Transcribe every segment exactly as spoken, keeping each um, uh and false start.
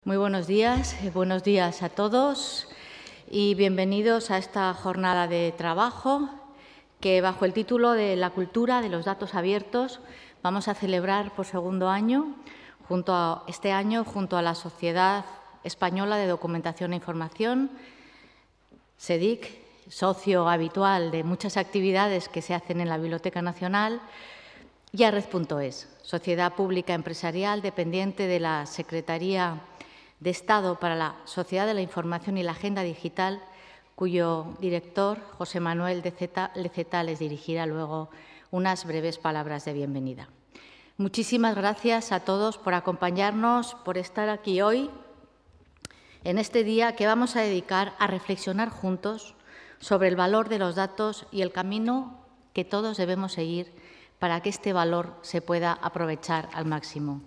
Muy buenos días, eh, buenos días a todos y bienvenidos a esta jornada de trabajo que, bajo el título de La cultura de los datos abiertos, vamos a celebrar por segundo año, junto a, este año, junto a la Sociedad Española de Documentación e Información, S E D I C, socio habitual de muchas actividades que se hacen en la Biblioteca Nacional, y a Red punto es, sociedad pública empresarial dependiente de la Secretaría de Estado para la Sociedad de la Información y la Agenda Digital, cuyo director, José Manuel Leceta, les dirigirá luego unas breves palabras de bienvenida. Muchísimas gracias a todos por acompañarnos, por estar aquí hoy, en este día que vamos a dedicar a reflexionar juntos sobre el valor de los datos y el camino que todos debemos seguir para que este valor se pueda aprovechar al máximo.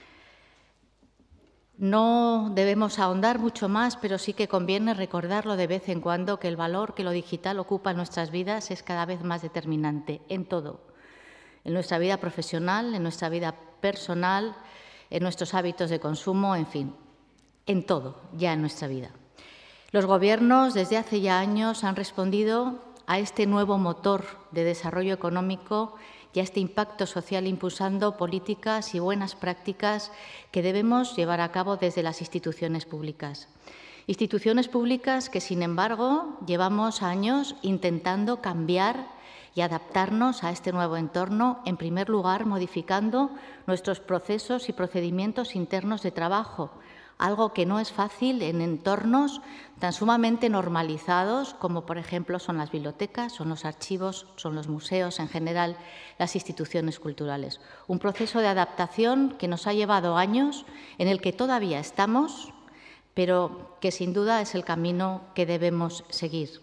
No debemos ahondar mucho más, pero sí que conviene recordarlo de vez en cuando, que el valor que lo digital ocupa en nuestras vidas es cada vez más determinante en todo, en nuestra vida profesional, en nuestra vida personal, en nuestros hábitos de consumo, en fin, en todo, ya en nuestra vida. Los gobiernos desde hace ya años han respondido a este nuevo motor de desarrollo económico y a este impacto social impulsando políticas y buenas prácticas que debemos llevar a cabo desde las instituciones públicas. Instituciones públicas que, sin embargo, llevamos años intentando cambiar y adaptarnos a este nuevo entorno, en primer lugar, modificando nuestros procesos y procedimientos internos de trabajo, algo que no es fácil en entornos tan sumamente normalizados como, por ejemplo, son las bibliotecas, son los archivos, son los museos, en general, las instituciones culturales. Un proceso de adaptación que nos ha llevado años, en el que todavía estamos, pero que sin duda es el camino que debemos seguir.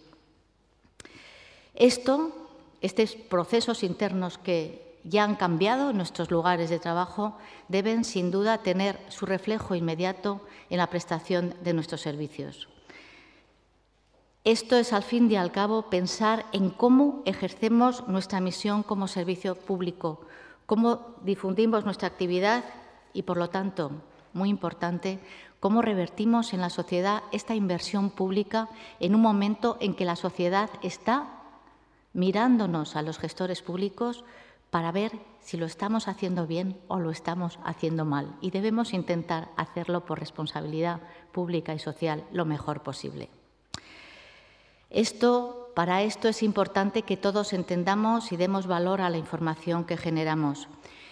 Esto, estos procesos internos que ya han cambiado en nuestros lugares de trabajo, deben sin duda tener su reflejo inmediato en la prestación de nuestros servicios. Esto es, al fin y al cabo, pensar en cómo ejercemos nuestra misión como servicio público, cómo difundimos nuestra actividad y, por lo tanto, muy importante, cómo revertimos en la sociedad esta inversión pública en un momento en que la sociedad está mirándonos a los gestores públicos para ver si lo estamos haciendo bien o lo estamos haciendo mal. Y debemos intentar hacerlo por responsabilidad pública y social lo mejor posible. Esto, para esto es importante que todos entendamos y demos valor a la información que generamos.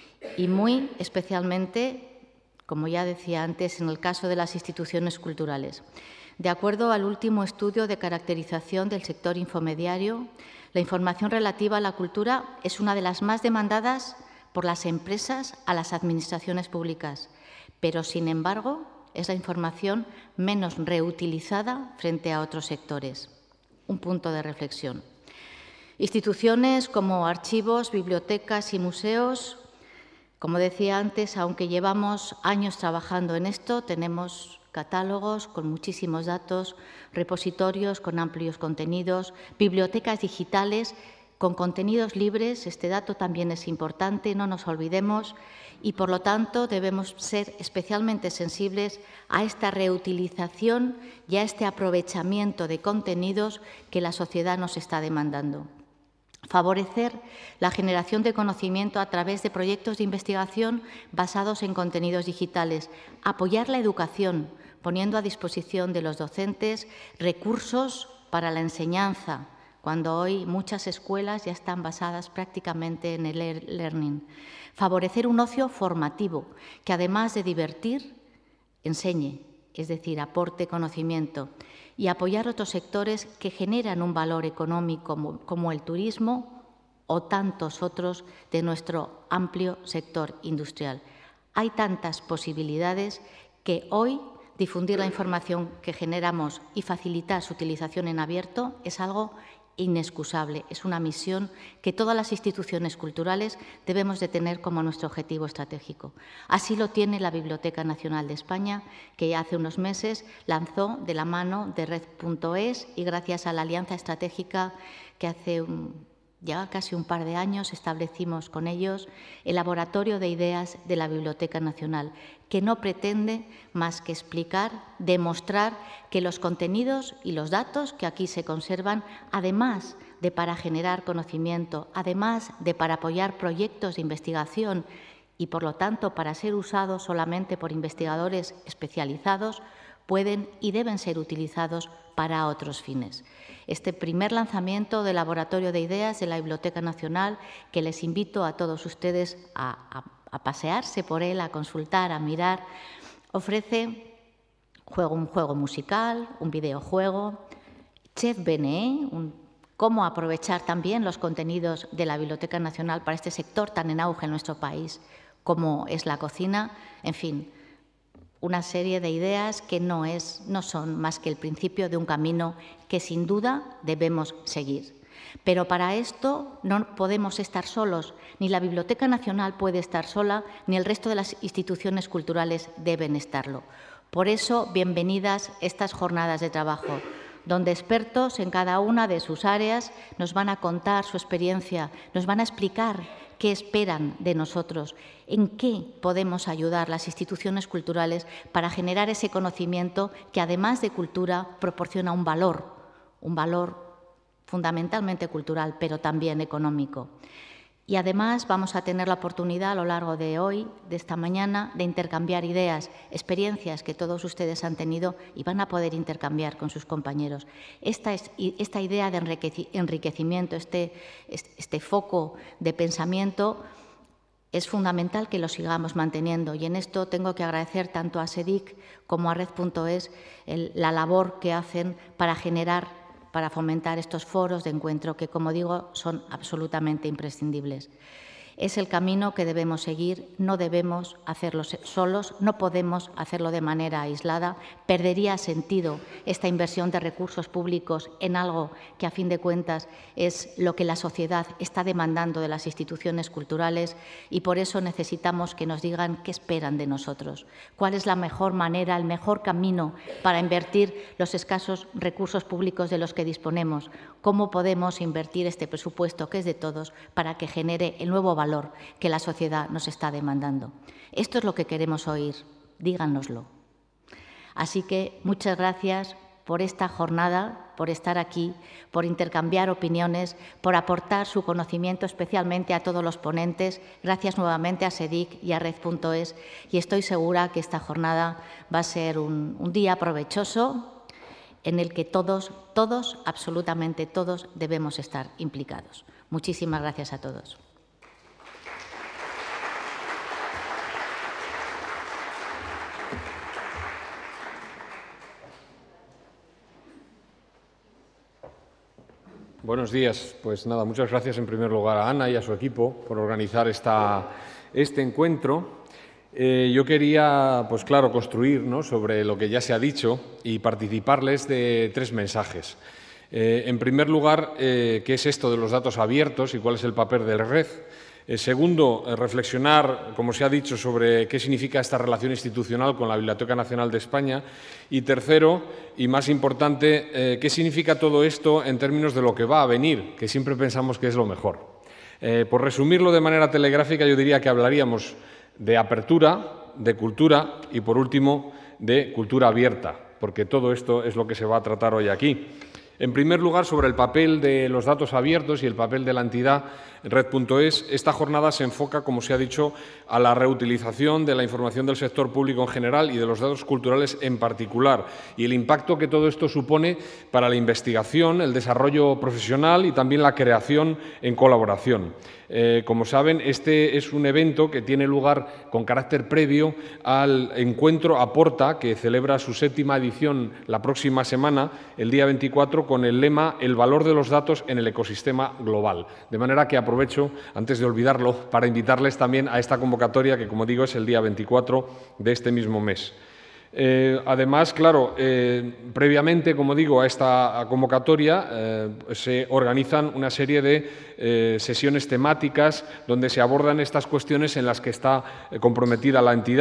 Y muy especialmente, como ya decía antes, en el caso de las instituciones culturales. De acuerdo al último estudio de caracterización del sector infomediario, la información relativa a la cultura es una de las más demandadas por las empresas a las administraciones públicas, pero, sin embargo, es la información menos reutilizada frente a otros sectores. Un punto de reflexión. Instituciones como archivos, bibliotecas y museos, como decía antes, aunque llevamos años trabajando en esto, tenemos catálogos con muchísimos datos, repositorios con amplios contenidos, bibliotecas digitales con contenidos libres. Este dato también es importante, no nos olvidemos, y por lo tanto debemos ser especialmente sensibles a esta reutilización y a este aprovechamiento de contenidos que la sociedad nos está demandando. Favorecer la generación de conocimiento a través de proyectos de investigación basados en contenidos digitales. Apoyar la educación, poniendo a disposición de los docentes recursos para la enseñanza, cuando hoy muchas escuelas ya están basadas prácticamente en el e-learning. Favorecer un ocio formativo, que además de divertir, enseñe, es decir, aporte conocimiento, y apoyar otros sectores que generan un valor económico como, como el turismo o tantos otros de nuestro amplio sector industrial. Hay tantas posibilidades que hoy difundir la información que generamos y facilitar su utilización en abierto es algo inexcusable. Es una misión que todas las instituciones culturales debemos de tener como nuestro objetivo estratégico. Así lo tiene la Biblioteca Nacional de España, que hace unos meses lanzó de la mano de Red punto es y gracias a la alianza estratégica que hace un ya casi un par de años, establecimos con ellos el Laboratorio de Ideas de la Biblioteca Nacional, que no pretende más que explicar, demostrar que los contenidos y los datos que aquí se conservan, además de para generar conocimiento, además de para apoyar proyectos de investigación y, por lo tanto, para ser usados solamente por investigadores especializados, pueden y deben ser utilizados para otros fines. Este primer lanzamiento del Laboratorio de Ideas de la Biblioteca Nacional, que les invito a todos ustedes a, a, a pasearse por él, a consultar, a mirar, ofrece juego, un juego musical, un videojuego, Chef B N E, un, cómo aprovechar también los contenidos de la Biblioteca Nacional para este sector tan en auge en nuestro país, como es la cocina, en fin, una serie de ideas que no, es, no son más que el principio de un camino que sin duda debemos seguir. Pero para esto no podemos estar solos, ni la Biblioteca Nacional puede estar sola, ni el resto de las instituciones culturales deben estarlo. Por eso, bienvenidas estas jornadas de trabajo, donde expertos en cada una de sus áreas nos van a contar su experiencia, nos van a explicar qué esperan de nosotros, en qué podemos ayudar las instituciones culturales para generar ese conocimiento que, además de cultura, proporciona un valor, un valor fundamentalmente cultural, pero también económico. Y además vamos a tener la oportunidad a lo largo de hoy, de esta mañana, de intercambiar ideas, experiencias que todos ustedes han tenido y van a poder intercambiar con sus compañeros. Esta, es, esta idea de enriquecimiento, este, este foco de pensamiento, es fundamental que lo sigamos manteniendo. Y en esto tengo que agradecer tanto a SEDIC como a Red punto es la labor que hacen para generar para fomentar estos foros de encuentro que, como digo, son absolutamente imprescindibles. Es el camino que debemos seguir, no debemos hacerlo solos, no podemos hacerlo de manera aislada. Perdería sentido esta inversión de recursos públicos en algo que, a fin de cuentas, es lo que la sociedad está demandando de las instituciones culturales y por eso necesitamos que nos digan qué esperan de nosotros, cuál es la mejor manera, el mejor camino para invertir los escasos recursos públicos de los que disponemos, cómo podemos invertir este presupuesto que es de todos para que genere el nuevo valor valor que la sociedad nos está demandando. Esto es lo que queremos oír, díganoslo. Así que muchas gracias por esta jornada, por estar aquí, por intercambiar opiniones, por aportar su conocimiento especialmente a todos los ponentes. Gracias nuevamente a SEDIC y a Red punto es y estoy segura que esta jornada va a ser un, un día provechoso en el que todos, todos, absolutamente todos, debemos estar implicados. Muchísimas gracias a todos. Buenos días. Pues nada, muchas gracias en primer lugar a Ana y a su equipo por organizar esta, este encuentro. Eh, yo quería, pues claro, construir, ¿no?, sobre lo que ya se ha dicho y participarles de tres mensajes. Eh, en primer lugar, eh, ¿qué es esto de los datos abiertos y cuál es el papel de la red? Eh, segundo, eh, reflexionar, como se ha dicho, sobre qué significa esta relación institucional con la Biblioteca Nacional de España. Y tercero, y más importante, eh, qué significa todo esto en términos de lo que va a venir, que siempre pensamos que es lo mejor. Eh, por resumirlo de manera telegráfica, yo diría que hablaríamos de apertura, de cultura y, por último, de cultura abierta, porque todo esto es lo que se va a tratar hoy aquí. En primer lugar, sobre el papel de los datos abiertos y el papel de la entidad Red punto es, esta jornada se enfoca, como se ha dicho, a la reutilización de la información del sector público en general y de los datos culturales en particular, y el impacto que todo esto supone para la investigación, el desarrollo profesional y también la creación en colaboración. Eh, como saben, este es un evento que tiene lugar con carácter previo al encuentro Aporta, que celebra su séptima edición la próxima semana, el día veinticuatro, con el lema «El valor de los datos en el ecosistema global». De manera que aprovecho, antes de olvidarlo, para invitarles también a esta convocatoria, que, como digo, es el día veinticuatro de este mismo mes. Eh, además, claro, eh, previamente, como digo, a esta convocatoria eh, se organizan una serie de eh, sesiones temáticas donde se abordan estas cuestiones en las que está eh, comprometida la entidad.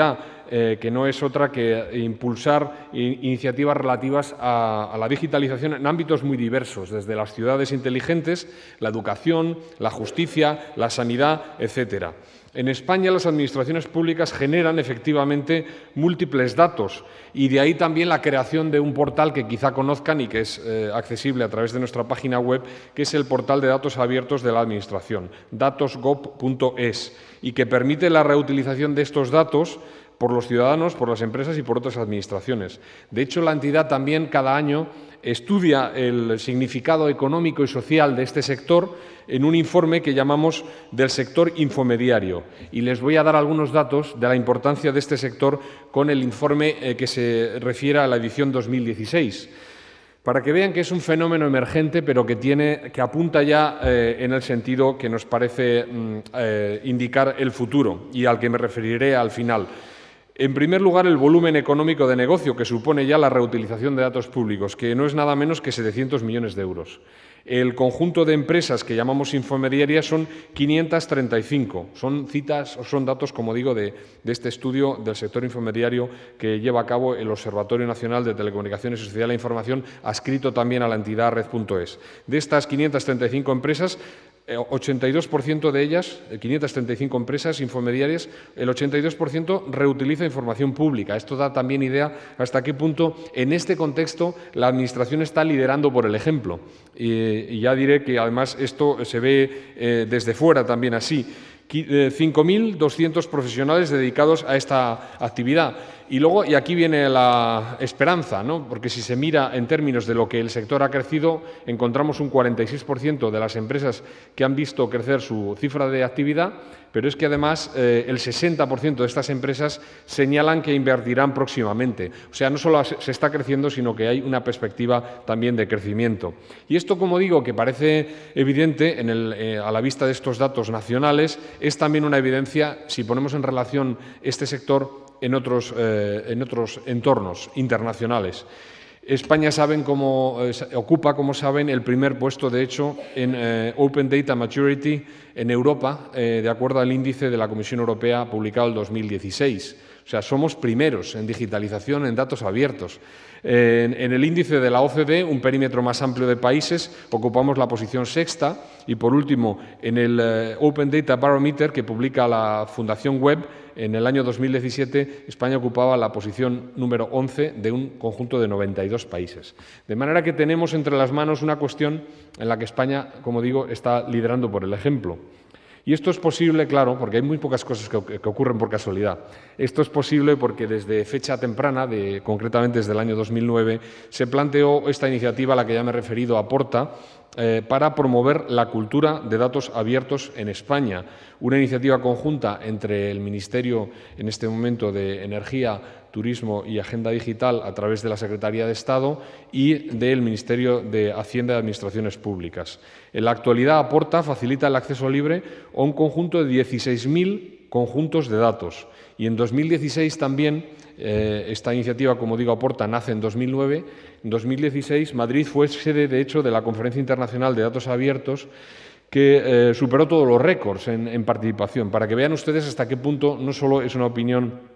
eh, que no es otra que impulsar iniciativas relativas a, a la digitalización en ámbitos muy diversos, desde las ciudades inteligentes, la educación, la justicia, la sanidad, etcétera. En España las administraciones públicas generan efectivamente múltiples datos y de ahí también la creación de un portal que quizá conozcan y que es eh, accesible a través de nuestra página web, que es el portal de datos abiertos de la Administración, datos gob punto es, y que permite la reutilización de estos datos por los ciudadanos, por las empresas y por otras administraciones. De hecho, la entidad también cada año estudia el significado económico y social de este sector en un informe que llamamos del sector infomediario. Y les voy a dar algunos datos de la importancia de este sector con el informe eh, que se refiere a la edición dos mil dieciséis. Para que vean que es un fenómeno emergente, pero que, tiene, que apunta ya eh, en el sentido que nos parece mm, eh, indicar el futuro y al que me referiré al final. En primer lugar, el volumen económico de negocio que supone ya la reutilización de datos públicos, que no es nada menos que setecientos millones de euros. El conjunto de empresas que llamamos infomediarias son quinientas treinta y cinco. Son citas, son datos, como digo, de, de este estudio del sector infomediario que lleva a cabo el Observatorio Nacional de Telecomunicaciones y Sociedad de la Información, adscrito también a la entidad red punto es. De estas quinientas treinta y cinco empresas, ochenta y dos por ciento de ellas, quinientas treinta y cinco empresas infomediarias, el ochenta y dos por ciento reutiliza información pública. Esto da también idea hasta qué punto en este contexto la Administración está liderando por el ejemplo. Y, y ya diré que además esto se ve eh, desde fuera también así. cinco mil doscientos profesionales dedicados a esta actividad. Y luego, y aquí viene la esperanza, ¿no? Porque si se mira en términos de lo que el sector ha crecido, encontramos un cuarenta y seis por ciento de las empresas que han visto crecer su cifra de actividad, pero es que además eh, el sesenta por ciento de estas empresas señalan que invertirán próximamente. O sea, no solo se está creciendo, sino que hay una perspectiva también de crecimiento. Y esto, como digo, que parece evidente en el, eh, a la vista de estos datos nacionales, es también una evidencia si ponemos en relación este sector en otros, eh, en otros entornos internacionales. España saben cómo, eh, ocupa, como saben, el primer puesto, de hecho, en eh, Open Data Maturity en Europa, eh, de acuerdo al índice de la Comisión Europea publicado en dos mil dieciséis. O sea, somos primeros en digitalización, en datos abiertos. En, en el índice de la O C D E, un perímetro más amplio de países, ocupamos la posición sexta. Y, por último, en el eh, Open Data Barometer, que publica la Fundación Web, en el año dos mil diecisiete, España ocupaba la posición número once de un conjunto de noventa y dos países. De manera que tenemos entre las manos una cuestión en la que España, como digo, está liderando por el ejemplo. Y esto es posible, claro, porque hay muy pocas cosas que, que ocurren por casualidad. Esto es posible porque desde fecha temprana, de, concretamente desde el año dos mil nueve, se planteó esta iniciativa a la que ya me he referido, Aporta, eh, para promover la cultura de datos abiertos en España. Una iniciativa conjunta entre el Ministerio, en este momento, de Energía, Turismo y Agenda Digital a través de la Secretaría de Estado y del Ministerio de Hacienda y Administraciones Públicas. En la actualidad, Aporta facilita el acceso libre a un conjunto de dieciséis mil conjuntos de datos. Y en dos mil dieciséis también, eh, esta iniciativa, como digo, Aporta, nace en dos mil nueve. En dos mil dieciséis, Madrid fue sede, de hecho, de la Conferencia Internacional de Datos Abiertos, que eh, superó todos los récords en, en participación, para que vean ustedes hasta qué punto no solo es una opinión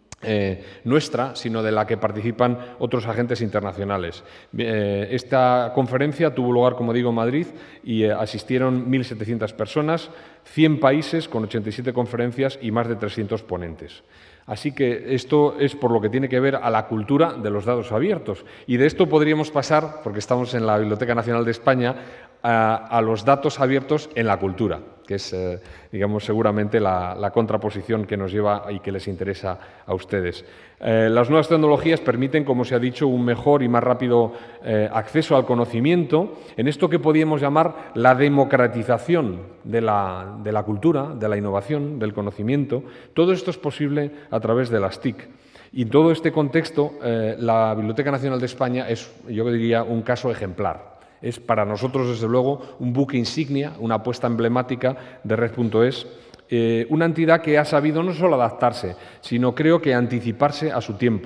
Eh, nuestra, sino de la que participan otros agentes internacionales. Eh, esta conferencia tuvo lugar, como digo, en Madrid y eh, asistieron mil setecientas personas, cien países con ochenta y siete conferencias y más de trescientos ponentes. Así que esto es por lo que tiene que ver a la cultura de los datos abiertos. Y de esto podríamos pasar, porque estamos en la Biblioteca Nacional de España, a, a los datos abiertos en la cultura, que es, eh, digamos, seguramente la, la contraposición que nos lleva y que les interesa a ustedes. Eh, las nuevas tecnologías permiten, como se ha dicho, un mejor y más rápido eh, acceso al conocimiento en esto que podríamos llamar la democratización de la, de la cultura, de la innovación, del conocimiento. Todo esto es posible a través de las T I C. Y en todo este contexto, eh, la Biblioteca Nacional de España es, yo diría, un caso ejemplar. Es para nosotros, desde luego, un buque insignia, una apuesta emblemática de red punto es, eh, una entidad que ha sabido no solo adaptarse, sino creo que anticiparse a su tiempo.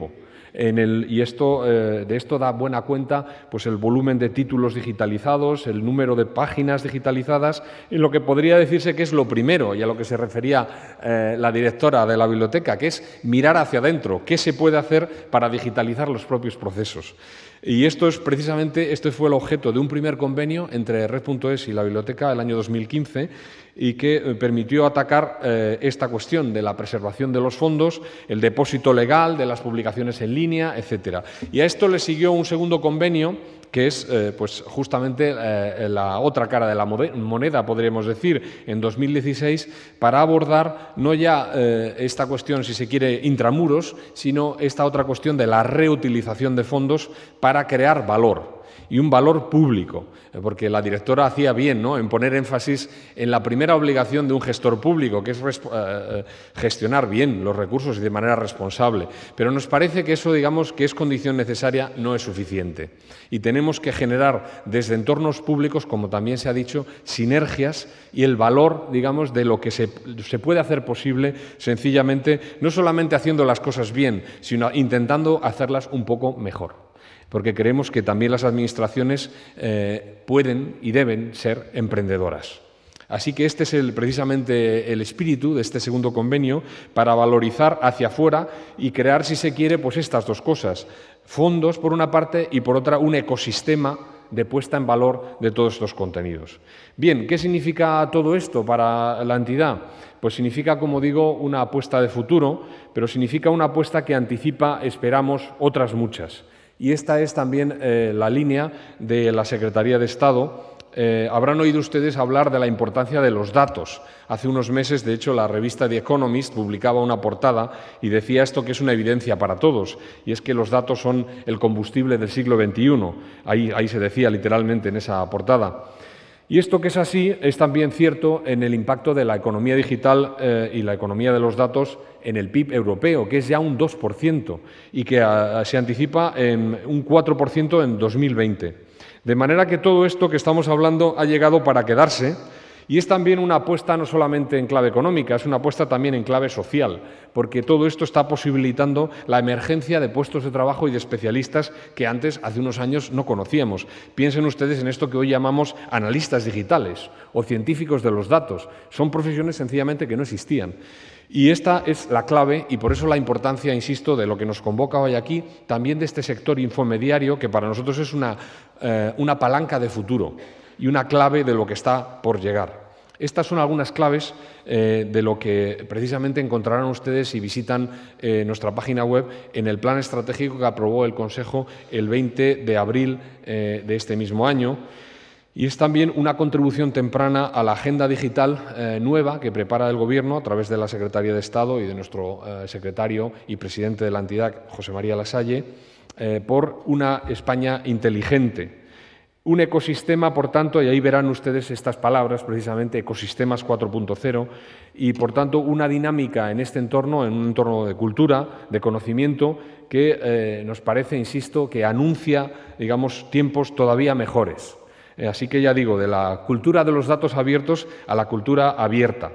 En el, y esto, eh, de esto da buena cuenta pues, el volumen de títulos digitalizados, el número de páginas digitalizadas, en lo que podría decirse que es lo primero, y a lo que se refería eh, la directora de la biblioteca, que es mirar hacia adentro, qué se puede hacer para digitalizar los propios procesos. Y esto es precisamente, este fue el objeto de un primer convenio entre Red punto es y la biblioteca el año dos mil quince y que eh, permitió atacar eh, esta cuestión de la preservación de los fondos, el depósito legal de las publicaciones en línea, etcétera. Y a esto le siguió un segundo convenio que es eh, pues justamente eh, la otra cara de la moneda, podríamos decir, en dos mil dieciséis, para abordar no ya eh, esta cuestión, si se quiere, intramuros, sino esta otra cuestión de la reutilización de fondos para crear valor, y un valor público, porque la directora hacía bien, ¿no?, en poner énfasis en la primera obligación de un gestor público, que es eh, gestionar bien los recursos y de manera responsable. Pero nos parece que eso, digamos, que es condición necesaria, no es suficiente. Y tenemos que generar desde entornos públicos, como también se ha dicho, sinergias y el valor, digamos, de lo que se, se puede hacer posible sencillamente, no solamente haciendo las cosas bien, sino intentando hacerlas un poco mejor. Porque creemos que también las administraciones eh, pueden y deben ser emprendedoras. Así que este es el, precisamente el espíritu de este segundo convenio, para valorizar hacia afuera y crear, si se quiere, pues estas dos cosas. Fondos, por una parte, y por otra, un ecosistema de puesta en valor de todos estos contenidos. Bien, ¿qué significa todo esto para la entidad? Pues significa, como digo, una apuesta de futuro, pero significa una apuesta que anticipa, esperamos, otras muchas. Y esta es también eh, la línea de la Secretaría de Estado. Eh, habrán oído ustedes hablar de la importancia de los datos. Hace unos meses, de hecho, la revista The Economist publicaba una portada y decía esto, que es una evidencia para todos, y es que los datos son el combustible del siglo veintiuno. Ahí, ahí se decía literalmente en esa portada. Y esto, que es así, es también cierto en el impacto de la economía digital eh, y la economía de los datos en el P I B europeo, que es ya un dos por ciento y que a, se anticipa en un cuatro por ciento en dos mil veinte. De manera que todo esto que estamos hablando ha llegado para quedarse, y es también una apuesta no solamente en clave económica, es una apuesta también en clave social, porque todo esto está posibilitando la emergencia de puestos de trabajo y de especialistas que antes, hace unos años, no conocíamos. Piensen ustedes en esto que hoy llamamos analistas digitales o científicos de los datos. Son profesiones sencillamente que no existían. Y esta es la clave, y por eso la importancia, insisto, de lo que nos convoca hoy aquí, también de este sector infomediario, que para nosotros es una, eh, una palanca de futuro y una clave de lo que está por llegar. Estas son algunas claves eh, de lo que precisamente encontrarán ustedes si visitan eh, nuestra página web en el plan estratégico que aprobó el Consejo el veinte de abril eh, de este mismo año. Y es también una contribución temprana a la agenda digital eh, nueva que prepara el Gobierno a través de la Secretaría de Estado y de nuestro eh, secretario y presidente de la entidad, José María Lasalle, eh, por una España inteligente. Un ecosistema, por tanto, y ahí verán ustedes estas palabras, precisamente, ecosistemas cuatro punto cero, y, por tanto, una dinámica en este entorno, en un entorno de cultura, de conocimiento, que eh, nos parece, insisto, que anuncia, digamos, tiempos todavía mejores. Eh, así que ya digo, de la cultura de los datos abiertos a la cultura abierta,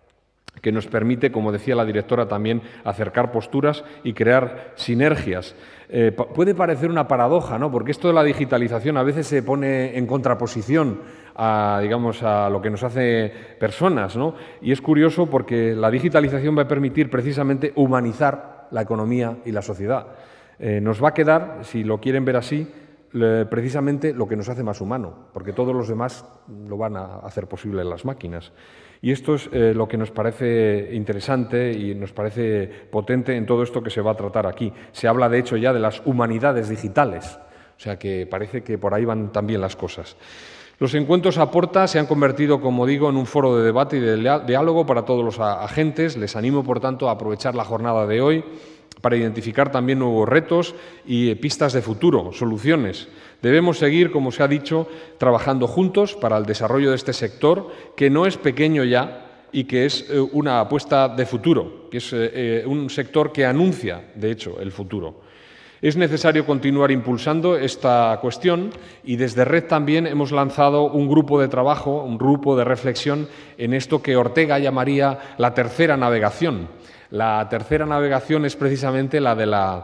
que nos permite, como decía la directora también, acercar posturas y crear sinergias. Eh, puede parecer una paradoja, ¿no?, porque esto de la digitalización a veces se pone en contraposición a, digamos, a lo que nos hace personas, ¿no? Y es curioso porque la digitalización va a permitir precisamente humanizar la economía y la sociedad. Eh, nos va a quedar, si lo quieren ver así, le, precisamente lo que nos hace más humano, porque todos los demás lo van a hacer posible las máquinas. Y esto es eh, lo que nos parece interesante y nos parece potente en todo esto que se va a tratar aquí. Se habla, de hecho, ya de las humanidades digitales, o sea que parece que por ahí van también las cosas. Los encuentros a Porta se han convertido, como digo, en un foro de debate y de diálogo para todos los agentes. Les animo, por tanto, a aprovechar la jornada de hoy para identificar también nuevos retos y pistas de futuro, soluciones. Debemos seguir, como se ha dicho, trabajando juntos para el desarrollo de este sector, que no es pequeño ya y que es eh, una apuesta de futuro, que es eh, un sector que anuncia, de hecho, el futuro. Es necesario continuar impulsando esta cuestión y desde Red también hemos lanzado un grupo de trabajo, un grupo de reflexión en esto que Ortega llamaría la tercera navegación. La tercera navegación es precisamente la de la,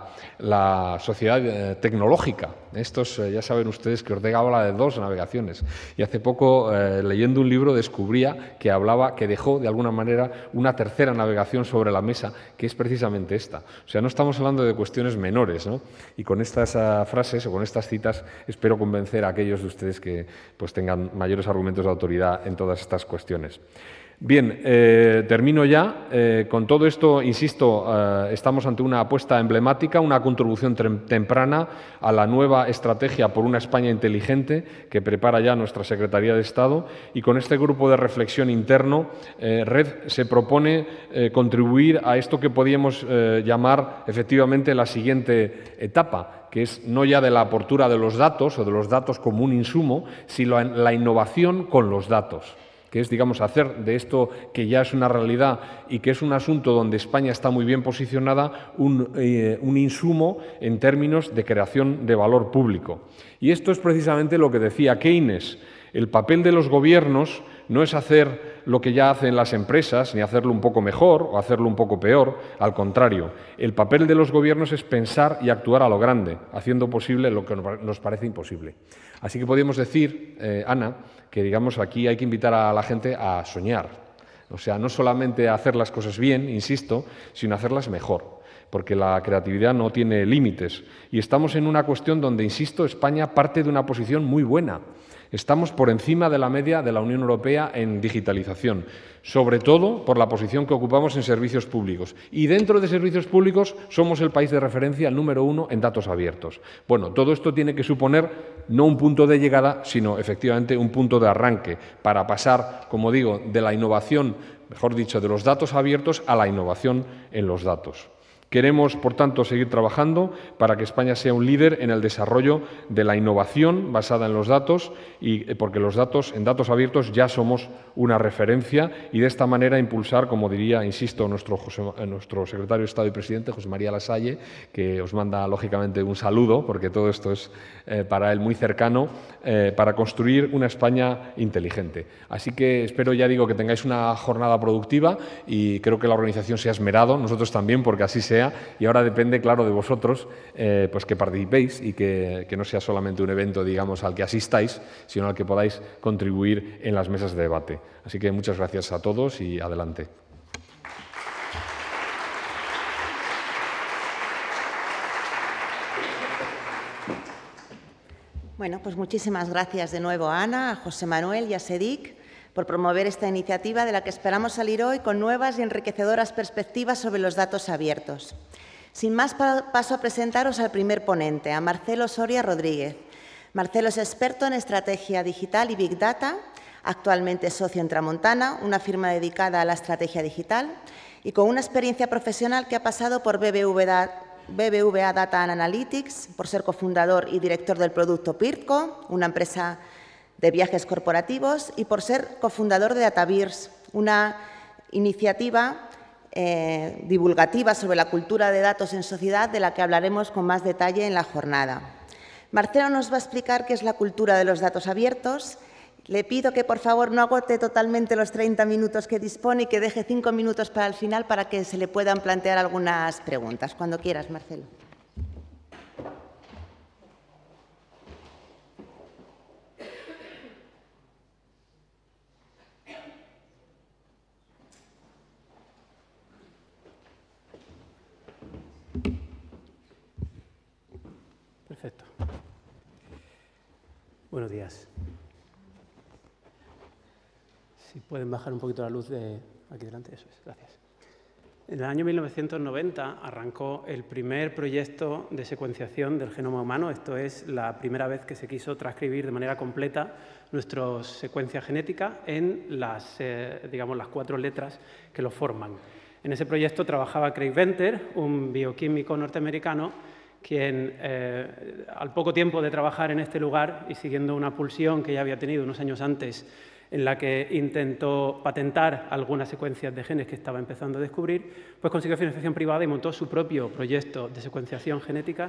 la sociedad eh, tecnológica. Estos, eh, ya saben ustedes que Ortega habla de dos navegaciones. Y hace poco, eh, leyendo un libro, descubría que hablaba, que dejó de alguna manera una tercera navegación sobre la mesa, que es precisamente esta. O sea, no estamos hablando de cuestiones menores, ¿no? Y con estas uh, frases o con estas citas espero convencer a aquellos de ustedes que pues, tengan mayores argumentos de autoridad en todas estas cuestiones. Bien, eh, termino ya. Eh, con todo esto, insisto, eh, estamos ante una apuesta emblemática, una contribución temprana a la nueva estrategia por una España inteligente que prepara ya nuestra Secretaría de Estado, y con este grupo de reflexión interno, eh, Red se propone eh, contribuir a esto que podríamos eh, llamar efectivamente la siguiente etapa, que es no ya de la apertura de los datos o de los datos como un insumo, sino la innovación con los datos, que es, digamos, hacer de esto que ya es una realidad y que es un asunto donde España está muy bien posicionada, un, eh, un insumo en términos de creación de valor público. Y esto es precisamente lo que decía Keynes. El papel de los gobiernos no es hacer lo que ya hacen las empresas, ni hacerlo un poco mejor o hacerlo un poco peor. Al contrario, el papel de los gobiernos es pensar y actuar a lo grande, haciendo posible lo que nos parece imposible. Así que podríamos decir, eh, Ana, que digamos aquí hay que invitar a la gente a soñar. O sea, no solamente a hacer las cosas bien, insisto, sino a hacerlas mejor, porque la creatividad no tiene límites. Y estamos en una cuestión donde, insisto, España parte de una posición muy buena. Estamos por encima de la media de la Unión Europea en digitalización, sobre todo por la posición que ocupamos en servicios públicos. Y dentro de servicios públicos somos el país de referencia, el número uno en datos abiertos. Bueno, todo esto tiene que suponer no un punto de llegada, sino efectivamente un punto de arranque para pasar, como digo, de la innovación, mejor dicho, de los datos abiertos a la innovación en los datos. Queremos, por tanto, seguir trabajando para que España sea un líder en el desarrollo de la innovación basada en los datos, y porque los datos, en datos abiertos, ya somos una referencia, y de esta manera impulsar, como diría, insisto, nuestro, José, nuestro secretario de Estado y presidente, José María Lasalle, que os manda, lógicamente, un saludo, porque todo esto es eh, para él muy cercano, eh, para construir una España inteligente. Así que espero, ya digo, que tengáis una jornada productiva, y creo que la organización se ha esmerado, nosotros también, porque así sea. Y ahora depende, claro, de vosotros eh, pues que participéis y que, que no sea solamente un evento, digamos, al que asistáis, sino al que podáis contribuir en las mesas de debate. Así que muchas gracias a todos y adelante. Bueno, pues muchísimas gracias de nuevo a Ana, a José Manuel y a Sedik por promover esta iniciativa, de la que esperamos salir hoy con nuevas y enriquecedoras perspectivas sobre los datos abiertos. Sin más, paso a presentaros al primer ponente, a Marcelo Soria Rodríguez. Marcelo es experto en estrategia digital y Big Data, actualmente socio en Tramontana, una firma dedicada a la estrategia digital, y con una experiencia profesional que ha pasado por B B V A Data and Analytics, por ser cofundador y director del producto Pirtco, una empresa de viajes corporativos, y por ser cofundador de DataVirs, una iniciativa eh, divulgativa sobre la cultura de datos en sociedad, de la que hablaremos con más detalle en la jornada. Marcelo nos va a explicar qué es la cultura de los datos abiertos. Le pido que, por favor, no agote totalmente los treinta minutos que dispone y que deje cinco minutos para el final para que se le puedan plantear algunas preguntas. Cuando quieras, Marcelo. Perfecto. Buenos días. Si pueden bajar un poquito la luz de aquí delante, eso es, gracias. En el año mil novecientos noventa arrancó el primer proyecto de secuenciación del genoma humano. Esto es la primera vez que se quiso transcribir de manera completa nuestra secuencia genética en las, eh, digamos, las cuatro letras que lo forman. En ese proyecto trabajaba Craig Venter, un bioquímico norteamericano, quien eh, al poco tiempo de trabajar en este lugar y siguiendo una pulsión que ya había tenido unos años antes, en la que intentó patentar algunas secuencias de genes que estaba empezando a descubrir, pues consiguió financiación privada y montó su propio proyecto de secuenciación genética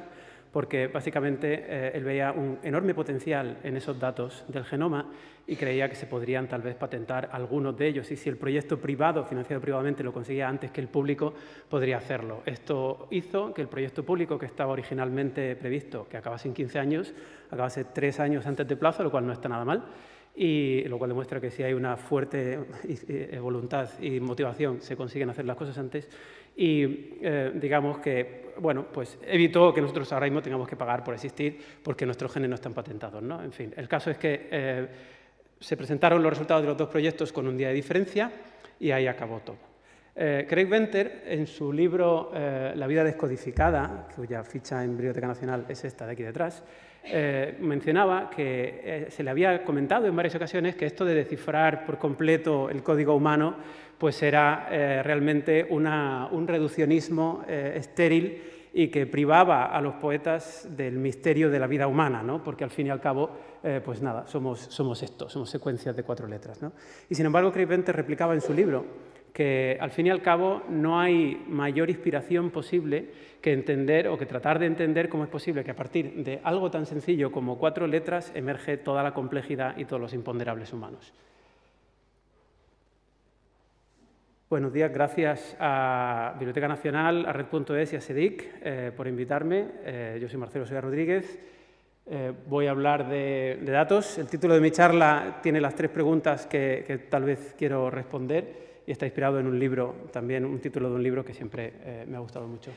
porque básicamente eh, él veía un enorme potencial en esos datos del genoma y creía que se podrían tal vez patentar algunos de ellos, y si el proyecto privado, financiado privadamente, lo conseguía antes que el público, podría hacerlo. Esto hizo que el proyecto público, que estaba originalmente previsto, que acabase en quince años, acabase tres años antes de plazo, lo cual no está nada mal, y lo cual demuestra que si hay una fuerte voluntad y motivación se consiguen hacer las cosas antes. Y eh, digamos que, bueno, pues evitó que nosotros ahora mismo tengamos que pagar por existir porque nuestros genes no están patentados, ¿no? En fin, el caso es que eh, se presentaron los resultados de los dos proyectos con un día de diferencia y ahí acabó todo. Eh, Craig Venter, en su libro eh, La vida descodificada, cuya ficha en Biblioteca Nacional es esta de aquí detrás, eh, mencionaba que eh, se le había comentado en varias ocasiones que esto de descifrar por completo el código humano pues era eh, realmente una, un reduccionismo eh, estéril y que privaba a los poetas del misterio de la vida humana, ¿no? Porque al fin y al cabo, eh, pues nada, somos, somos esto, somos secuencias de cuatro letras, ¿no? Y sin embargo, Craig Venter replicaba en su libro que al fin y al cabo no hay mayor inspiración posible que entender o que tratar de entender cómo es posible que a partir de algo tan sencillo como cuatro letras emerge toda la complejidad y todos los imponderables humanos. Buenos días, gracias a Biblioteca Nacional, a Red punto es y a SEDIC eh, por invitarme. Eh, yo soy Marcelo Soria Rodríguez. Eh, voy a hablar de, de datos. El título de mi charla tiene las tres preguntas que, que tal vez quiero responder y está inspirado en un libro, también un título de un libro que siempre eh, me ha gustado mucho.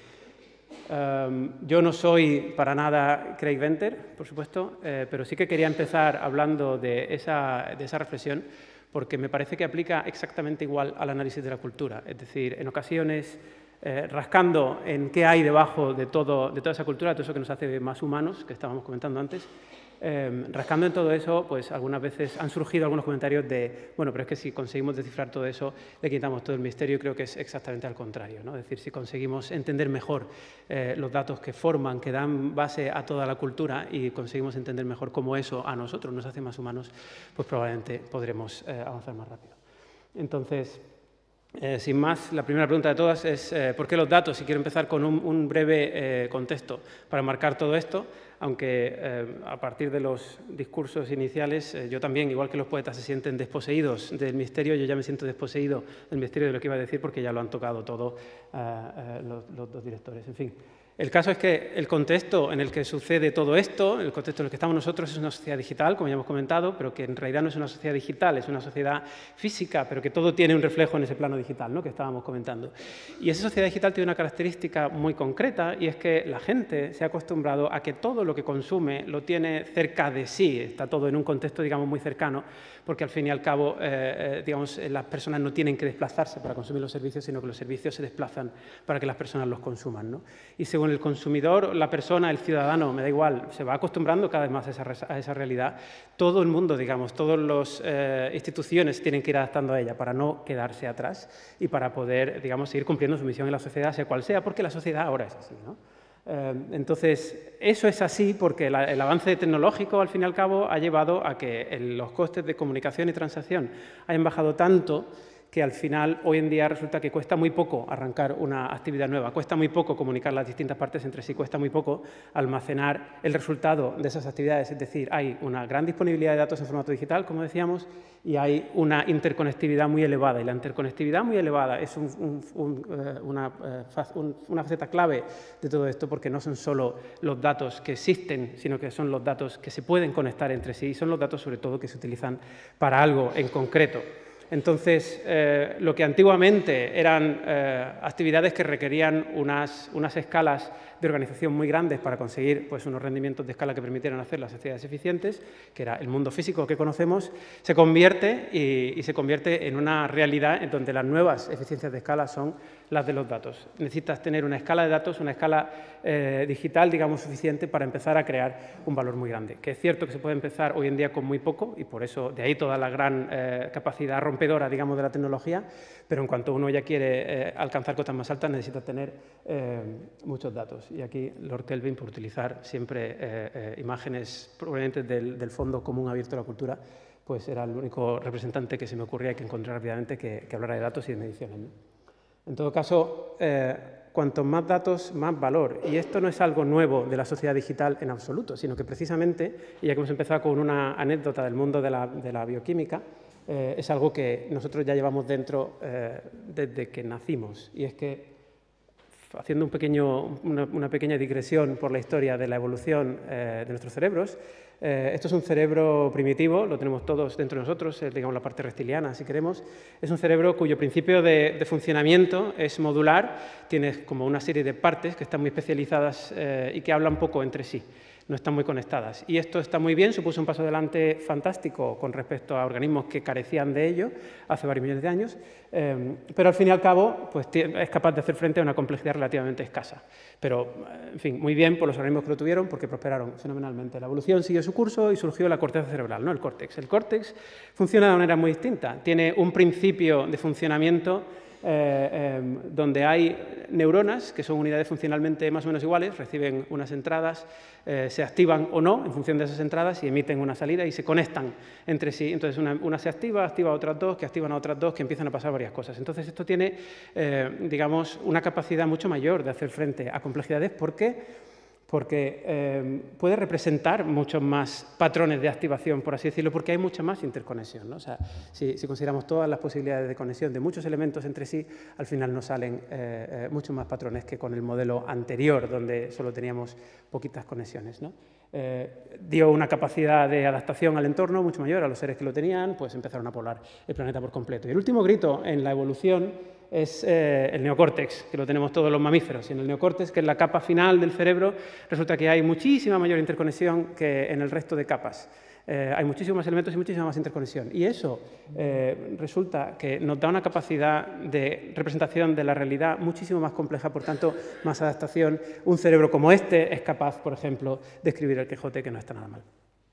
Um, yo no soy para nada Craig Venter, por supuesto, eh, pero sí que quería empezar hablando de esa, de esa reflexión, porque me parece que aplica exactamente igual al análisis de la cultura. Es decir, en ocasiones, eh, rascando en qué hay debajo de, todo, de toda esa cultura, todo eso que nos hace más humanos, que estábamos comentando antes, eh, rascando en todo eso, pues algunas veces han surgido algunos comentarios de, bueno, pero es que si conseguimos descifrar todo eso, le quitamos todo el misterio, y creo que es exactamente al contrario, ¿no? Es decir, si conseguimos entender mejor eh, los datos que forman, que dan base a toda la cultura, y conseguimos entender mejor cómo eso a nosotros nos hace más humanos, pues probablemente podremos eh, avanzar más rápido. Entonces, eh, sin más, la primera pregunta de todas es eh, ¿por qué los datos? Y quiero empezar con un, un breve eh, contexto para marcar todo esto, aunque eh, a partir de los discursos iniciales, eh, yo también, igual que los poetas se sienten desposeídos del misterio, yo ya me siento desposeído del misterio de lo que iba a decir, porque ya lo han tocado todo eh, eh, los, los dos directores. En fin, el caso es que el contexto en el que sucede todo esto, el contexto en el que estamos nosotros, es una sociedad digital, como ya hemos comentado, pero que en realidad no es una sociedad digital, es una sociedad física, pero que todo tiene un reflejo en ese plano digital, ¿no?, que estábamos comentando. Y esa sociedad digital tiene una característica muy concreta, y es que la gente se ha acostumbrado a que todo lo que consume lo tiene cerca de sí, está todo en un contexto, digamos, muy cercano, porque al fin y al cabo, eh, eh, digamos, las personas no tienen que desplazarse para consumir los servicios, sino que los servicios se desplazan para que las personas los consuman, ¿no? Y según el consumidor, la persona, el ciudadano, me da igual, se va acostumbrando cada vez más a esa, a esa realidad, todo el mundo, digamos, todas las eh, instituciones tienen que ir adaptando a ella para no quedarse atrás y para poder, digamos, seguir cumpliendo su misión en la sociedad, sea cual sea, porque la sociedad ahora es así, ¿no? Entonces, eso es así porque la, el avance tecnológico, al fin y al cabo, ha llevado a que el, los costes de comunicación y transacción hayan bajado tanto que al final, hoy en día, resulta que cuesta muy poco arrancar una actividad nueva, cuesta muy poco comunicar las distintas partes entre sí, cuesta muy poco almacenar el resultado de esas actividades. Es decir, hay una gran disponibilidad de datos en formato digital, como decíamos, y hay una interconectividad muy elevada. Y la interconectividad muy elevada es un, un, un, una, un, una faceta clave de todo esto, porque no son solo los datos que existen, sino que son los datos que se pueden conectar entre sí, y son los datos, sobre todo, que se utilizan para algo en concreto. Entonces, eh, lo que antiguamente eran eh, actividades que requerían unas, unas escalas de organización muy grandes para conseguir pues, unos rendimientos de escala que permitieran hacer las actividades eficientes, que era el mundo físico que conocemos, se convierte y, y se convierte en una realidad en donde las nuevas eficiencias de escala son las de los datos. Necesitas tener una escala de datos, una escala eh, digital, digamos, suficiente para empezar a crear un valor muy grande. Que es cierto que se puede empezar hoy en día con muy poco, y por eso de ahí toda la gran eh, capacidad rompedora, digamos, de la tecnología, pero en cuanto uno ya quiere eh, alcanzar cotas más altas, necesita tener eh, muchos datos. Y aquí Lord Kelvin, por utilizar siempre eh, eh, imágenes provenientes del, del Fondo Común Abierto a la Cultura, pues era el único representante que se me ocurría que encontrar rápidamente que, que hablara de datos y de mediciones, ¿no? En todo caso, eh, cuantos más datos, más valor. Y esto no es algo nuevo de la sociedad digital en absoluto, sino que precisamente, y ya que hemos empezado con una anécdota del mundo de la, de la bioquímica, eh, es algo que nosotros ya llevamos dentro eh, desde que nacimos. Y es que, haciendo un pequeño, una, una pequeña digresión por la historia de la evolución eh, de nuestros cerebros, eh, esto es un cerebro primitivo, lo tenemos todos dentro de nosotros, es, digamos, la parte reptiliana, si queremos. Es un cerebro cuyo principio de, de funcionamiento es modular, tiene como una serie de partes que están muy especializadas eh, y que hablan poco entre sí. No están muy conectadas. Y esto está muy bien, supuso un paso adelante fantástico con respecto a organismos que carecían de ello hace varios millones de años, eh, pero al fin y al cabo pues, es capaz de hacer frente a una complejidad relativamente escasa. Pero, en fin, muy bien por los organismos que lo tuvieron porque prosperaron fenomenalmente. La evolución siguió su curso y surgió la corteza cerebral, no el córtex. El córtex funciona de una manera muy distinta. Tiene un principio de funcionamiento Eh, eh, donde hay neuronas, que son unidades funcionalmente más o menos iguales, reciben unas entradas, eh, se activan o no en función de esas entradas y emiten una salida y se conectan entre sí. Entonces, una, una se activa, activa a otras dos, que activan a otras dos, que empiezan a pasar varias cosas. Entonces, esto tiene, eh, digamos, una capacidad mucho mayor de hacer frente a complejidades. ¿Por qué? Porque eh, puede representar muchos más patrones de activación, por así decirlo, porque hay mucha más interconexión, ¿no? O sea, si, si consideramos todas las posibilidades de conexión de muchos elementos entre sí, al final nos salen eh, eh, muchos más patrones que con el modelo anterior, donde solo teníamos poquitas conexiones, ¿no? Eh, dio una capacidad de adaptación al entorno mucho mayor a los seres que lo tenían, pues empezaron a poblar el planeta por completo. Y el último grito en la evolución es eh, el neocórtex, que lo tenemos todos los mamíferos. Y en el neocórtex, que es la capa final del cerebro, resulta que hay muchísima mayor interconexión que en el resto de capas. Eh, hay muchísimos más elementos y muchísima más interconexión. Y eso eh, resulta que nos da una capacidad de representación de la realidad muchísimo más compleja, por tanto, más adaptación. Un cerebro como este es capaz, por ejemplo, de escribir el Quijote, que no está nada mal.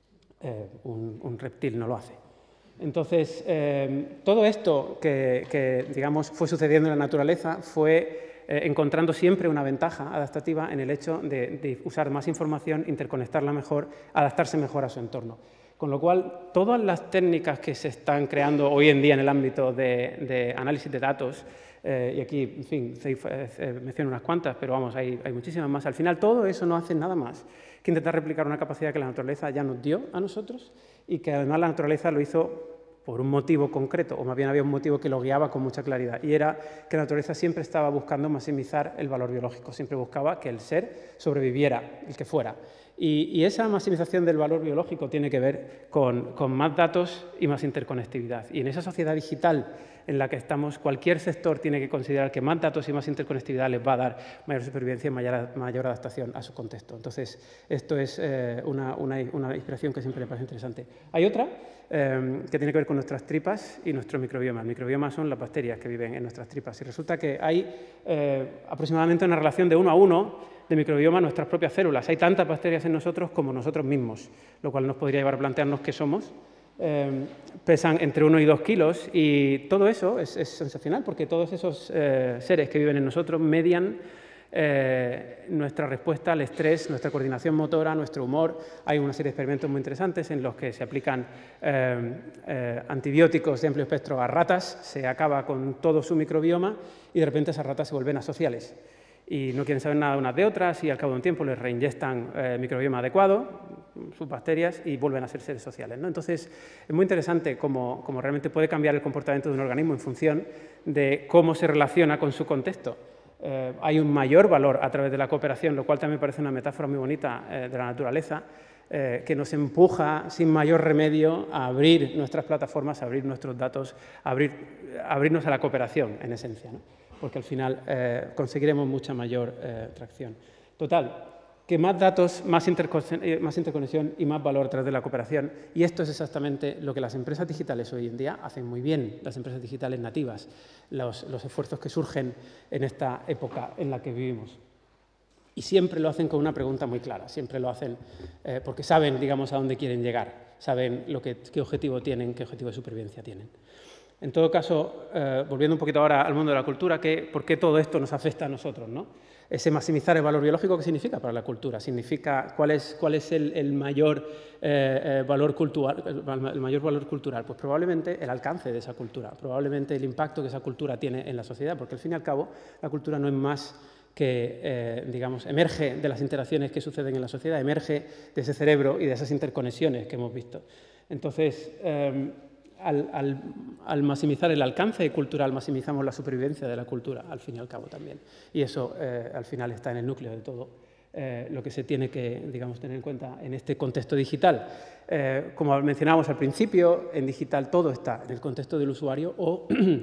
Eh, un, un reptil no lo hace. Entonces, eh, todo esto que, que, digamos, fue sucediendo en la naturaleza fue eh, encontrando siempre una ventaja adaptativa en el hecho de, de usar más información, interconectarla mejor, adaptarse mejor a su entorno. Con lo cual, todas las técnicas que se están creando hoy en día en el ámbito de, de análisis de datos, eh, y aquí, en fin, eh, menciono unas cuantas, pero vamos, hay, hay muchísimas más. Al final, todo eso no hace nada más que intentar replicar una capacidad que la naturaleza ya nos dio a nosotros y que además la naturaleza lo hizo por un motivo concreto, o más bien había un motivo que lo guiaba con mucha claridad, y era que la naturaleza siempre estaba buscando maximizar el valor biológico, siempre buscaba que el ser sobreviviera, el que fuera. Y, y esa maximización del valor biológico tiene que ver con, con más datos y más interconectividad. Y en esa sociedad digital en la que estamos, cualquier sector tiene que considerar que más datos y más interconectividad les va a dar mayor supervivencia y mayor, mayor adaptación a su contexto. Entonces, esto es eh, una, una, una inspiración que siempre me parece interesante. Hay otra eh, que tiene que ver con nuestras tripas y nuestro microbioma. El microbioma son las bacterias que viven en nuestras tripas. Y resulta que hay eh, aproximadamente una relación de uno a uno de microbioma a nuestras propias células. Hay tantas bacterias en nosotros como nosotros mismos, lo cual nos podría llevar a plantearnos qué somos. Eh, pesan entre uno y dos kilos y todo eso es, es sensacional porque todos esos eh, seres que viven en nosotros median eh, nuestra respuesta al estrés, nuestra coordinación motora, nuestro humor. Hay una serie de experimentos muy interesantes en los que se aplican eh, eh, antibióticos de amplio espectro a ratas, se acaba con todo su microbioma y de repente esas ratas se vuelven asociales y no quieren saber nada unas de otras y al cabo de un tiempo les reinyectan eh, microbioma adecuado, sus bacterias, y vuelven a ser seres sociales, ¿no? Entonces, es muy interesante cómo, cómo realmente puede cambiar el comportamiento de un organismo en función de cómo se relaciona con su contexto. Eh, hay un mayor valor a través de la cooperación, lo cual también parece una metáfora muy bonita eh, de la naturaleza, eh, que nos empuja sin mayor remedio a abrir nuestras plataformas, a abrir nuestros datos, a, abrir, a abrirnos a la cooperación, en esencia, ¿no? Porque al final eh, conseguiremos mucha mayor eh, tracción. Total, que más datos, más, interconexión, más interconexión y más valor a través de la cooperación. Y esto es exactamente lo que las empresas digitales hoy en día hacen muy bien, las empresas digitales nativas, los, los esfuerzos que surgen en esta época en la que vivimos. Y siempre lo hacen con una pregunta muy clara, siempre lo hacen eh, porque saben, digamos, a dónde quieren llegar, saben lo que, qué objetivo tienen, qué objetivo de supervivencia tienen. En todo caso, eh, volviendo un poquito ahora al mundo de la cultura, ¿qué, ¿por qué todo esto nos afecta a nosotros, ¿no? Ese maximizar el valor biológico, ¿qué significa para la cultura? Significa cuál es, cuál es el, el, mayor, eh, eh, valor cultural, el, el mayor valor cultural. Pues probablemente el alcance de esa cultura, probablemente el impacto que esa cultura tiene en la sociedad, porque al fin y al cabo la cultura no es más que, eh, digamos, emerge de las interacciones que suceden en la sociedad, emerge de ese cerebro y de esas interconexiones que hemos visto. Entonces, eh, al, al, al maximizar el alcance cultural, maximizamos la supervivencia de la cultura, al fin y al cabo también. Y eso, eh, al final, está en el núcleo de todo eh, lo que se tiene que, digamos, tener en cuenta en este contexto digital. Eh, como mencionábamos al principio, en digital todo está en el contexto del usuario o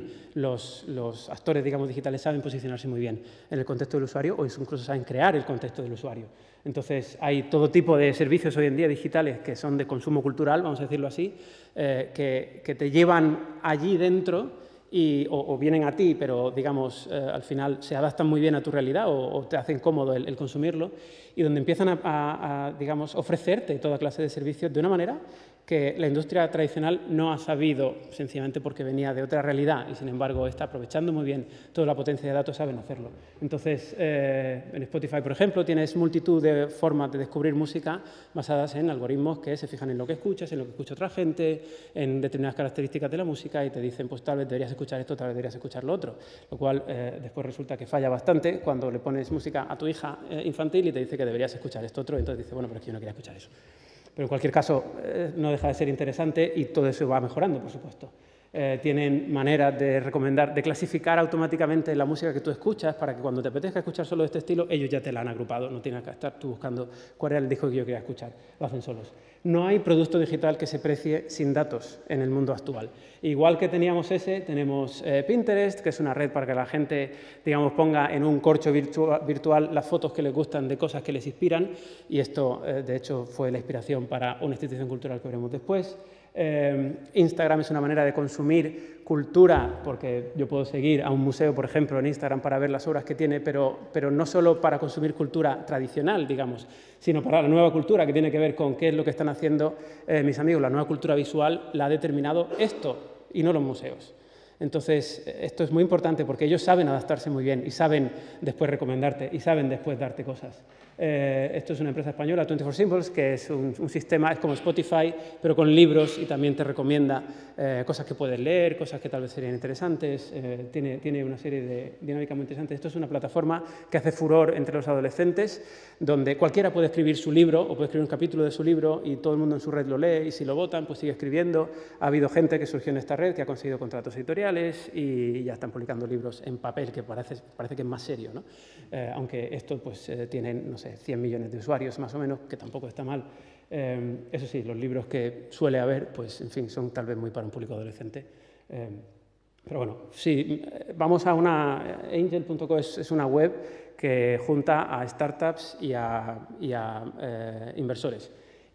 los, los actores, digamos, digitales saben posicionarse muy bien en el contexto del usuario o incluso saben crear el contexto del usuario. Entonces, hay todo tipo de servicios hoy en día digitales que son de consumo cultural, vamos a decirlo así, eh, que, que te llevan allí dentro y, o, o vienen a ti, pero, digamos, eh, al final se adaptan muy bien a tu realidad o, o te hacen cómodo el, el consumirlo, y donde empiezan a, a, a, digamos, ofrecerte toda clase de servicios de una manera que la industria tradicional no ha sabido, sencillamente porque venía de otra realidad y, sin embargo, está aprovechando muy bien toda la potencia de datos, saben hacerlo. Entonces, eh, en Spotify, por ejemplo, tienes multitud de formas de descubrir música basadas en algoritmos que se fijan en lo que escuchas, en lo que escucha otra gente, en determinadas características de la música y te dicen, pues tal vez deberías escuchar esto, tal vez deberías escuchar lo otro. Lo cual, eh, después resulta que falla bastante cuando le pones música a tu hija eh, infantil y te dice que deberías escuchar esto otro, y entonces dice, bueno, pero es que yo no quería escuchar eso. Pero en cualquier caso, eh, no deja de ser interesante y todo eso va mejorando, por supuesto. Eh, tienen maneras de recomendar, de clasificar automáticamente la música que tú escuchas para que cuando te apetezca escuchar solo de este estilo, ellos ya te la han agrupado, no tienes que estar tú buscando cuál era el disco que yo quería escuchar, lo hacen solos. No hay producto digital que se precie sin datos en el mundo actual. Igual que teníamos ese, tenemos eh, Pinterest, que es una red para que la gente, digamos, ponga en un corcho virtual, virtual las fotos que les gustan de cosas que les inspiran, y esto, eh, de hecho, fue la inspiración para una institución cultural que veremos después. Eh, Instagram es una manera de consumir cultura, porque yo puedo seguir a un museo, por ejemplo, en Instagram para ver las obras que tiene, pero, pero no solo para consumir cultura tradicional, digamos, sino para la nueva cultura que tiene que ver con qué es lo que están haciendo eh, mis amigos. La nueva cultura visual la ha determinado esto y no los museos. Entonces, esto es muy importante porque ellos saben adaptarse muy bien y saben después recomendarte y saben después darte cosas. Eh, esto es una empresa española, veinticuatro Symbols, que es un, un sistema, es como Spotify, pero con libros, y también te recomienda eh, cosas que puedes leer, cosas que tal vez serían interesantes, eh, tiene, tiene una serie de dinámicas muy interesantes. Esto es una plataforma que hace furor entre los adolescentes, donde cualquiera puede escribir su libro o puede escribir un capítulo de su libro y todo el mundo en su red lo lee, y si lo votan, pues sigue escribiendo. Ha habido gente que surgió en esta red que ha conseguido contratos editoriales y ya están publicando libros en papel, que parece, parece que es más serio, ¿no? Eh, aunque esto pues eh, tienen, no sé, cien millones de usuarios más o menos, que tampoco está mal. Eh, eso sí, los libros que suele haber, pues en fin, son tal vez muy para un público adolescente. Eh, pero bueno, sí, vamos a una... Angel punto co es, es una web que junta a startups y a, y a eh, inversores.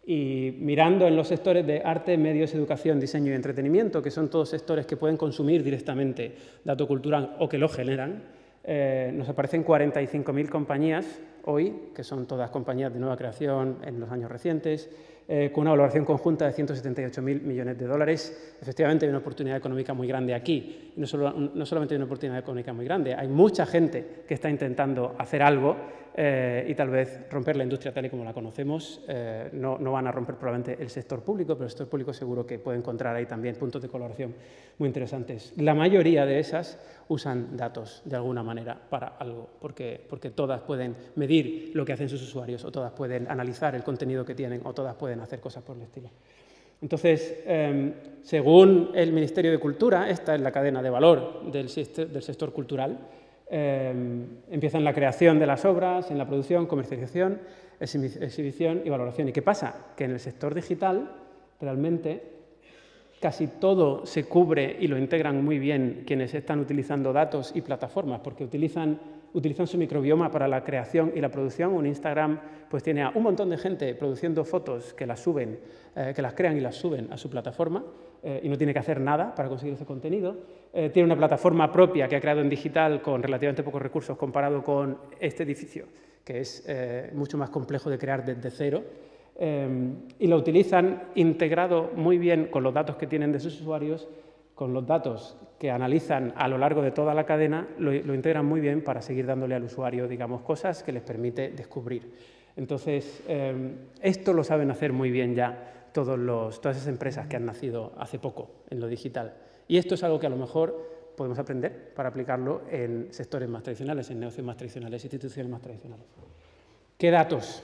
Y mirando en los sectores de arte, medios, educación, diseño y entretenimiento, que son todos sectores que pueden consumir directamente dato cultural o que lo generan, Eh, nos aparecen cuarenta y cinco mil compañías hoy, que son todas compañías de nueva creación en los años recientes, eh, con una valoración conjunta de ciento setenta y ocho mil millones de dólares. Efectivamente, hay una oportunidad económica muy grande aquí. No, solo, no solamente hay una oportunidad económica muy grande, hay mucha gente que está intentando hacer algo eh, y tal vez romper la industria tal y como la conocemos. Eh, no, no van a romper probablemente el sector público, pero el sector público seguro que puede encontrar ahí también puntos de colaboración muy interesantes. La mayoría de esas usan datos de alguna manera para algo, porque, porque todas pueden medir lo que hacen sus usuarios, o todas pueden analizar el contenido que tienen, o todas pueden hacer cosas por el estilo. Entonces, eh, según el Ministerio de Cultura, esta es la cadena de valor del, del sector cultural. Eh, empieza en la creación de las obras, en la producción, comercialización, exhibición y valoración. ¿Y qué pasa? Que en el sector digital realmente casi todo se cubre y lo integran muy bien quienes están utilizando datos y plataformas, porque utilizan, utilizan su microbioma para la creación y la producción. Un Instagram pues tiene a un montón de gente produciendo fotos que las suben, eh, que las crean y las suben a su plataforma, eh, y no tiene que hacer nada para conseguir ese contenido. Eh, tiene una plataforma propia que ha creado en digital con relativamente pocos recursos comparado con este edificio, que es eh, mucho más complejo de crear desde cero. Eh, y lo utilizan integrado muy bien con los datos que tienen de sus usuarios, con los datos que analizan a lo largo de toda la cadena, lo, lo integran muy bien para seguir dándole al usuario, digamos, cosas que les permite descubrir. Entonces, eh, esto lo saben hacer muy bien ya todos los, todas esas empresas que han nacido hace poco en lo digital. Y esto es algo que a lo mejor podemos aprender para aplicarlo en sectores más tradicionales, en negocios más tradicionales, instituciones más tradicionales. ¿Qué datos?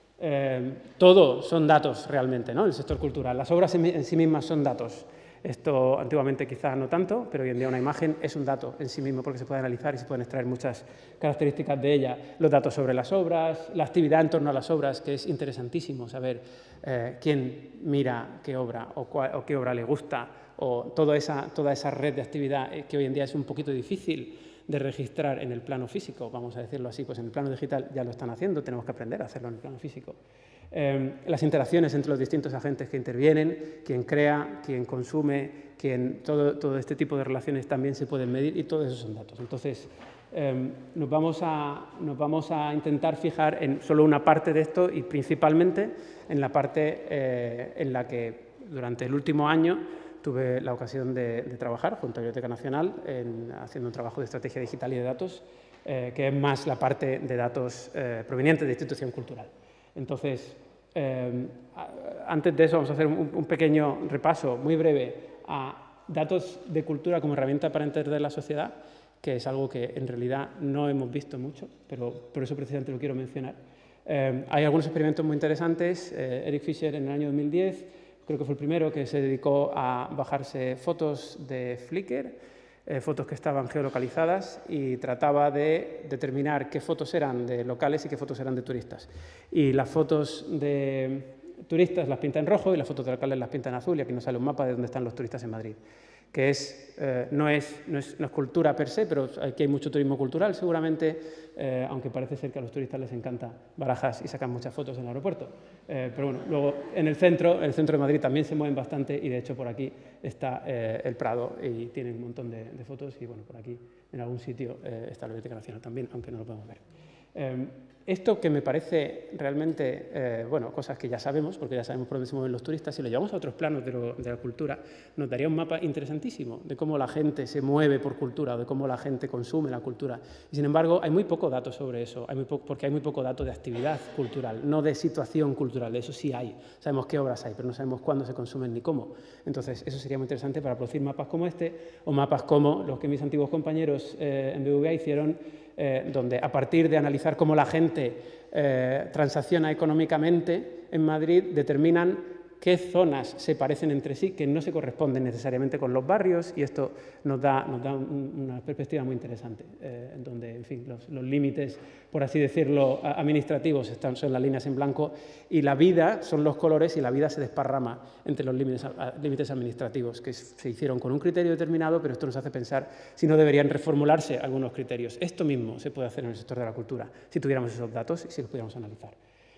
Eh, todo son datos realmente, ¿no? El sector cultural. Las obras en, en sí mismas son datos. Esto antiguamente quizás no tanto, pero hoy en día una imagen es un dato en sí mismo porque se puede analizar y se pueden extraer muchas características de ella. Los datos sobre las obras, la actividad en torno a las obras, que es interesantísimo saber eh, quién mira qué obra o, cuál, o qué obra le gusta, o toda esa, toda esa red de actividad eh, que hoy en día es un poquito difícil de registrar en el plano físico, vamos a decirlo así, pues en el plano digital ya lo están haciendo, tenemos que aprender a hacerlo en el plano físico. Eh, las interacciones entre los distintos agentes que intervienen, quien crea, quien consume, quien, todo, todo este tipo de relaciones también se pueden medir y todos esos son datos. Entonces, eh, nos, vamos a, nos vamos a intentar fijar en solo una parte de esto y principalmente en la parte eh, en la que durante el último año tuve la ocasión de, de trabajar junto a la Biblioteca Nacional en, haciendo un trabajo de estrategia digital y de datos, eh, que es más la parte de datos eh, provenientes de institución cultural. Entonces, eh, antes de eso vamos a hacer un, un pequeño repaso muy breve a datos de cultura como herramienta para entender la sociedad, que es algo que en realidad no hemos visto mucho, pero por eso precisamente lo quiero mencionar. Eh, hay algunos experimentos muy interesantes. Eh, Eric Fisher en el año dos mil diez, creo que fue el primero que se dedicó a bajarse fotos de Flickr, Eh, fotos que estaban geolocalizadas y trataba de determinar qué fotos eran de locales y qué fotos eran de turistas. Y las fotos de turistas las pinta en rojo y las fotos de locales las pinta en azul, y aquí nos sale un mapa de dónde están los turistas en Madrid, que es, eh, no, es, no, es, no es cultura per se, pero aquí hay mucho turismo cultural seguramente, eh, aunque parece ser que a los turistas les encanta Barajas y sacan muchas fotos en el aeropuerto. Eh, pero bueno, luego en el centro, en el centro de Madrid también se mueven bastante y de hecho por aquí está eh, el Prado y tienen un montón de, de fotos y bueno, por aquí en algún sitio eh, está la Biblioteca Nacional también, aunque no lo podemos ver. Eh, esto que me parece realmente, eh, bueno, cosas que ya sabemos, porque ya sabemos por dónde se mueven los turistas, si lo llevamos a otros planos de, lo, de la cultura, nos daría un mapa interesantísimo de cómo la gente se mueve por cultura o de cómo la gente consume la cultura. Y sin embargo, hay muy poco dato sobre eso, hay muy poco, porque hay muy poco dato de actividad cultural, no de situación cultural, de eso sí hay. Sabemos qué obras hay, pero no sabemos cuándo se consumen ni cómo. Entonces, eso sería muy interesante para producir mapas como este, o mapas como los que mis antiguos compañeros eh, en B B V A hicieron, Eh, donde a partir de analizar cómo la gente eh, transacciona económicamente en Madrid, determinan qué zonas se parecen entre sí, que no se corresponden necesariamente con los barrios, y esto nos da, nos da un, una perspectiva muy interesante, eh, en donde, en fin, los, los límites, por así decirlo, administrativos están, son las líneas en blanco, y la vida son los colores, y la vida se desparrama entre los límites, límites administrativos, que se hicieron con un criterio determinado, pero esto nos hace pensar si no deberían reformularse algunos criterios. Esto mismo se puede hacer en el sector de la cultura, si tuviéramos esos datos y si los pudiéramos analizar.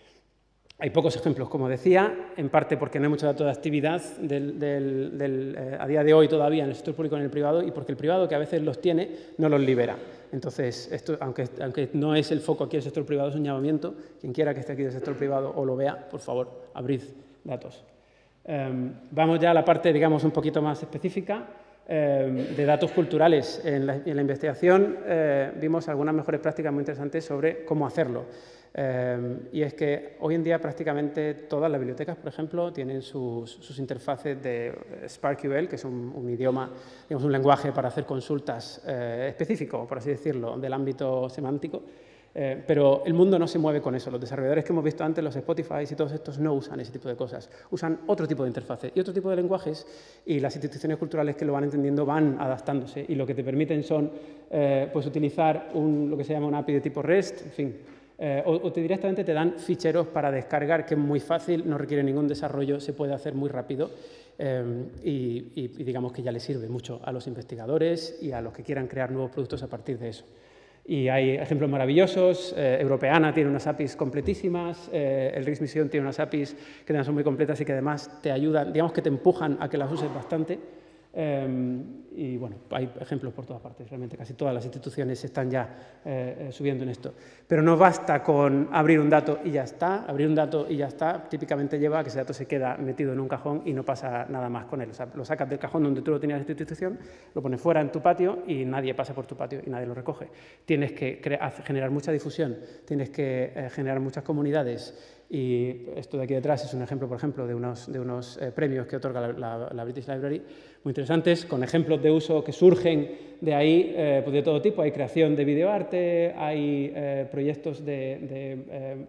Hay pocos ejemplos, como decía, en parte porque no hay mucho dato de actividad del, del, del, eh, a día de hoy todavía en el sector público y en el privado, y porque el privado, que a veces los tiene, no los libera. Entonces, esto, aunque, aunque no es el foco aquí del sector privado, es un llamamiento. Quien quiera que esté aquí del sector privado o lo vea, por favor, abrid datos. Um, vamos ya a la parte, digamos, un poquito más específica um, de datos culturales. En la, en la investigación eh, vimos algunas mejores prácticas muy interesantes sobre cómo hacerlo. Eh, y es que hoy en día prácticamente todas las bibliotecas, por ejemplo, tienen sus, sus interfaces de SparkQL, que es un, un idioma, digamos, un lenguaje para hacer consultas eh, específico, por así decirlo, del ámbito semántico. Eh, pero el mundo no se mueve con eso. Los desarrolladores que hemos visto antes, los Spotify y todos estos, no usan ese tipo de cosas. Usan otro tipo de interfaces y otro tipo de lenguajes, y las instituciones culturales que lo van entendiendo van adaptándose, y lo que te permiten son eh, pues utilizar un, lo que se llama un A P I de tipo REST, en fin. Eh, o, o te directamente te dan ficheros para descargar, que es muy fácil, no requiere ningún desarrollo, se puede hacer muy rápido eh, y, y, y digamos que ya le sirve mucho a los investigadores y a los que quieran crear nuevos productos a partir de eso. Y hay ejemplos maravillosos. eh, Europeana tiene unas A P Is completísimas, eh, el RIS Mission tiene unas A P Is que son muy completas y que además te ayudan, digamos que te empujan a que las uses bastante. Eh, y bueno, hay ejemplos por todas partes, realmente casi todas las instituciones están ya eh, subiendo en esto. Pero no basta con abrir un dato y ya está, abrir un dato y ya está, típicamente lleva a que ese dato se queda metido en un cajón y no pasa nada más con él. O sea, lo sacas del cajón donde tú lo tenías en tu institución, lo pones fuera en tu patio y nadie pasa por tu patio y nadie lo recoge. Tienes que generar mucha difusión, tienes que eh, generar muchas comunidades Y esto de aquí detrás es un ejemplo, por ejemplo, de unos, de unos eh, premios que otorga la, la, la British Library, muy interesantes, con ejemplos de uso que surgen de ahí, eh, pues de todo tipo. Hay creación de videoarte, hay eh, proyectos de, de eh,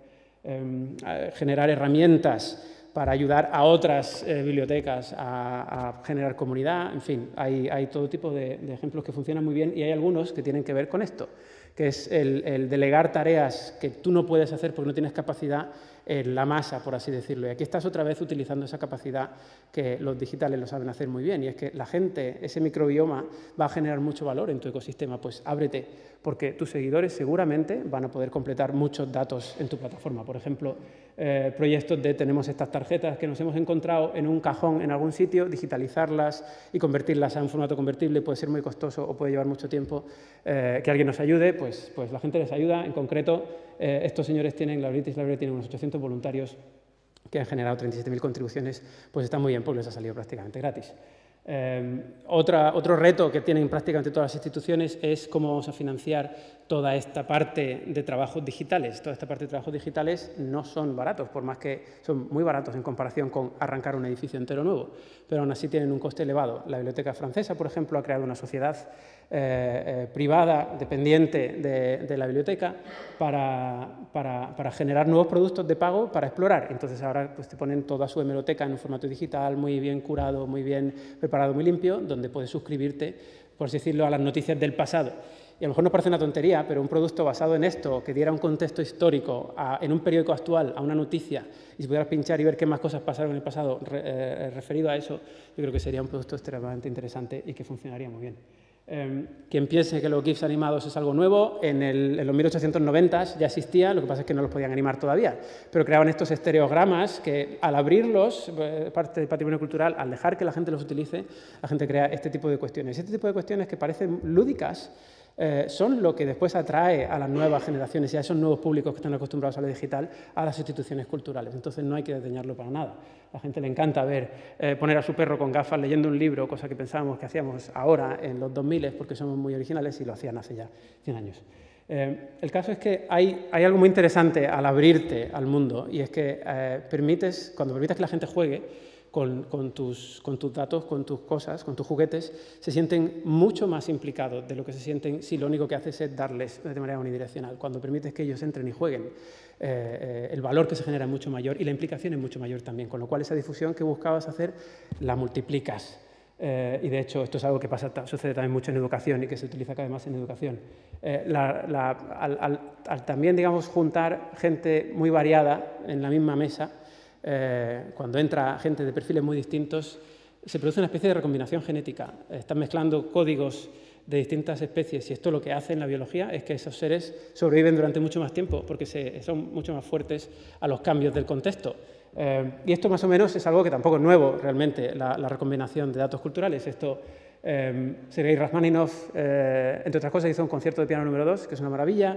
eh, generar herramientas para ayudar a otras eh, bibliotecas a, a generar comunidad. En fin, hay, hay todo tipo de, de ejemplos que funcionan muy bien y hay algunos que tienen que ver con esto, que es el, el delegar tareas que tú no puedes hacer porque no tienes capacidad en la masa, por así decirlo. Y aquí estás otra vez utilizando esa capacidad que los digitales lo saben hacer muy bien, y es que la gente, ese microbioma, va a generar mucho valor en tu ecosistema. Pues ábrete, porque tus seguidores seguramente van a poder completar muchos datos en tu plataforma. Por ejemplo, eh, proyectos de tenemos estas tarjetas que nos hemos encontrado en un cajón en algún sitio, digitalizarlas y convertirlas a un formato convertible puede ser muy costoso o puede llevar mucho tiempo. Eh, que alguien nos ayude, pues, pues la gente les ayuda. En concreto, eh, estos señores tienen, la British Library tiene unos ochocientos voluntarios que han generado treinta y siete mil contribuciones, pues está muy bien porque les ha salido prácticamente gratis. Eh, otra, otro reto que tienen prácticamente todas las instituciones es cómo vamos a financiar toda esta parte de trabajos digitales. Toda esta parte de trabajos digitales no son baratos, por más que son muy baratos en comparación con arrancar un edificio entero nuevo, pero aún así tienen un coste elevado. La Biblioteca Francesa, por ejemplo, ha creado una sociedad eh, eh, privada, dependiente de, de la biblioteca, para, para, para generar nuevos productos de pago para explorar. Entonces ahora pues, te ponen toda su hemeroteca en un formato digital, muy bien curado, muy bien preparado, muy limpio, donde puedes suscribirte, por así decirlo, a las noticias del pasado. Y a lo mejor nos parece una tontería, pero un producto basado en esto, que diera un contexto histórico a, en un periódico actual a una noticia, y si pudieras pinchar y ver qué más cosas pasaron en el pasado re, eh, referido a eso, yo creo que sería un producto extremadamente interesante y que funcionaría muy bien. Eh, quien piense que los GIFs animados es algo nuevo, en, el, en los mil ochocientos noventa ya existía, lo que pasa es que no los podían animar todavía, pero creaban estos estereogramas que al abrirlos, eh, parte del patrimonio cultural, al dejar que la gente los utilice, la gente crea este tipo de cuestiones. Este tipo de cuestiones que parecen lúdicas, Eh, son lo que después atrae a las nuevas generaciones y a esos nuevos públicos que están acostumbrados a lo digital a las instituciones culturales. Entonces no hay que desdeñarlo para nada. A la gente le encanta ver, eh, poner a su perro con gafas leyendo un libro, cosa que pensábamos que hacíamos ahora en los dos mil porque somos muy originales y lo hacían hace ya cien años. Eh, el caso es que hay, hay algo muy interesante al abrirte al mundo, y es que eh, permites, cuando permites que la gente juegue, Con, con, tus, con tus datos, con tus cosas, con tus juguetes, se sienten mucho más implicados de lo que se sienten si lo único que haces es darles de manera unidireccional. Cuando permites que ellos entren y jueguen, eh, eh, el valor que se genera es mucho mayor y la implicación es mucho mayor también, con lo cual esa difusión que buscabas hacer la multiplicas. Eh, y de hecho esto es algo que pasa, sucede también mucho en educación y que se utiliza cada vez más en educación. Eh, la, la, al, al, al también, digamos, juntar gente muy variada en la misma mesa, Eh, cuando entra gente de perfiles muy distintos, se produce una especie de recombinación genética. Están mezclando códigos de distintas especies y esto lo que hace en la biología es que esos seres sobreviven durante mucho más tiempo porque se, son mucho más fuertes a los cambios del contexto. Eh, y esto más o menos es algo que tampoco es nuevo realmente, la, la recombinación de datos culturales. Esto, eh, Sergei Rachmaninoff, eh, entre otras cosas, hizo un concierto de piano número dos, que es una maravilla.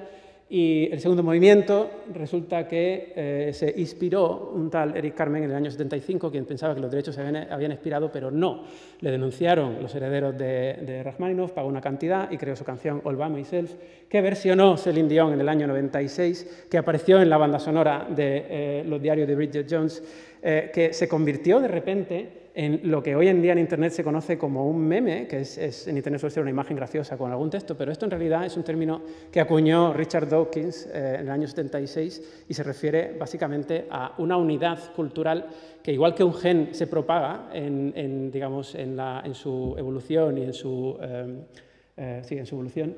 Y el segundo movimiento resulta que eh, se inspiró un tal Eric Carmen en el año setenta y cinco, quien pensaba que los derechos se habían, habían expirado, pero no. Le denunciaron los herederos de, de Rachmaninoff, pagó una cantidad y creó su canción All By Myself, que versionó Celine Dion en el año noventa y seis, que apareció en la banda sonora de eh, los diarios de Bridget Jones, eh, que se convirtió de repente en lo que hoy en día en Internet se conoce como un meme, que es, es, en Internet suele ser una imagen graciosa con algún texto, pero esto en realidad es un término que acuñó Richard Dawkins eh, en el año setenta y seis y se refiere básicamente a una unidad cultural que, igual que un gen se propaga en, en, digamos, en, la, en su evolución y en su, eh, eh, sí, en su evolución,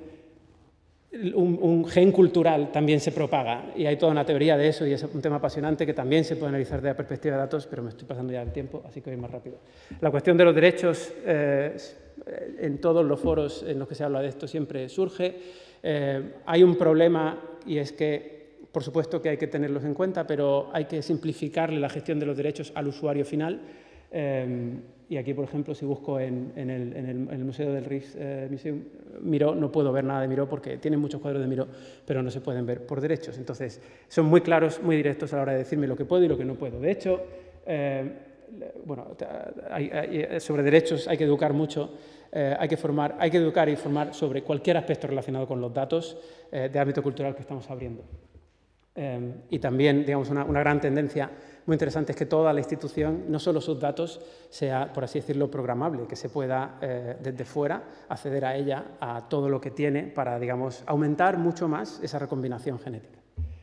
Un, un gen cultural también se propaga y hay toda una teoría de eso y es un tema apasionante que también se puede analizar desde la perspectiva de datos, pero me estoy pasando ya el tiempo, así que voy más rápido. La cuestión de los derechos eh, en todos los foros en los que se habla de esto siempre surge. Eh, hay un problema y es que, por supuesto que hay que tenerlos en cuenta, pero hay que simplificarle la gestión de los derechos al usuario final. Eh, y aquí, por ejemplo, si busco en, en, el, en, el, en el Museo del Rijksmuseum Miró, no puedo ver nada de Miró porque tienen muchos cuadros de Miró, pero no se pueden ver por derechos. Entonces, son muy claros, muy directos a la hora de decirme lo que puedo y lo que no puedo. De hecho, eh, bueno, hay, hay, sobre derechos hay que educar mucho, eh, hay que formar, hay que educar y formar sobre cualquier aspecto relacionado con los datos eh, de ámbito cultural que estamos abriendo. Eh, y también, digamos, una, una gran tendencia muy interesante es que toda la institución, no solo sus datos, sea, por así decirlo, programable, que se pueda eh, desde fuera acceder a ella, a todo lo que tiene para, digamos, aumentar mucho más esa recombinación genética.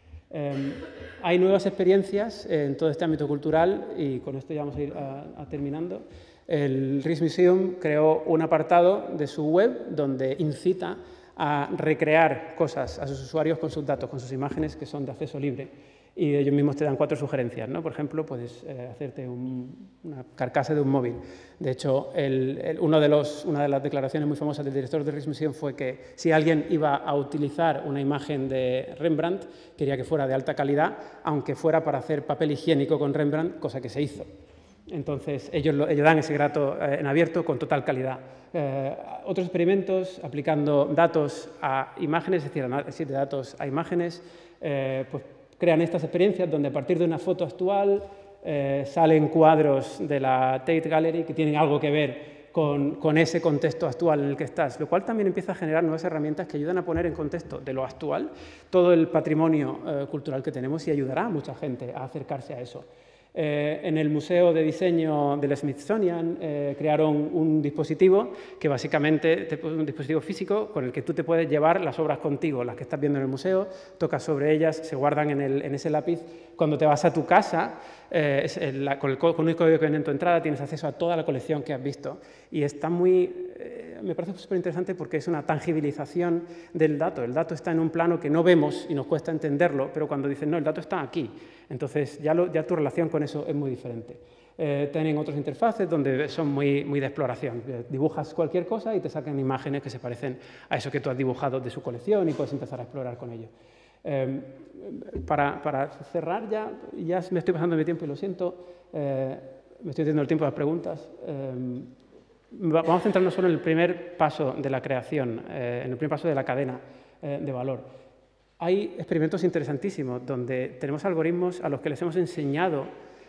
Eh, hay nuevas experiencias en todo este ámbito cultural y con esto ya vamos a ir a, a terminando. El Rijksmuseum creó un apartado de su web donde incita a recrear cosas a sus usuarios con sus datos, con sus imágenes que son de acceso libre. Y ellos mismos te dan cuatro sugerencias, ¿no? Por ejemplo, puedes eh, hacerte un, una carcasa de un móvil. De hecho, el, el, uno de los, una de las declaraciones muy famosas del director del Rijksmuseum fue que si alguien iba a utilizar una imagen de Rembrandt, quería que fuera de alta calidad, aunque fuera para hacer papel higiénico con Rembrandt, cosa que se hizo. Entonces, ellos, lo, ellos dan ese grato eh, en abierto con total calidad. Eh, otros experimentos aplicando datos a imágenes, es decir, análisis de datos a imágenes, eh, pues crean estas experiencias donde a partir de una foto actual eh, salen cuadros de la Tate Gallery que tienen algo que ver con, con ese contexto actual en el que estás, lo cual también empieza a generar nuevas herramientas que ayudan a poner en contexto de lo actual todo el patrimonio eh, cultural que tenemos y ayudará a mucha gente a acercarse a eso. Eh, en el Museo de Diseño del Smithsonian eh, crearon un dispositivo que básicamente te, un dispositivo físico con el que tú te puedes llevar las obras contigo, las que estás viendo en el museo, tocas sobre ellas, se guardan en, el, en ese lápiz. Cuando te vas a tu casa, eh, es el, con, el, con el código que viene en tu entrada tienes acceso a toda la colección que has visto y está muy... Eh, me parece súper interesante porque es una tangibilización del dato. El dato está en un plano que no vemos y nos cuesta entenderlo, pero cuando dicen, no, el dato está aquí, entonces ya, lo, ya tu relación con eso es muy diferente. Eh, tienen otras interfaces donde son muy, muy de exploración. Dibujas cualquier cosa y te sacan imágenes que se parecen a eso que tú has dibujado de su colección y puedes empezar a explorar con ello. Eh, para, para cerrar ya, ya me estoy pasando mi tiempo y lo siento, eh, me estoy teniendo el tiempo de las preguntas. Eh, Vamos a centrarnos solo en el primer paso de la creación, eh, en el primer paso de la cadena eh, de valor. Hay experimentos interesantísimos donde tenemos algoritmos a los que les hemos enseñado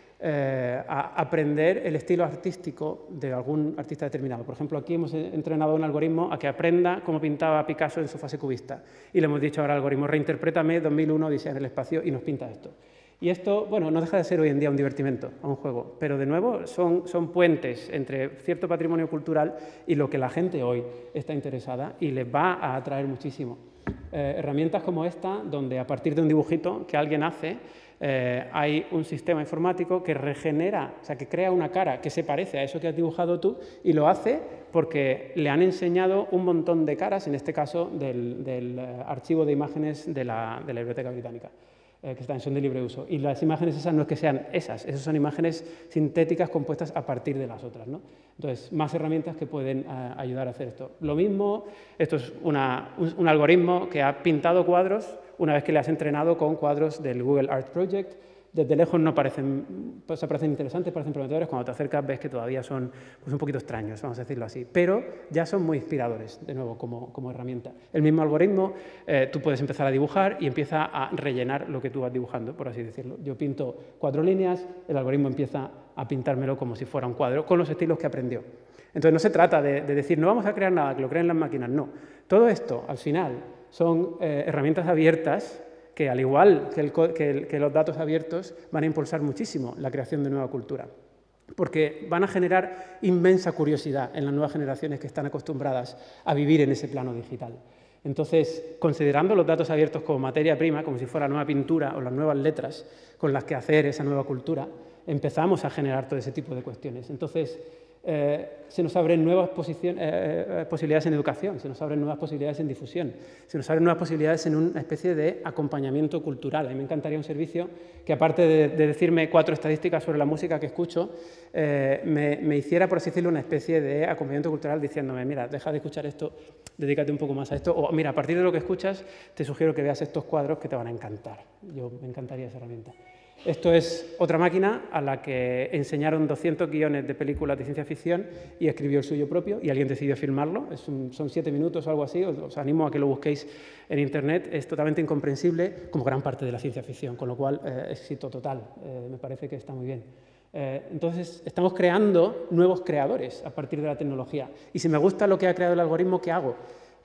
eh, a aprender el estilo artístico de algún artista determinado. Por ejemplo, aquí hemos entrenado a un algoritmo a que aprenda cómo pintaba Picasso en su fase cubista. Y le hemos dicho ahora al algoritmo, reinterprétame dos mil uno, Odisea en el espacio, y nos pinta esto. Y esto, bueno, no deja de ser hoy en día un divertimento, un juego, pero de nuevo son, son puentes entre cierto patrimonio cultural y lo que la gente hoy está interesada y les va a atraer muchísimo. Eh, herramientas como esta, donde a partir de un dibujito que alguien hace, eh, hay un sistema informático que regenera, o sea, que crea una cara que se parece a eso que has dibujado tú y lo hace porque le han enseñado un montón de caras, en este caso del, del uh, archivo de imágenes de la, de la Biblioteca Británica. Eh, que están, son de libre uso. Y las imágenes esas no es que sean esas, esas son imágenes sintéticas compuestas a partir de las otras, ¿no? Entonces, más herramientas que pueden uh, ayudar a hacer esto. Lo mismo, esto es una, un, un algoritmo que ha pintado cuadros una vez que le has entrenado con cuadros del Google Art Project. Desde lejos no parecen, pues, parecen interesantes, parecen prometedores. Cuando te acercas ves que todavía son pues, un poquito extraños, vamos a decirlo así. Pero ya son muy inspiradores, de nuevo, como, como herramienta. El mismo algoritmo, eh, tú puedes empezar a dibujar y empieza a rellenar lo que tú vas dibujando, por así decirlo. Yo pinto cuatro líneas, el algoritmo empieza a pintármelo como si fuera un cuadro, con los estilos que aprendió. Entonces no se trata de, de decir, no vamos a crear nada, que lo creen las máquinas, no. Todo esto, al final, son eh, herramientas abiertas que al igual que, el, que, el, que los datos abiertos van a impulsar muchísimo la creación de nueva cultura, porque van a generar inmensa curiosidad en las nuevas generaciones que están acostumbradas a vivir en ese plano digital. Entonces, considerando los datos abiertos como materia prima, como si fuera la nueva pintura o las nuevas letras con las que hacer esa nueva cultura, empezamos a generar todo ese tipo de cuestiones. Entonces, Eh, se nos abren nuevas eh, eh, posibilidades en educación, se nos abren nuevas posibilidades en difusión, se nos abren nuevas posibilidades en una especie de acompañamiento cultural. A mí me encantaría un servicio que, aparte de, de decirme cuatro estadísticas sobre la música que escucho, eh, me, me hiciera, por así decirlo, una especie de acompañamiento cultural diciéndome, mira, deja de escuchar esto, dedícate un poco más a esto, o mira, a partir de lo que escuchas, te sugiero que veas estos cuadros que te van a encantar. Yo me encantaría esa herramienta. Esto es otra máquina a la que enseñaron doscientos guiones de películas de ciencia ficción y escribió el suyo propio y alguien decidió filmarlo. Es un, son siete minutos o algo así, os, os animo a que lo busquéis en Internet. Es totalmente incomprensible como gran parte de la ciencia ficción, con lo cual, eh, éxito total. Eh, me parece que está muy bien. Eh, entonces, estamos creando nuevos creadores a partir de la tecnología. Y si me gusta lo que ha creado el algoritmo, ¿qué hago?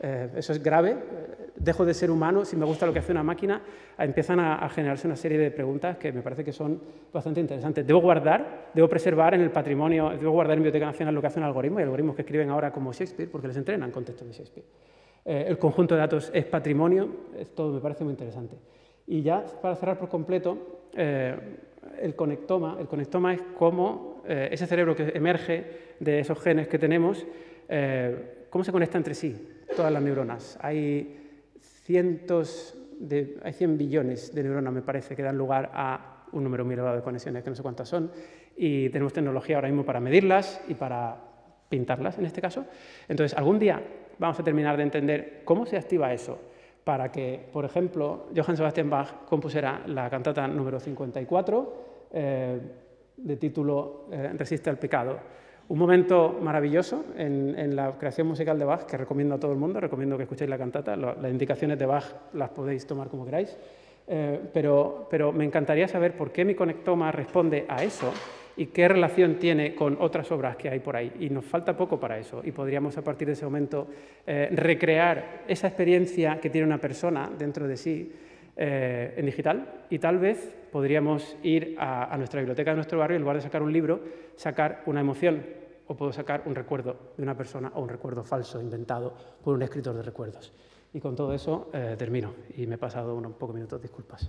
Eh, eso es grave, eh, dejo de ser humano, si me gusta lo que hace una máquina, empiezan a, a generarse una serie de preguntas que me parece que son bastante interesantes. Debo guardar, debo preservar en el patrimonio, debo guardar en Biblioteca Nacional lo que hace un algoritmo, y algoritmos que escriben ahora como Shakespeare, porque les entrenan con textos de Shakespeare. Eh, el conjunto de datos es patrimonio, esto me parece muy interesante. Y ya, para cerrar por completo, eh, el conectoma, el conectoma es cómo eh, ese cerebro que emerge de esos genes que tenemos, eh, cómo se conecta entre sí todas las neuronas. Hay cientos de, hay cien billones de neuronas, me parece, que dan lugar a un número muy elevado de conexiones, que no sé cuántas son, y tenemos tecnología ahora mismo para medirlas y para pintarlas, en este caso. Entonces, algún día vamos a terminar de entender cómo se activa eso para que, por ejemplo, Johann Sebastian Bach compusiera la cantata número cincuenta y cuatro, eh, de título eh, Resiste al pecado. Un momento maravilloso en, en la creación musical de Bach, que recomiendo a todo el mundo, recomiendo que escuchéis la cantata, lo, las indicaciones de Bach las podéis tomar como queráis, eh, pero, pero me encantaría saber por qué mi conectoma responde a eso y qué relación tiene con otras obras que hay por ahí. Y nos falta poco para eso, y podríamos a partir de ese momento eh, recrear esa experiencia que tiene una persona dentro de sí eh, en digital, y tal vez podríamos ir a, a nuestra biblioteca de nuestro barrio, y en lugar de sacar un libro, sacar una emoción, o puedo sacar un recuerdo de una persona o un recuerdo falso inventado por un escritor de recuerdos. Y con todo eso eh, termino, y me he pasado unos pocos minutos, disculpas.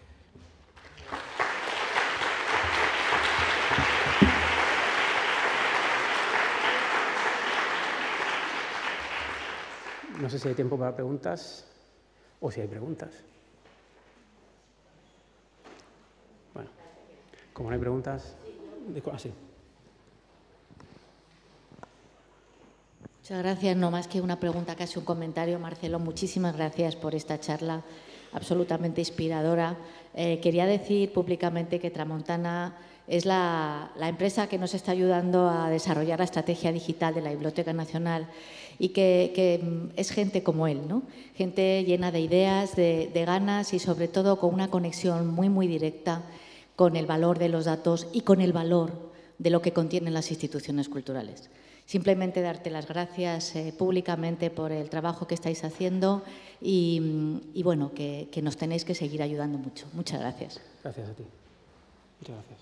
No sé si hay tiempo para preguntas o si hay preguntas. Bueno, como no hay preguntas, así. Muchas gracias. No más que una pregunta, casi un comentario. Marcelo, muchísimas gracias por esta charla absolutamente inspiradora. Eh, quería decir públicamente que Tramontana es la, la empresa que nos está ayudando a desarrollar la estrategia digital de la Biblioteca Nacional, y que, que es gente como él, ¿no? Gente llena de ideas, de, de ganas, y sobre todo con una conexión muy, muy directa con el valor de los datos y con el valor de lo que contienen las instituciones culturales. Simplemente darte las gracias eh, públicamente por el trabajo que estáis haciendo, y, y bueno, que, que nos tenéis que seguir ayudando mucho. Muchas gracias. Gracias a ti. Muchas gracias.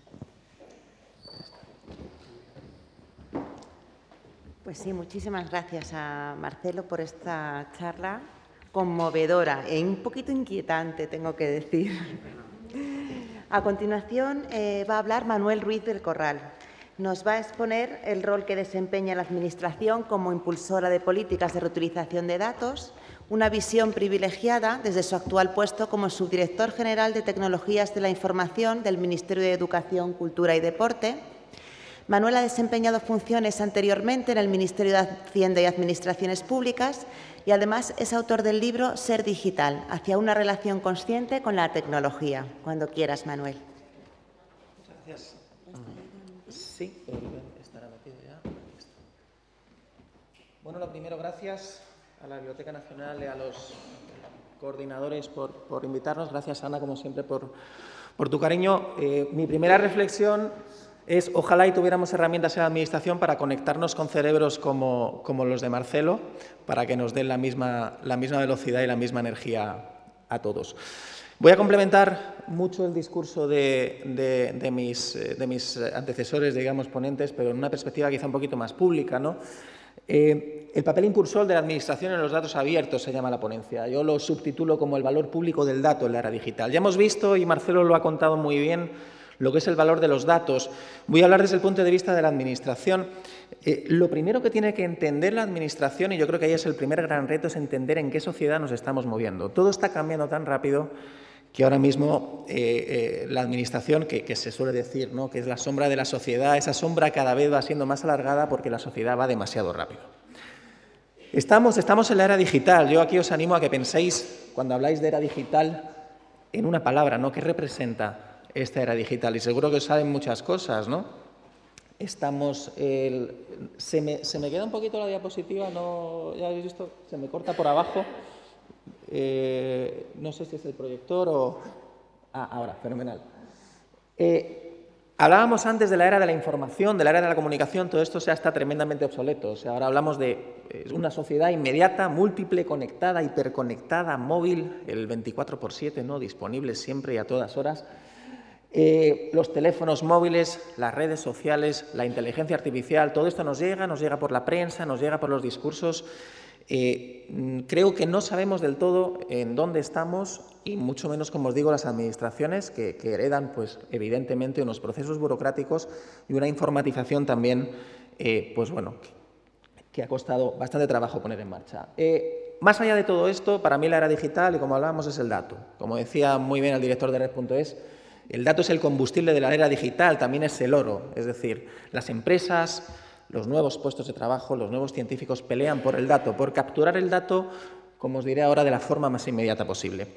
Pues sí, muchísimas gracias a Marcelo por esta charla conmovedora e un poquito inquietante, tengo que decir. A continuación eh, va a hablar Manuel Ruiz del Corral. Nos va a exponer el rol que desempeña la Administración como impulsora de políticas de reutilización de datos, una visión privilegiada desde su actual puesto como subdirector general de Tecnologías de la Información del Ministerio de Educación, Cultura y Deporte. Manuel ha desempeñado funciones anteriormente en el Ministerio de Hacienda y Administraciones Públicas, y además es autor del libro Ser Digital, hacia una relación consciente con la tecnología. Cuando quieras, Manuel. Muchas gracias. Sí, estará metido ya. Bueno, lo primero, gracias a la Biblioteca Nacional y a los coordinadores por, por invitarnos. Gracias, Ana, como siempre, por, por tu cariño. Eh, mi primera reflexión es, ojalá y tuviéramos herramientas en la Administración para conectarnos con cerebros como, como los de Marcelo, para que nos den la misma, la misma velocidad y la misma energía a todos. Voy a complementar mucho el discurso de, de, de, mis, de mis antecesores, digamos, ponentes, pero en una perspectiva quizá un poquito más pública, ¿no? Eh, el papel impulsor de la Administración en los datos abiertos se llama la ponencia. Yo lo subtitulo como el valor público del dato en la era digital. Ya hemos visto, y Marcelo lo ha contado muy bien, lo que es el valor de los datos. Voy a hablar desde el punto de vista de la Administración. Eh, lo primero que tiene que entender la Administración, y yo creo que ahí es el primer gran reto, es entender en qué sociedad nos estamos moviendo. Todo está cambiando tan rápido que ahora mismo eh, eh, la Administración, que, que se suele decir, ¿no?, que es la sombra de la sociedad, esa sombra cada vez va siendo más alargada porque la sociedad va demasiado rápido. Estamos, estamos en la era digital. Yo aquí os animo a que penséis, cuando habláis de era digital, en una palabra, ¿no?, ¿qué representa esta era digital? Y seguro que os saben muchas cosas, ¿no? Estamos... El, se, me, se me queda un poquito la diapositiva, ¿no? Ya habéis visto, se me corta por abajo. Eh, no sé si es el proyector o... Ah, ahora, fenomenal. Eh, Hablábamos antes de la era de la información, de la era de la comunicación, todo esto ya está tremendamente obsoleto. O sea, ahora hablamos de una sociedad inmediata, múltiple, conectada, hiperconectada, móvil, el veinticuatro por siete, ¿no? Disponible siempre y a todas horas. Eh, los teléfonos móviles, las redes sociales, la inteligencia artificial, todo esto nos llega, nos llega por la prensa, nos llega por los discursos. Eh, creo que no sabemos del todo en dónde estamos y mucho menos, como os digo, las administraciones que, que heredan, pues, evidentemente, unos procesos burocráticos y una informatización también, eh, pues bueno, que, que ha costado bastante trabajo poner en marcha. Eh, más allá de todo esto, para mí la era digital, y como hablábamos, es el dato. Como decía muy bien el director de Red punto es, el dato es el combustible de la era digital, también es el oro. Es decir, las empresas, los nuevos puestos de trabajo, los nuevos científicos pelean por el dato, por capturar el dato, como os diré ahora, de la forma más inmediata posible.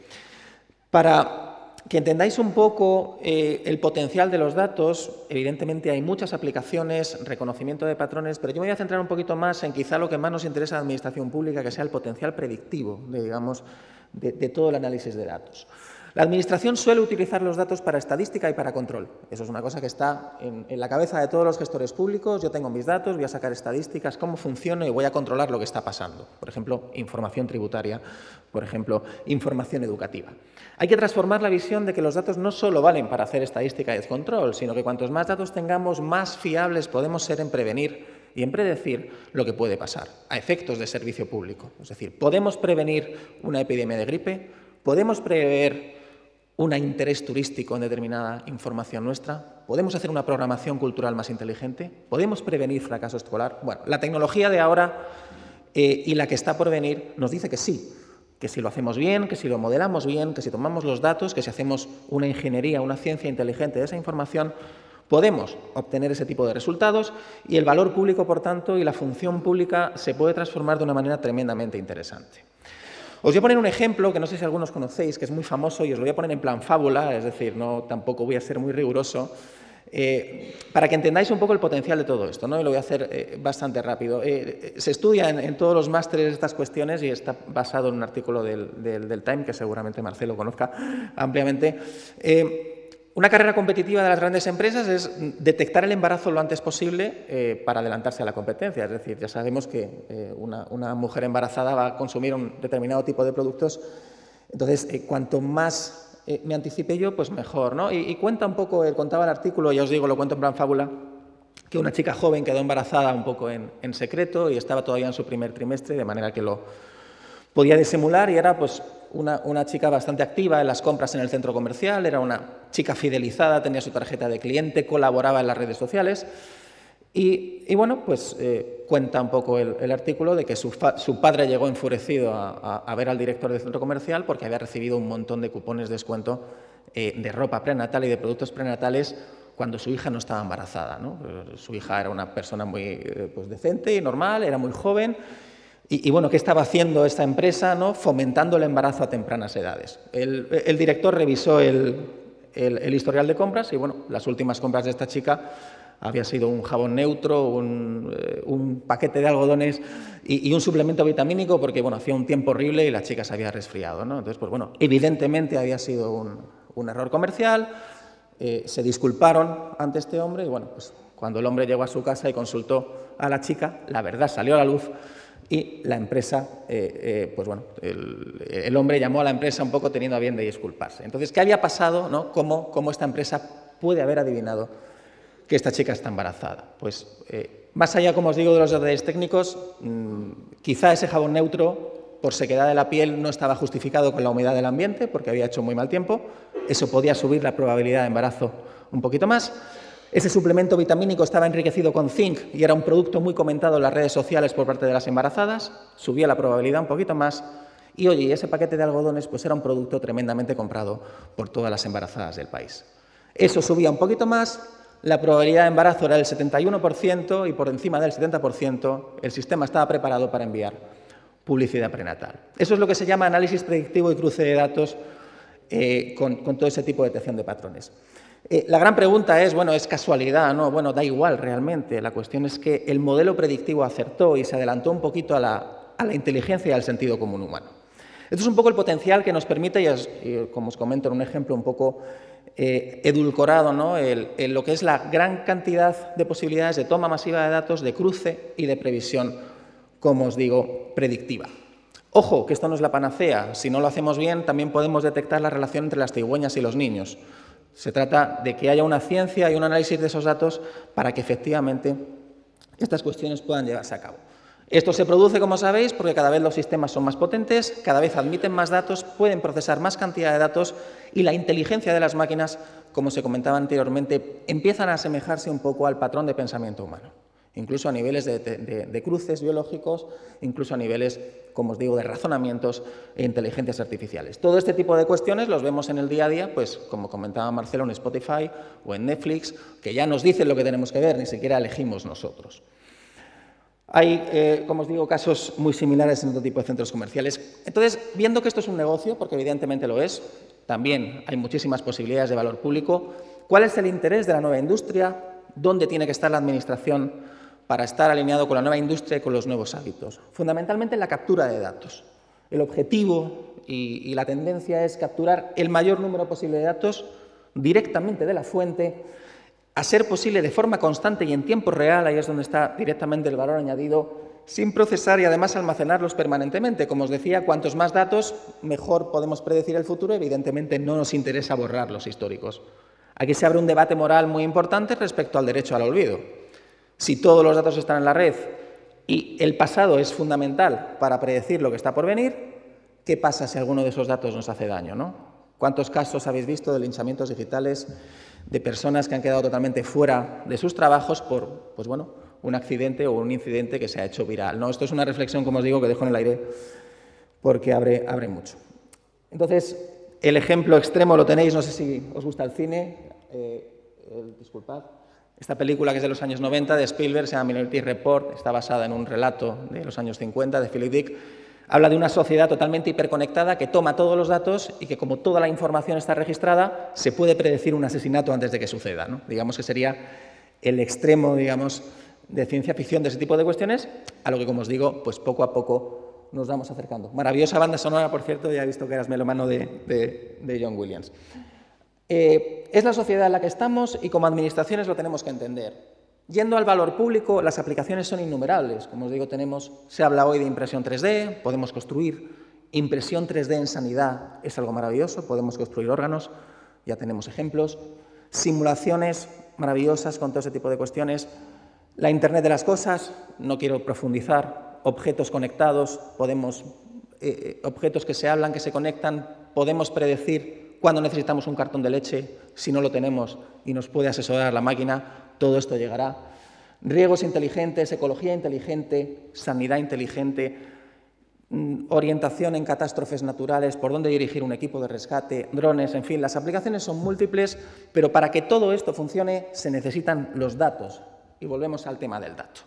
Para que entendáis un poco eh, el potencial de los datos, evidentemente hay muchas aplicaciones, reconocimiento de patrones, pero yo me voy a centrar un poquito más en quizá lo que más nos interesa a la administración pública, que sea el potencial predictivo de, digamos, de, de todo el análisis de datos. La Administración suele utilizar los datos para estadística y para control. Eso es una cosa que está en, en la cabeza de todos los gestores públicos. Yo tengo mis datos, voy a sacar estadísticas, cómo funciona y voy a controlar lo que está pasando. Por ejemplo, información tributaria, por ejemplo, información educativa. Hay que transformar la visión de que los datos no solo valen para hacer estadística y control, sino que cuantos más datos tengamos, más fiables podemos ser en prevenir y en predecir lo que puede pasar, a efectos de servicio público. Es decir, podemos prevenir una epidemia de gripe, podemos prever un interés turístico en determinada información nuestra, podemos hacer una programación cultural más inteligente, podemos prevenir fracaso escolar. Bueno, la tecnología de ahora eh, y la que está por venir nos dice que sí, que si lo hacemos bien, que si lo modelamos bien, que si tomamos los datos, que si hacemos una ingeniería, una ciencia inteligente de esa información, podemos obtener ese tipo de resultados y el valor público, por tanto, y la función pública se puede transformar de una manera tremendamente interesante. Os voy a poner un ejemplo que no sé si algunos conocéis, que es muy famoso y os lo voy a poner en plan fábula, es decir, no, tampoco voy a ser muy riguroso, eh, para que entendáis un poco el potencial de todo esto, ¿no? Y lo voy a hacer eh, bastante rápido. Eh, se estudia en, en todos los másteres estas cuestiones y está basado en un artículo del, del, del Time, que seguramente Marcelo conozca ampliamente. Eh, Una carrera competitiva de las grandes empresas es detectar el embarazo lo antes posible eh, para adelantarse a la competencia. Es decir, ya sabemos que eh, una, una mujer embarazada va a consumir un determinado tipo de productos. Entonces, eh, cuanto más eh, me anticipe yo, pues mejor, ¿no? Y, y cuenta un poco, eh, contaba el artículo, ya os digo, lo cuento en plan fábula, que una chica joven quedó embarazada un poco en, en secreto y estaba todavía en su primer trimestre, de manera que lo podía disimular y era pues una, una chica bastante activa en las compras en el centro comercial, era una chica fidelizada, tenía su tarjeta de cliente, colaboraba en las redes sociales y, y bueno, pues eh, cuenta un poco el, el artículo de que su, fa, su padre llegó enfurecido a, a, a ver al director del centro comercial porque había recibido un montón de cupones de descuento eh, de ropa prenatal y de productos prenatales cuando su hija no estaba embarazada, ¿no? Su hija era una persona muy eh, pues decente y normal, era muy joven. Y, y bueno, ¿qué estaba haciendo esta empresa, ¿no? Fomentando el embarazo a tempranas edades? El, el director revisó el, el, el historial de compras y bueno, las últimas compras de esta chica había sido un jabón neutro, un, eh, un paquete de algodones y, y un suplemento vitamínico porque bueno, hacía un tiempo horrible y la chica se había resfriado, ¿no? Entonces, pues bueno, evidentemente había sido un, un error comercial, eh, se disculparon ante este hombre y bueno, pues cuando el hombre llegó a su casa y consultó a la chica, la verdad salió a la luz. Y la empresa, eh, eh, pues bueno, el, el hombre llamó a la empresa un poco teniendo a bien de disculparse. Entonces, ¿qué había pasado, no? ¿Cómo, cómo esta empresa puede haber adivinado que esta chica está embarazada? Pues, eh, más allá, como os digo, de los detalles técnicos, mmm, quizá ese jabón neutro, por sequedad de la piel, no estaba justificado con la humedad del ambiente, porque había hecho muy mal tiempo. Eso podía subir la probabilidad de embarazo un poquito más. Ese suplemento vitamínico estaba enriquecido con zinc y era un producto muy comentado en las redes sociales por parte de las embarazadas, subía la probabilidad un poquito más y, oye, ese paquete de algodones pues era un producto tremendamente comprado por todas las embarazadas del país. Eso subía un poquito más, la probabilidad de embarazo era del setenta y uno por ciento y por encima del setenta por ciento el sistema estaba preparado para enviar publicidad prenatal. Eso es lo que se llama análisis predictivo y cruce de datos eh, con, con todo ese tipo de detección de patrones. Eh, la gran pregunta es, bueno, ¿es casualidad? No, bueno, da igual realmente. La cuestión es que el modelo predictivo acertó y se adelantó un poquito a la, a la inteligencia y al sentido común humano. Esto es un poco el potencial que nos permite, y, os, y como os comento en un ejemplo un poco eh, edulcorado, ¿no? el, el, lo que es la gran cantidad de posibilidades de toma masiva de datos, de cruce y de previsión, como os digo, predictiva. Ojo, que esto no es la panacea. Si no lo hacemos bien, también podemos detectar la relación entre las cigüeñas y los niños. Se trata de que haya una ciencia y un análisis de esos datos para que efectivamente estas cuestiones puedan llevarse a cabo. Esto se produce, como sabéis, porque cada vez los sistemas son más potentes, cada vez admiten más datos, pueden procesar más cantidad de datos y la inteligencia de las máquinas, como se comentaba anteriormente, empiezan a asemejarse un poco al patrón de pensamiento humano. Incluso a niveles de, de, de cruces biológicos, incluso a niveles, como os digo, de razonamientos e inteligencias artificiales. Todo este tipo de cuestiones los vemos en el día a día, pues como comentaba Marcelo, en Spotify o en Netflix, que ya nos dicen lo que tenemos que ver, ni siquiera elegimos nosotros. Hay, eh, como os digo, casos muy similares en otro tipo de centros comerciales. Entonces, viendo que esto es un negocio, porque evidentemente lo es, también hay muchísimas posibilidades de valor público, ¿cuál es el interés de la nueva industria? ¿Dónde tiene que estar la administración para estar alineado con la nueva industria y con los nuevos hábitos? Fundamentalmente en la captura de datos. El objetivo y, y la tendencia es capturar el mayor número posible de datos directamente de la fuente, a ser posible de forma constante y en tiempo real, ahí es donde está directamente el valor añadido, sin procesar y además almacenarlos permanentemente. Como os decía, cuantos más datos, mejor podemos predecir el futuro. Evidentemente no nos interesa borrar los históricos. Aquí se abre un debate moral muy importante respecto al derecho al olvido. Si todos los datos están en la red y el pasado es fundamental para predecir lo que está por venir, ¿qué pasa si alguno de esos datos nos hace daño, ¿no? ¿Cuántos casos habéis visto de linchamientos digitales de personas que han quedado totalmente fuera de sus trabajos por, pues bueno, un accidente o un incidente que se ha hecho viral, ¿no? Esto es una reflexión, como os digo, que dejo en el aire porque abre, abre mucho. Entonces, el ejemplo extremo lo tenéis, no sé si os gusta el cine, eh, el, disculpad. Esta película, que es de los años noventa, de Spielberg, se llama Minority Report, está basada en un relato de los años cincuenta, de Philip Dick. Habla de una sociedad totalmente hiperconectada que toma todos los datos y que, como toda la información está registrada, se puede predecir un asesinato antes de que suceda, ¿no? Digamos que sería el extremo, digamos, de ciencia ficción de ese tipo de cuestiones, a lo que, como os digo, pues poco a poco nos vamos acercando. Maravillosa banda sonora, por cierto, ya he visto que eras melómano de, de, de John Williams. Eh, es la sociedad en la que estamos y como administraciones lo tenemos que entender. Yendo al valor público, las aplicaciones son innumerables. Como os digo, tenemos, se habla hoy de impresión tres D, podemos construir impresión tres D en sanidad, es algo maravilloso, podemos construir órganos, ya tenemos ejemplos, simulaciones maravillosas con todo ese tipo de cuestiones, la Internet de las cosas, no quiero profundizar, objetos conectados, podemos, eh, objetos que se hablan, que se conectan, podemos predecir cuando necesitamos un cartón de leche, si no lo tenemos y nos puede asesorar la máquina, todo esto llegará. Riegos inteligentes, ecología inteligente, sanidad inteligente, orientación en catástrofes naturales, por dónde dirigir un equipo de rescate, drones, en fin, las aplicaciones son múltiples, pero para que todo esto funcione se necesitan los datos. Y volvemos al tema del dato.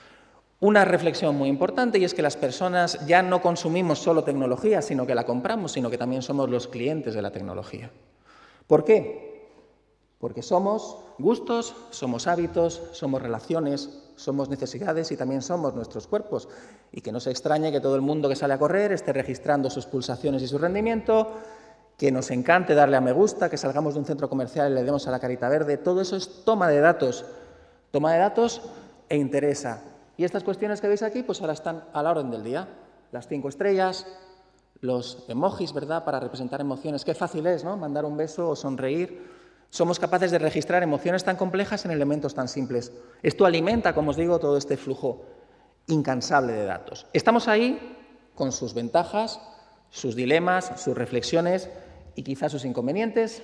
Una reflexión muy importante, y es que las personas ya no consumimos solo tecnología, sino que la compramos, sino que también somos los clientes de la tecnología. ¿Por qué? Porque somos gustos, somos hábitos, somos relaciones, somos necesidades y también somos nuestros cuerpos. Y que no se extrañe que todo el mundo que sale a correr esté registrando sus pulsaciones y su rendimiento, que nos encante darle a me gusta, que salgamos de un centro comercial y le demos a la carita verde. Todo eso es toma de datos. Toma de datos e interesa. Y estas cuestiones que veis aquí, pues ahora están a la orden del día. Las cinco estrellas, los emojis, ¿verdad?, para representar emociones. Qué fácil es, ¿no?, mandar un beso o sonreír. Somos capaces de registrar emociones tan complejas en elementos tan simples. Esto alimenta, como os digo, todo este flujo incansable de datos. Estamos ahí con sus ventajas, sus dilemas, sus reflexiones y quizás sus inconvenientes.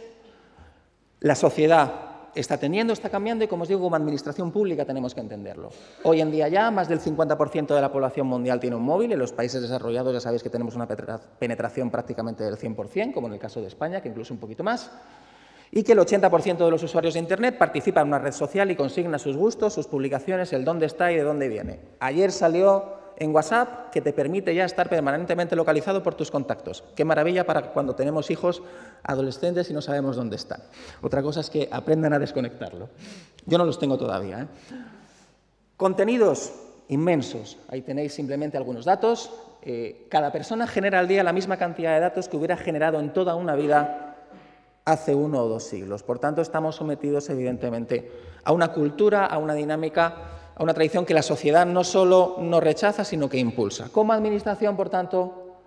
La sociedad está teniendo, está cambiando y, como os digo, como administración pública tenemos que entenderlo. Hoy en día ya más del cincuenta por ciento de la población mundial tiene un móvil. En los países desarrollados ya sabéis que tenemos una penetración prácticamente del cien por cien, como en el caso de España, que incluso un poquito más. Y que el ochenta por ciento de los usuarios de Internet participa en una red social y consigna sus gustos, sus publicaciones, el dónde está y de dónde viene. Ayer salió en WhatsApp que te permite ya estar permanentemente localizado por tus contactos. Qué maravilla para cuando tenemos hijos adolescentes y no sabemos dónde están. Otra cosa es que aprendan a desconectarlo. Yo no los tengo todavía, ¿eh? Contenidos inmensos. Ahí tenéis simplemente algunos datos. Eh, cada persona genera al día la misma cantidad de datos que hubiera generado en toda una vida hace uno o dos siglos. Por tanto, estamos sometidos, evidentemente, a una cultura, a una dinámica, a una tradición que la sociedad no solo no rechaza, sino que impulsa. Como Administración, por tanto,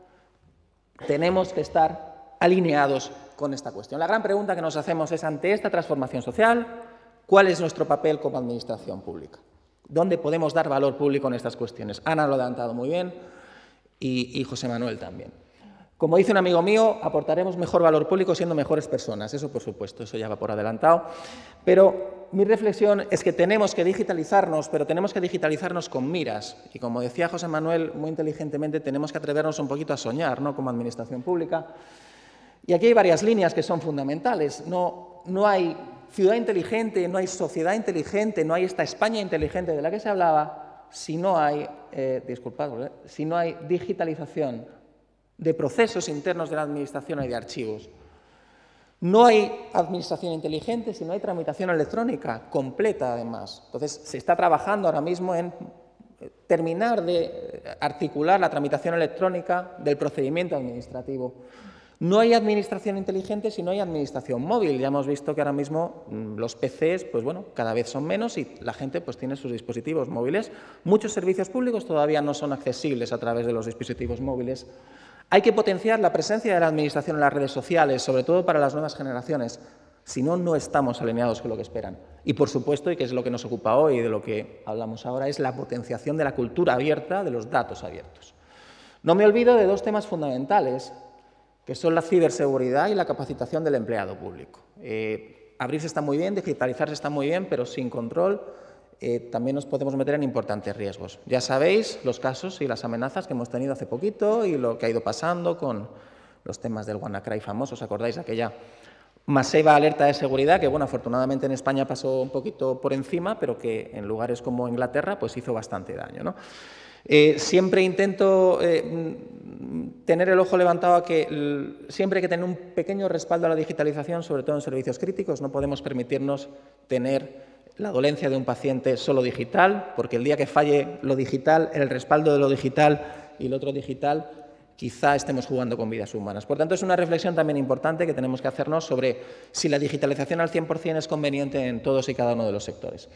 tenemos que estar alineados con esta cuestión. La gran pregunta que nos hacemos es, ante esta transformación social, ¿cuál es nuestro papel como Administración pública? ¿Dónde podemos dar valor público en estas cuestiones? Ana lo ha adelantado muy bien y, y José Manuel también. Como dice un amigo mío, aportaremos mejor valor público siendo mejores personas. Eso, por supuesto, eso ya va por adelantado. Pero mi reflexión es que tenemos que digitalizarnos, pero tenemos que digitalizarnos con miras. Y como decía José Manuel muy inteligentemente, tenemos que atrevernos un poquito a soñar, ¿no?, como Administración pública. Y aquí hay varias líneas que son fundamentales. No, no hay ciudad inteligente, no hay sociedad inteligente, no hay esta España inteligente de la que se hablaba, si no hay, eh, disculpad, ¿eh? si no hay digitalización de procesos internos de la Administración y de archivos. No hay administración inteligente si no hay tramitación electrónica completa, además. Entonces, se está trabajando ahora mismo en terminar de articular la tramitación electrónica del procedimiento administrativo. No hay administración inteligente si no hay administración móvil. Ya hemos visto que ahora mismo los P Cs, pues bueno, cada vez son menos y la gente pues tiene sus dispositivos móviles. Muchos servicios públicos todavía no son accesibles a través de los dispositivos móviles. Hay que potenciar la presencia de la Administración en las redes sociales, sobre todo para las nuevas generaciones. Si no, no estamos alineados con lo que esperan. Y, por supuesto, y que es lo que nos ocupa hoy y de lo que hablamos ahora, es la potenciación de la cultura abierta, de los datos abiertos. No me olvido de dos temas fundamentales, que son la ciberseguridad y la capacitación del empleado público. Eh, abrirse está muy bien, digitalizarse está muy bien, pero sin control Eh, también nos podemos meter en importantes riesgos. Ya sabéis los casos y las amenazas que hemos tenido hace poquito y lo que ha ido pasando con los temas del WannaCry famoso. ¿Os acordáis? Aquella masiva alerta de seguridad que, bueno, afortunadamente en España pasó un poquito por encima, pero que en lugares como Inglaterra pues hizo bastante daño, ¿no? Eh, siempre intento eh, tener el ojo levantado a que el, siempre hay que tener un pequeño respaldo a la digitalización, sobre todo en servicios críticos. No podemos permitirnos tener la dolencia de un paciente solo digital, porque el día que falle lo digital, el respaldo de lo digital y el otro digital, quizá estemos jugando con vidas humanas. Por tanto, es una reflexión también importante que tenemos que hacernos sobre si la digitalización al cien por cien es conveniente en todos y cada uno de los sectores.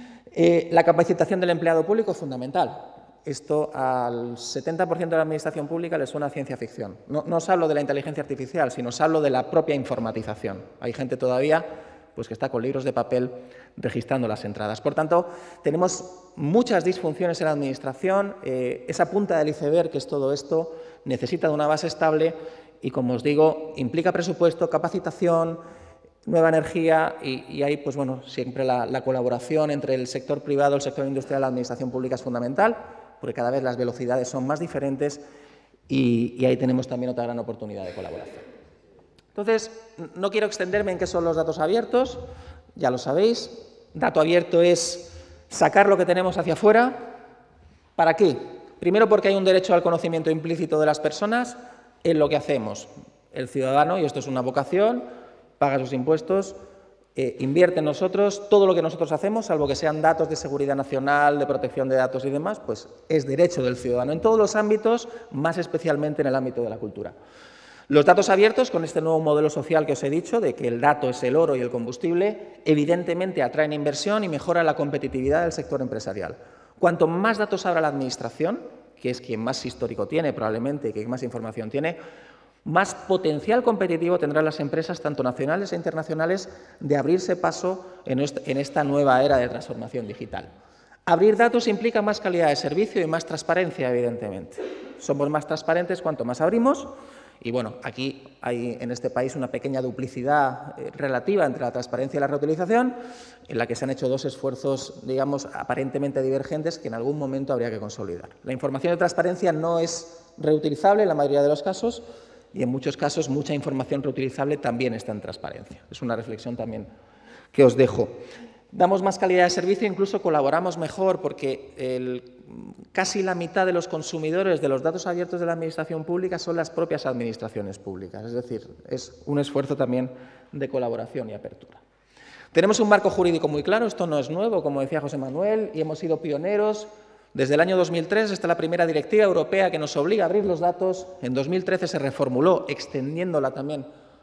Eh, la capacitación del empleado público es fundamental. Esto al setenta por ciento de la Administración pública le suena a ciencia ficción. No, no os hablo de la inteligencia artificial, sino os hablo de la propia informatización. Hay gente todavía pues que está con libros de papel registrando las entradas. Por tanto, tenemos muchas disfunciones en la Administración. Eh, esa punta del iceberg, que es todo esto, necesita de una base estable y, como os digo, implica presupuesto, capacitación, nueva energía y, y ahí, pues bueno, siempre la, la colaboración entre el sector privado, el sector industrial y la Administración pública es fundamental, porque cada vez las velocidades son más diferentes y, y ahí tenemos también otra gran oportunidad de colaboración. Entonces, no quiero extenderme en qué son los datos abiertos, ya lo sabéis. Dato abierto es sacar lo que tenemos hacia afuera. ¿Para qué? Primero, porque hay un derecho al conocimiento implícito de las personas en lo que hacemos. El ciudadano, y esto es una vocación, paga sus impuestos, eh, invierte en nosotros. Todo lo que nosotros hacemos, salvo que sean datos de seguridad nacional, de protección de datos y demás, pues es derecho del ciudadano en todos los ámbitos, más especialmente en el ámbito de la cultura. Los datos abiertos, con este nuevo modelo social que os he dicho, de que el dato es el oro y el combustible, evidentemente atraen inversión y mejoran la competitividad del sector empresarial. Cuanto más datos abra la Administración, que es quien más histórico tiene probablemente y que más información tiene, más potencial competitivo tendrán las empresas, tanto nacionales e internacionales, de abrirse paso en esta nueva era de transformación digital. Abrir datos implica más calidad de servicio y más transparencia, evidentemente. Somos más transparentes cuanto más abrimos. Y bueno, aquí hay en este país una pequeña duplicidad eh, relativa entre la transparencia y la reutilización, en la que se han hecho dos esfuerzos, digamos, aparentemente divergentes que en algún momento habría que consolidar. La información de transparencia no es reutilizable en la mayoría de los casos y en muchos casos mucha información reutilizable también está en transparencia. Es una reflexión también que os dejo. Damos más calidad de servicio, incluso colaboramos mejor porque el, casi la mitad de los consumidores de los datos abiertos de la Administración pública son las propias administraciones públicas. Es decir, es un esfuerzo también de colaboración y apertura. Tenemos un marco jurídico muy claro, esto no es nuevo, como decía José Manuel, y hemos sido pioneros. Desde el año dos mil tres está la primera directiva europea que nos obliga a abrir los datos. En dos mil trece se reformuló, extendiéndola también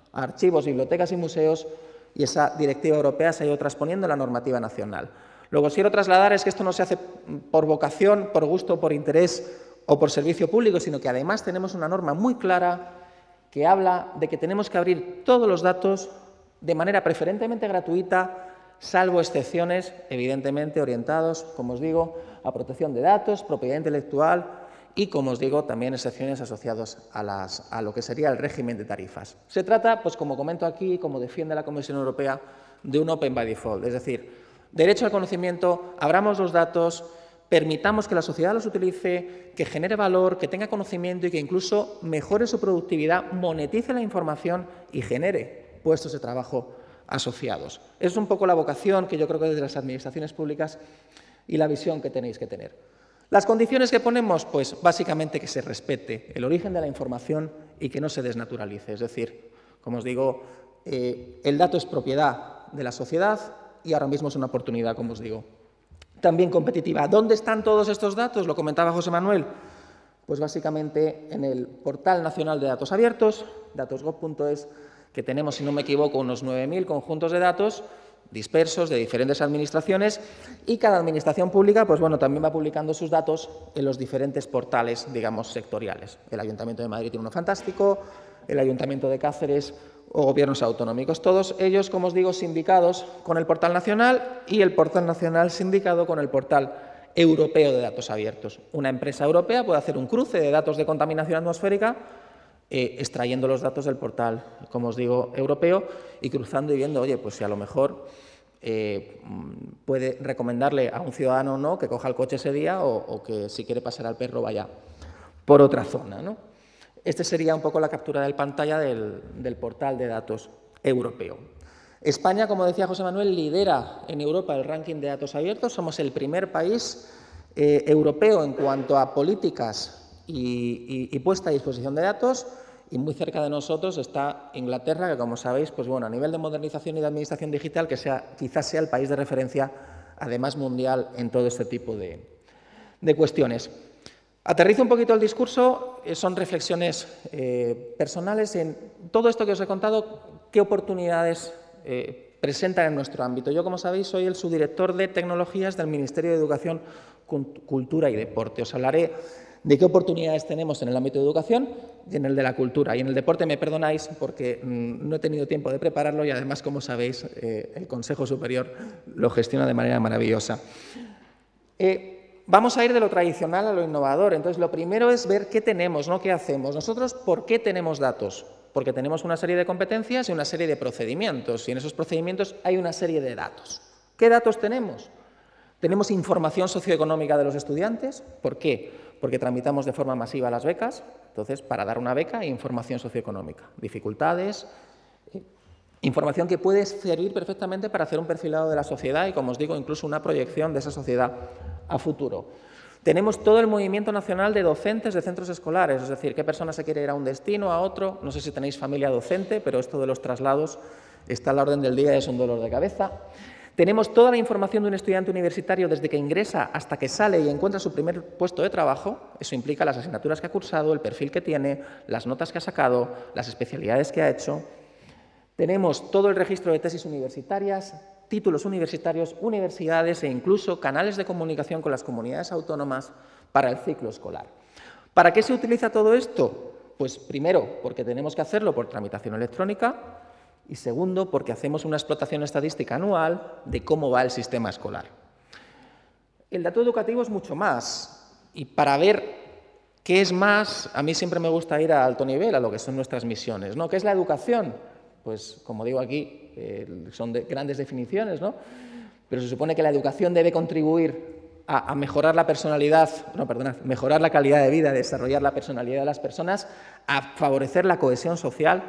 a archivos, bibliotecas y museos, y esa directiva europea se ha ido transponiendo en la normativa nacional. Lo que os quiero trasladar es que esto no se hace por vocación, por gusto, por interés o por servicio público, sino que además tenemos una norma muy clara que habla de que tenemos que abrir todos los datos de manera preferentemente gratuita, salvo excepciones, evidentemente orientados, como os digo, a protección de datos, propiedad intelectual y, como os digo, también excepciones asociadas a, las, a lo que sería el régimen de tarifas. Se trata, pues como comento aquí, como defiende la Comisión Europea, de un open by default, es decir, derecho al conocimiento, abramos los datos, permitamos que la sociedad los utilice, que genere valor, que tenga conocimiento y que incluso mejore su productividad, monetice la información y genere puestos de trabajo asociados. Es un poco la vocación que yo creo que desde las administraciones públicas y la visión que tenéis que tener. Las condiciones que ponemos, pues básicamente que se respete el origen de la información y que no se desnaturalice. Es decir, como os digo, eh, el dato es propiedad de la sociedad y ahora mismo es una oportunidad, como os digo, también competitiva. ¿Dónde están todos estos datos? Lo comentaba José Manuel. Pues básicamente en el Portal Nacional de Datos Abiertos, datos gob punto es, que tenemos, si no me equivoco, unos nueve mil conjuntos de datos dispersos de diferentes administraciones y cada administración pública, pues bueno, también va publicando sus datos en los diferentes portales, digamos, sectoriales. El Ayuntamiento de Madrid tiene uno fantástico, el Ayuntamiento de Cáceres o gobiernos autonómicos, todos ellos, como os digo, sindicados con el Portal Nacional y el Portal Nacional sindicado con el Portal Europeo de Datos Abiertos. Una empresa europea puede hacer un cruce de datos de contaminación atmosférica Eh, extrayendo los datos del portal, como os digo, europeo y cruzando y viendo, oye, pues si a lo mejor eh, puede recomendarle a un ciudadano o no que coja el coche ese día o, o que si quiere pasar al perro vaya por otra zona, ¿no? Este sería un poco la captura de pantalla del, del portal de datos europeo. España, como decía José Manuel, lidera en Europa el ranking de datos abiertos. Somos el primer país eh, europeo en cuanto a políticas Y, y, y puesta a disposición de datos, y muy cerca de nosotros está Inglaterra, que como sabéis, pues bueno, a nivel de modernización y de administración digital, que sea, quizás sea el país de referencia, además mundial, en todo este tipo de, de cuestiones. Aterrizo un poquito el discurso, eh, son reflexiones eh, personales en todo esto que os he contado, qué oportunidades eh, presentan en nuestro ámbito. Yo, como sabéis, soy el subdirector de tecnologías del Ministerio de Educación, Cultura y Deporte. Os hablaré de qué oportunidades tenemos en el ámbito de educación y en el de la cultura. Y en el deporte me perdonáis porque mmm, no he tenido tiempo de prepararlo y además, como sabéis, eh, el Consejo Superior lo gestiona de manera maravillosa. Eh, vamos a ir de lo tradicional a lo innovador. Entonces, lo primero es ver qué tenemos, ¿no? ¿Qué hacemos? Nosotros, ¿por qué tenemos datos? Porque tenemos una serie de competencias y una serie de procedimientos. Y en esos procedimientos hay una serie de datos. ¿Qué datos tenemos? Tenemos información socioeconómica de los estudiantes. ¿Por qué? Porque tramitamos de forma masiva las becas. Entonces, para dar una beca hay información socioeconómica, dificultades, eh, información que puede servir perfectamente para hacer un perfilado de la sociedad y, como os digo, incluso una proyección de esa sociedad a futuro. Tenemos todo el movimiento nacional de docentes de centros escolares, es decir, qué persona se quiere ir a un destino, a otro. No sé si tenéis familia docente, pero esto de los traslados está a la orden del día y es un dolor de cabeza. Tenemos toda la información de un estudiante universitario desde que ingresa hasta que sale y encuentra su primer puesto de trabajo. Eso implica las asignaturas que ha cursado, el perfil que tiene, las notas que ha sacado, las especialidades que ha hecho. Tenemos todo el registro de tesis universitarias, títulos universitarios, universidades e incluso canales de comunicación con las comunidades autónomas para el ciclo escolar. ¿Para qué se utiliza todo esto? Pues primero, porque tenemos que hacerlo por tramitación electrónica. Y segundo, porque hacemos una explotación estadística anual de cómo va el sistema escolar. El dato educativo es mucho más. Y para ver qué es más, a mí siempre me gusta ir a alto nivel, a lo que son nuestras misiones, ¿no? ¿Qué es la educación? Pues, como digo aquí, eh, son de grandes definiciones, ¿no? Pero se supone que la educación debe contribuir a, a mejorar la personalidad, no, perdonad, mejorar la calidad de vida, desarrollar la personalidad de las personas, a favorecer la cohesión social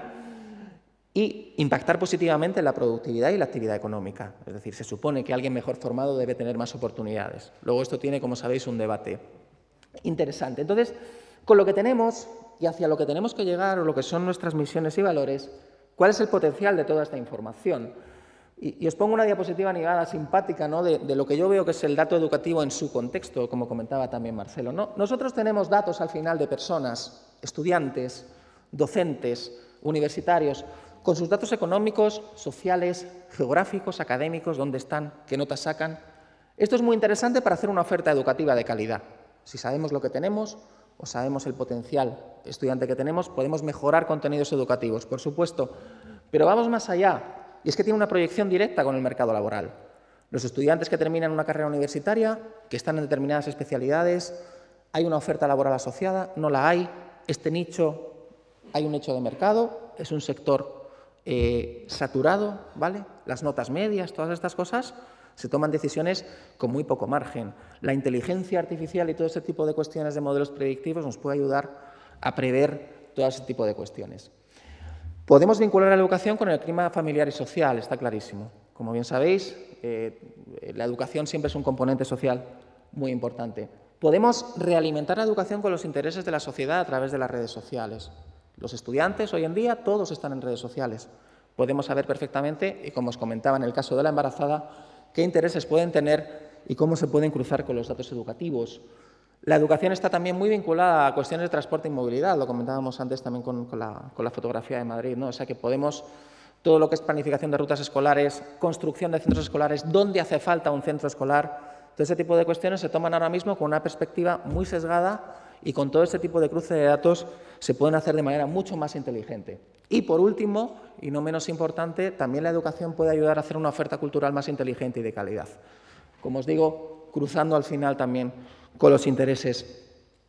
y impactar positivamente en la productividad y la actividad económica. Es decir, se supone que alguien mejor formado debe tener más oportunidades. Luego esto tiene, como sabéis, un debate interesante. Entonces, con lo que tenemos y hacia lo que tenemos que llegar, o lo que son nuestras misiones y valores, ¿cuál es el potencial de toda esta información? Y, y os pongo una diapositiva animada simpática, ¿no? de, de lo que yo veo que es el dato educativo en su contexto, como comentaba también Marcelo, ¿no? Nosotros tenemos datos al final de personas, estudiantes, docentes, universitarios, con sus datos económicos, sociales, geográficos, académicos, dónde están, qué notas sacan. Esto es muy interesante para hacer una oferta educativa de calidad. Si sabemos lo que tenemos o sabemos el potencial estudiante que tenemos, podemos mejorar contenidos educativos, por supuesto, pero vamos más allá, y es que tiene una proyección directa con el mercado laboral. Los estudiantes que terminan una carrera universitaria, que están en determinadas especialidades, hay una oferta laboral asociada, no la hay, este nicho, hay un nicho de mercado, es un sector eh, saturado, ¿vale? Las notas medias, todas estas cosas, se toman decisiones con muy poco margen. La inteligencia artificial y todo ese tipo de cuestiones de modelos predictivos nos puede ayudar a prever todo ese tipo de cuestiones. Podemos vincular la educación con el clima familiar y social, está clarísimo. Como bien sabéis, eh, la educación siempre es un componente social muy importante. Podemos realimentar la educación con los intereses de la sociedad a través de las redes sociales. Los estudiantes hoy en día todos están en redes sociales. Podemos saber perfectamente, y como os comentaba en el caso de la embarazada, qué intereses pueden tener y cómo se pueden cruzar con los datos educativos. La educación está también muy vinculada a cuestiones de transporte y movilidad, lo comentábamos antes también con, con, la, con la fotografía de Madrid, ¿no? O sea que podemos, todo lo que es planificación de rutas escolares, construcción de centros escolares, dónde hace falta un centro escolar, todo ese tipo de cuestiones se toman ahora mismo con una perspectiva muy sesgada y con todo ese tipo de cruce de datos se pueden hacer de manera mucho más inteligente. Y por último, y no menos importante, también la educación puede ayudar a hacer una oferta cultural más inteligente y de calidad. Como os digo, cruzando al final también con los intereses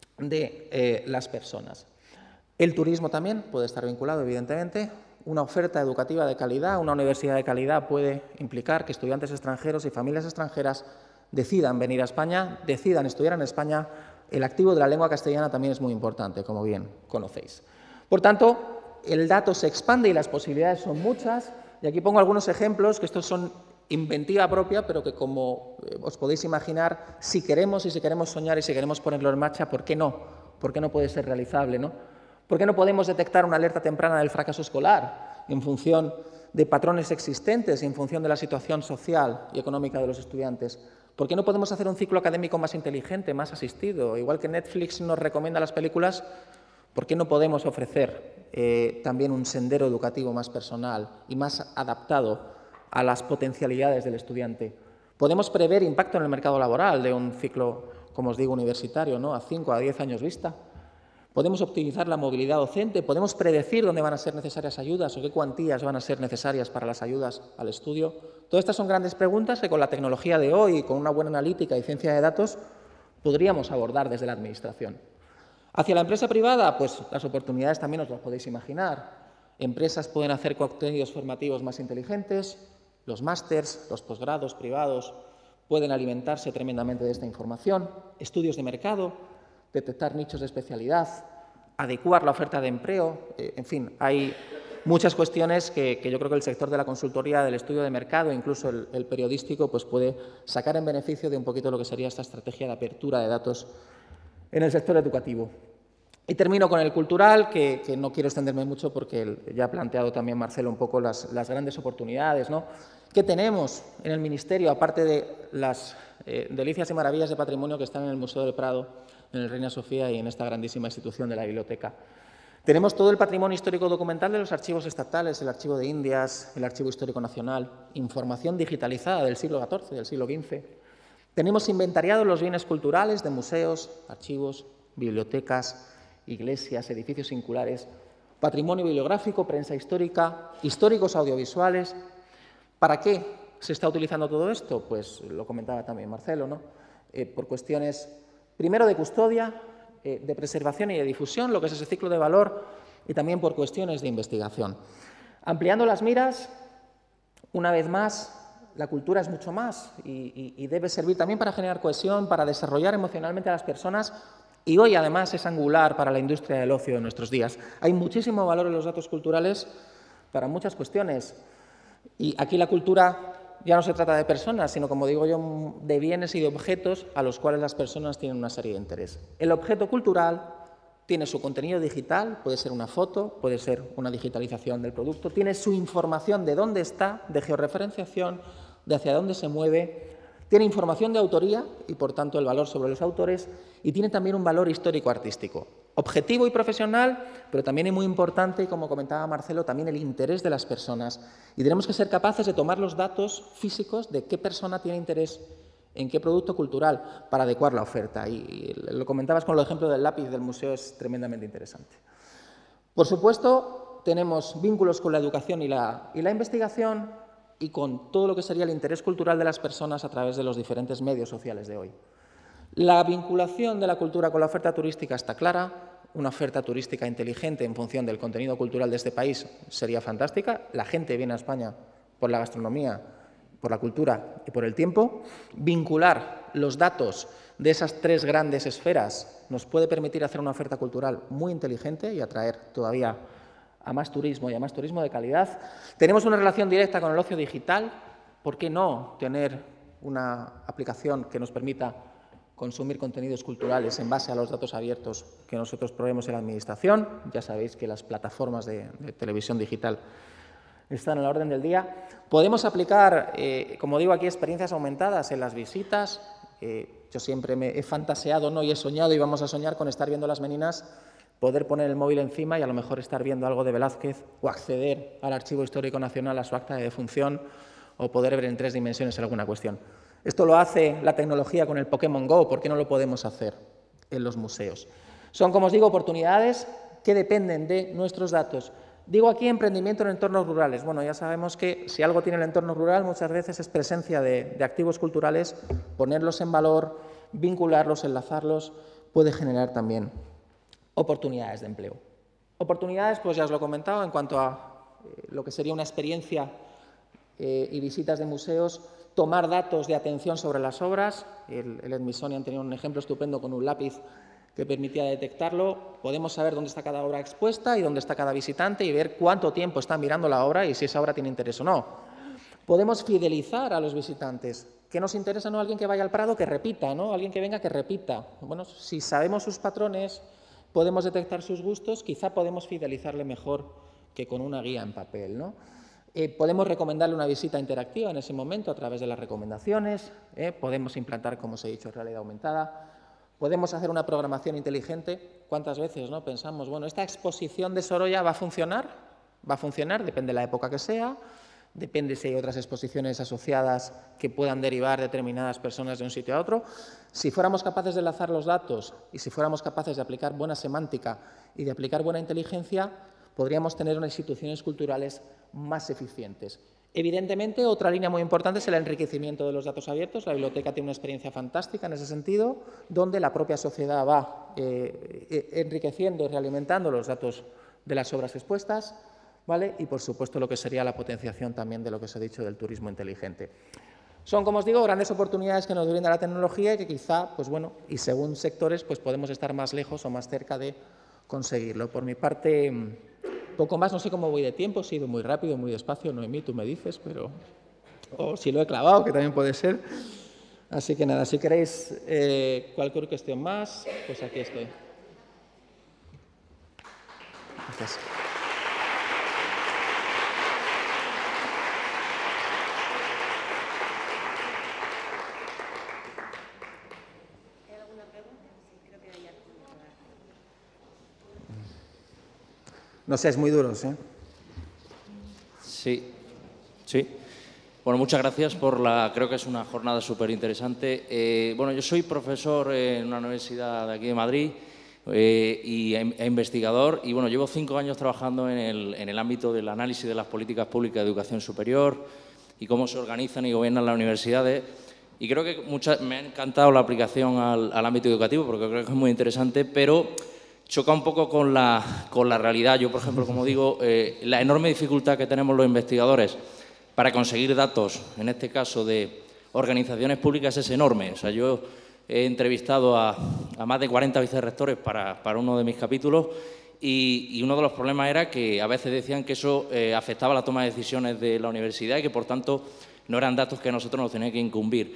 de eh, las personas. El turismo también puede estar vinculado, evidentemente. Una oferta educativa de calidad, una universidad de calidad puede implicar que estudiantes extranjeros y familias extranjeras decidan venir a España, decidan estudiar en España. El activo de la lengua castellana también es muy importante, como bien conocéis. Por tanto, el dato se expande y las posibilidades son muchas. Y aquí pongo algunos ejemplos, que estos son inventiva propia, pero que como os podéis imaginar, si queremos y si queremos soñar y si queremos ponerlo en marcha, ¿por qué no? ¿Por qué no puede ser realizable, no? ¿Por qué no podemos detectar una alerta temprana del fracaso escolar en función de patrones existentes y en función de la situación social y económica de los estudiantes? ¿Por qué no podemos hacer un ciclo académico más inteligente, más asistido? Igual que Netflix nos recomienda las películas, ¿por qué no podemos ofrecer eh, también un sendero educativo más personal y más adaptado a las potencialidades del estudiante? Podemos prever impacto en el mercado laboral de un ciclo, como os digo, universitario, ¿no? A cinco a diez años vista. Podemos optimizar la movilidad docente, podemos predecir dónde van a ser necesarias ayudas o qué cuantías van a ser necesarias para las ayudas al estudio. Todas estas son grandes preguntas que con la tecnología de hoy, con una buena analítica y ciencia de datos, podríamos abordar desde la Administración. Hacia la empresa privada, pues las oportunidades también os las podéis imaginar. Empresas pueden hacer contenidos formativos más inteligentes, los másters, los posgrados privados pueden alimentarse tremendamente de esta información, estudios de mercado, detectar nichos de especialidad, adecuar la oferta de empleo, eh, en fin, hay muchas cuestiones que, que yo creo que el sector de la consultoría, del estudio de mercado, incluso el, el periodístico, pues puede sacar en beneficio de un poquito lo que sería esta estrategia de apertura de datos en el sector educativo. Y termino con el cultural, que, que no quiero extenderme mucho porque el, ya ha planteado también Marcelo un poco las, las grandes oportunidades, ¿no?, que tenemos en el Ministerio, aparte de las eh, delicias y maravillas de patrimonio que están en el Museo del Prado, en el Reina Sofía y en esta grandísima institución de la biblioteca. Tenemos todo el patrimonio histórico documental de los archivos estatales, el Archivo de Indias, el Archivo Histórico Nacional, información digitalizada del siglo catorce, del siglo quince. Tenemos inventariados los bienes culturales de museos, archivos, bibliotecas, iglesias, edificios singulares, patrimonio bibliográfico, prensa histórica, históricos audiovisuales. ¿Para qué se está utilizando todo esto? Pues lo comentaba también Marcelo, ¿no? Eh, por cuestiones, primero, de custodia, eh, de preservación y de difusión, lo que es ese ciclo de valor, y también por cuestiones de investigación. Ampliando las miras, una vez más, la cultura es mucho más y, y, y debe servir también para generar cohesión, para desarrollar emocionalmente a las personas. Y hoy, además, es angular para la industria del ocio de nuestros días. Hay muchísimo valor en los datos culturales para muchas cuestiones. Y aquí la cultura ya no se trata de personas, sino, como digo yo, de bienes y de objetos a los cuales las personas tienen una serie de interés. El objeto cultural tiene su contenido digital, puede ser una foto, puede ser una digitalización del producto, tiene su información de dónde está, de georreferenciación, de hacia dónde se mueve. Tiene información de autoría y, por tanto, el valor sobre los autores, y tiene también un valor histórico-artístico. objetivo y profesional, pero también es muy importante, como comentaba Marcelo, también el interés de las personas. Y tenemos que ser capaces de tomar los datos físicos de qué persona tiene interés en qué producto cultural para adecuar la oferta. Y lo comentabas con el ejemplo del lápiz del museo, es tremendamente interesante. Por supuesto, tenemos vínculos con la educación y la, y la investigación y con todo lo que sería el interés cultural de las personas a través de los diferentes medios sociales de hoy. La vinculación de la cultura con la oferta turística está clara. Una oferta turística inteligente en función del contenido cultural de este país sería fantástica. La gente viene a España por la gastronomía, por la cultura y por el tiempo. Vincular los datos de esas tres grandes esferas nos puede permitir hacer una oferta cultural muy inteligente y atraer todavía a más turismo y a más turismo de calidad. Tenemos una relación directa con el ocio digital. ¿Por qué no tener una aplicación que nos permita consumir contenidos culturales en base a los datos abiertos que nosotros proveemos en la Administración? Ya sabéis que las plataformas de, de televisión digital están a la orden del día. Podemos aplicar, eh, como digo aquí, experiencias aumentadas en las visitas. Eh, yo siempre me he fantaseado, ¿no?, y he soñado, y vamos a soñar con estar viendo las Meninas, poder poner el móvil encima y a lo mejor estar viendo algo de Velázquez o acceder al Archivo Histórico Nacional, a su acta de defunción, o poder ver en tres dimensiones alguna cuestión. Esto lo hace la tecnología con el Pokémon Go, ¿por qué no lo podemos hacer en los museos? Son, como os digo, oportunidades que dependen de nuestros datos. Digo aquí emprendimiento en entornos rurales. Bueno, ya sabemos que si algo tiene el entorno rural muchas veces es presencia de, de activos culturales, ponerlos en valor, vincularlos, enlazarlos, puede generar también oportunidades de empleo. Oportunidades, pues ya os lo he comentado, en cuanto a eh, lo que sería una experiencia eh, y visitas de museos, tomar datos de atención sobre las obras. El, el Smithsonian tenía un ejemplo estupendo con un lápiz que permitía detectarlo. Podemos saber dónde está cada obra expuesta y dónde está cada visitante y ver cuánto tiempo está mirando la obra y si esa obra tiene interés o no. Podemos fidelizar a los visitantes. ¿Qué nos interesa? No alguien que vaya al Prado que repita, ¿no? Alguien que venga que repita. Bueno, si sabemos sus patrones, podemos detectar sus gustos, quizá podemos fidelizarle mejor que con una guía en papel, ¿no? Eh, podemos recomendarle una visita interactiva en ese momento a través de las recomendaciones. ¿eh? Podemos implantar, como os he dicho, realidad aumentada. Podemos hacer una programación inteligente. ¿Cuántas veces no pensamos, bueno, esta exposición de Sorolla va a funcionar? Va a funcionar, depende de la época que sea, depende si hay otras exposiciones asociadas que puedan derivar determinadas personas de un sitio a otro. Si fuéramos capaces de enlazar los datos y si fuéramos capaces de aplicar buena semántica y de aplicar buena inteligencia, podríamos tener unas instituciones culturales más eficientes. Evidentemente, otra línea muy importante es el enriquecimiento de los datos abiertos. La biblioteca tiene una experiencia fantástica en ese sentido, donde la propia sociedad va eh, enriqueciendo y realimentando los datos de las obras expuestas, ¿vale? Y, por supuesto, lo que sería la potenciación también de lo que os he dicho del turismo inteligente. Son, como os digo, grandes oportunidades que nos brinda la tecnología y que quizá, pues bueno, y según sectores, pues podemos estar más lejos o más cerca de conseguirlo. Por mi parte, poco más, no sé cómo voy de tiempo, si he ido muy rápido, muy despacio, Noemí, tú me dices, pero... o si lo he clavado, que también puede ser. Así que nada, si queréis eh, cualquier cuestión más, pues aquí estoy. Gracias. No seáis muy duros, ¿eh? Sí, sí. Bueno, muchas gracias por la... Creo que es una jornada súper interesante. Eh, bueno, yo soy profesor en una universidad de aquí de Madrid eh, y e investigador. Y bueno, llevo cinco años trabajando en el, en el ámbito del análisis de las políticas públicas de educación superior y cómo se organizan y gobiernan las universidades. Y creo que mucha, me ha encantado la aplicación al, al ámbito educativo porque creo que es muy interesante, pero choca un poco con la, con la realidad. Yo, por ejemplo, como digo, eh, la enorme dificultad que tenemos los investigadores para conseguir datos, en este caso de organizaciones públicas, es enorme. O sea, yo he entrevistado a, a más de cuarenta vicerrectores para, para uno de mis capítulos y, y uno de los problemas era que a veces decían que eso eh, afectaba la toma de decisiones de la universidad y que, por tanto, no eran datos que nosotros nos teníamos que incumbir.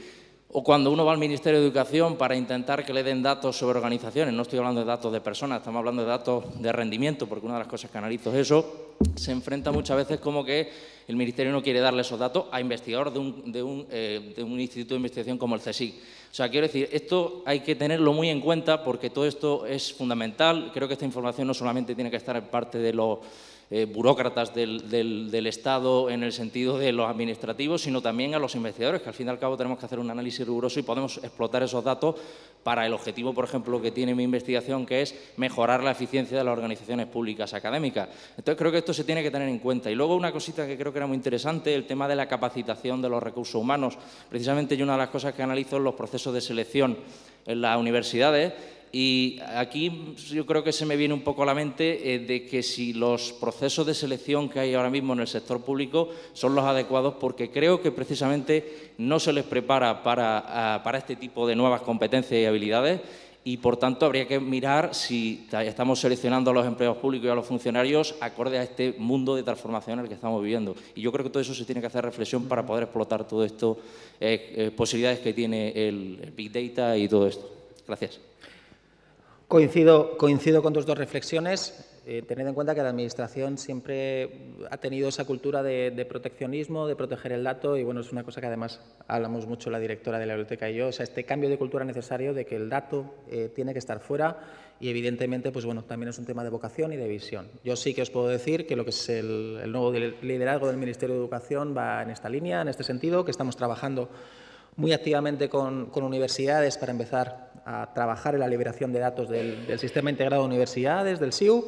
O cuando uno va al Ministerio de Educación para intentar que le den datos sobre organizaciones, no estoy hablando de datos de personas, estamos hablando de datos de rendimiento, porque una de las cosas que analizo es eso, se enfrenta muchas veces como que el Ministerio no quiere darle esos datos a investigadores de un, de un, eh, de un instituto de investigación como el CSIC. O sea, quiero decir, esto hay que tenerlo muy en cuenta porque todo esto es fundamental. Creo que esta información no solamente tiene que estar en parte de los Eh, burócratas del, del, del Estado en el sentido de los administrativos, sino también a los investigadores, que al fin y al cabo tenemos que hacer un análisis riguroso y podemos explotar esos datos para el objetivo, por ejemplo, que tiene mi investigación, que es mejorar la eficiencia de las organizaciones públicas académicas. Entonces, creo que esto se tiene que tener en cuenta. Y luego una cosita que creo que era muy interesante, el tema de la capacitación de los recursos humanos. Precisamente yo una de las cosas que analizo es los procesos de selección en las universidades. Y aquí yo creo que se me viene un poco a la mente eh, de que si los procesos de selección que hay ahora mismo en el sector público son los adecuados, porque creo que precisamente no se les prepara para, a, para este tipo de nuevas competencias y habilidades y, por tanto, habría que mirar si estamos seleccionando a los empleados públicos y a los funcionarios acorde a este mundo de transformación en el que estamos viviendo. Y yo creo que todo eso se tiene que hacer reflexión para poder explotar todo esto, eh, eh, posibilidades que tiene el, el Big Data y todo esto. Gracias. Coincido, coincido con tus dos reflexiones. Eh, tened en cuenta que la Administración siempre ha tenido esa cultura de, de proteccionismo, de proteger el dato, y bueno, es una cosa que además hablamos mucho la directora de la biblioteca y yo, o sea, este cambio de cultura necesario de que el dato eh, tiene que estar fuera y, evidentemente, pues bueno, también es un tema de vocación y de visión. Yo sí que os puedo decir que lo que es el, el nuevo liderazgo del Ministerio de Educación va en esta línea, en este sentido, que estamos trabajando muy activamente con, con universidades para empezar a trabajar en la liberación de datos del, del Sistema Integrado de Universidades, del S I U,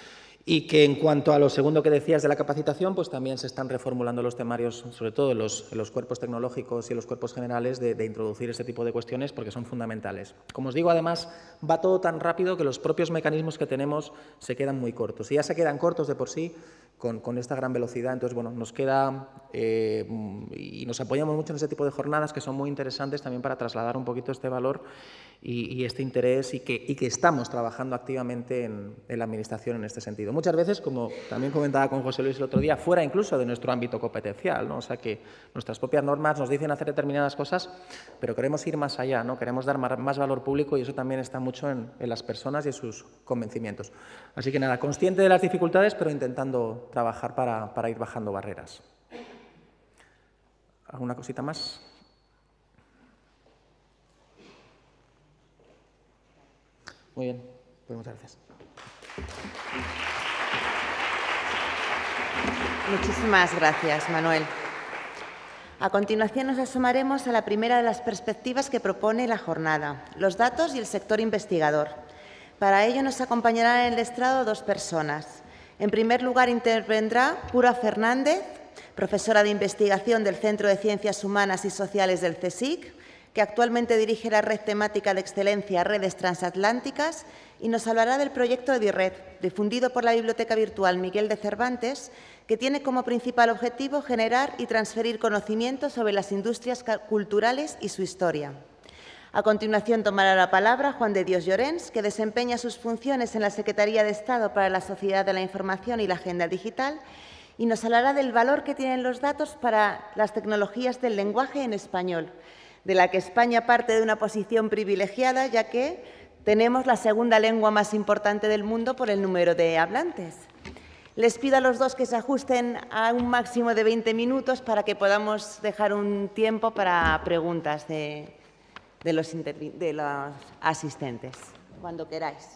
y que en cuanto a lo segundo que decías de la capacitación, pues también se están reformulando los temarios, sobre todo en los, en los cuerpos tecnológicos y en los cuerpos generales, de, de introducir este tipo de cuestiones porque son fundamentales. Como os digo, además, va todo tan rápido que los propios mecanismos que tenemos se quedan muy cortos. Y ya se quedan cortos de por sí con, con esta gran velocidad. Entonces, bueno, nos queda eh, y nos apoyamos mucho en ese tipo de jornadas que son muy interesantes también para trasladar un poquito este valor y, y este interés y que, y que estamos trabajando activamente en, en la Administración en este sentido. Muchas veces, como también comentaba con José Luis el otro día, fuera incluso de nuestro ámbito competencial, ¿no? O sea, que nuestras propias normas nos dicen hacer determinadas cosas, pero queremos ir más allá, ¿no? Queremos dar más valor público y eso también está mucho en, en las personas y en sus convencimientos. Así que nada, consciente de las dificultades, pero intentando trabajar para, para ir bajando barreras. ¿Alguna cosita más? Muy bien, pues muchas gracias. Muchísimas gracias, Manuel. A continuación nos asomaremos a la primera de las perspectivas que propone la jornada, los datos y el sector investigador. Para ello nos acompañarán en el estrado dos personas. En primer lugar intervendrá Pura Fernández, profesora de investigación del Centro de Ciencias Humanas y Sociales del CSIC, que actualmente dirige la red temática de excelencia Redes Transatlánticas y nos hablará del proyecto EDIRED, difundido por la Biblioteca Virtual Miguel de Cervantes, que tiene como principal objetivo generar y transferir conocimiento sobre las industrias culturales y su historia. A continuación tomará la palabra Juan de Dios Llorens, que desempeña sus funciones en la Secretaría de Estado para la Sociedad de la Información y la Agenda Digital y nos hablará del valor que tienen los datos para las tecnologías del lenguaje en español, de la que España parte de una posición privilegiada, ya que tenemos la segunda lengua más importante del mundo por el número de hablantes. Les pido a los dos que se ajusten a un máximo de veinte minutos para que podamos dejar un tiempo para preguntas de, de, los, de los asistentes, cuando queráis.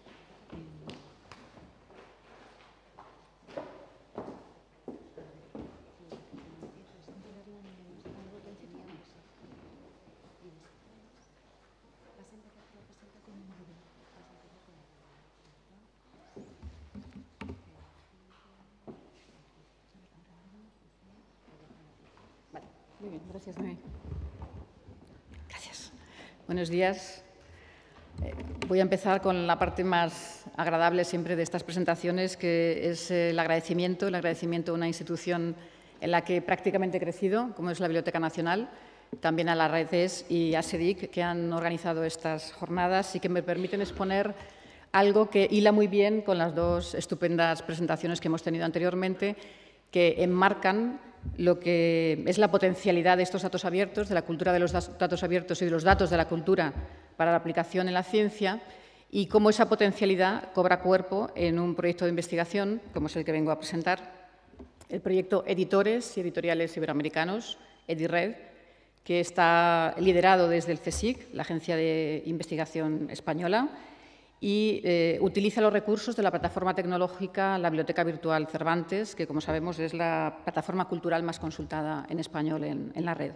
Muy bien, gracias, Noé. Gracias. Buenos días. Eh, voy a empezar con la parte más agradable siempre de estas presentaciones, que es el agradecimiento, el agradecimiento a una institución en la que prácticamente he crecido, como es la Biblioteca Nacional, también a las redes y a SEDIC, que han organizado estas jornadas y que me permiten exponer algo que hila muy bien con las dos estupendas presentaciones que hemos tenido anteriormente, que enmarcan lo que es la potencialidad de estos datos abiertos, de la cultura de los datos abiertos y de los datos de la cultura para la aplicación en la ciencia, y cómo esa potencialidad cobra cuerpo en un proyecto de investigación, como es el que vengo a presentar, el proyecto Editores y Editoriales Iberoamericanos, EdiRed, que está liderado desde el CSIC, la Agencia de Investigación Española, y eh, utiliza los recursos de la plataforma tecnológica La Biblioteca Virtual Cervantes, que, como sabemos, es la plataforma cultural más consultada en español en, en la red.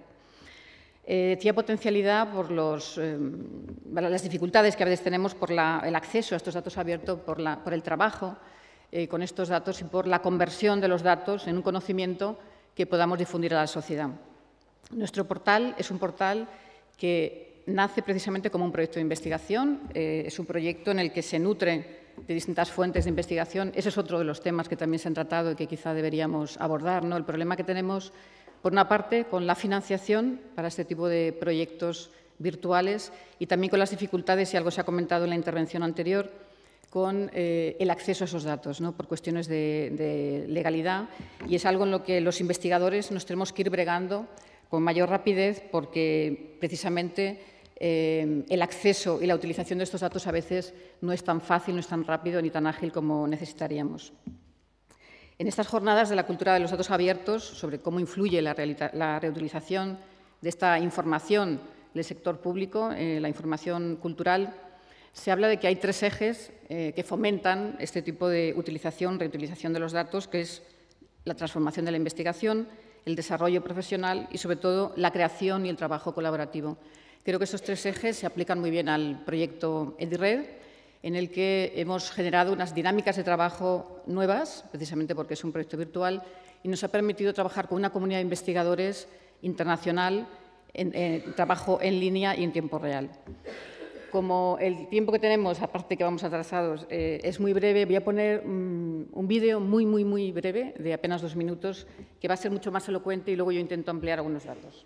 Eh, tiene potencialidad por los, eh, las dificultades que a veces tenemos por la, el acceso a estos datos abiertos, por, la, por el trabajo eh, con estos datos y por la conversión de los datos en un conocimiento que podamos difundir a la sociedad. Nuestro portal es un portal que nace precisamente como un proyecto de investigación, eh, es un proyecto en el que se nutre de distintas fuentes de investigación. Ese es otro de los temas que también se han tratado y que quizá deberíamos abordar, ¿no? El problema que tenemos, por una parte, con la financiación para este tipo de proyectos virtuales y también con las dificultades, y algo se ha comentado en la intervención anterior, con eh, el acceso a esos datos, ¿no? Por cuestiones de, de legalidad, y es algo en lo que los investigadores nos tenemos que ir bregando con mayor rapidez, porque precisamente eh, el acceso y la utilización de estos datos a veces no es tan fácil, no es tan rápido ni tan ágil como necesitaríamos. En estas jornadas de la cultura de los datos abiertos, sobre cómo influye la, la reutilización de esta información del sector público, eh, la información cultural, se habla de que hay tres ejes eh, que fomentan este tipo de utilización, reutilización de los datos, que es la transformación de la investigación, el desarrollo profesional y, sobre todo, la creación y el trabajo colaborativo. Creo que esos tres ejes se aplican muy bien al proyecto EdiRed, en el que hemos generado unas dinámicas de trabajo nuevas, precisamente porque es un proyecto virtual, y nos ha permitido trabajar con una comunidad de investigadores internacional en, en trabajo en línea y en tiempo real. Como el tiempo que tenemos, aparte que vamos atrasados, eh, es muy breve, voy a poner um, un vídeo muy, muy, muy breve, de apenas dos minutos, que va a ser mucho más elocuente y luego yo intento ampliar algunos datos.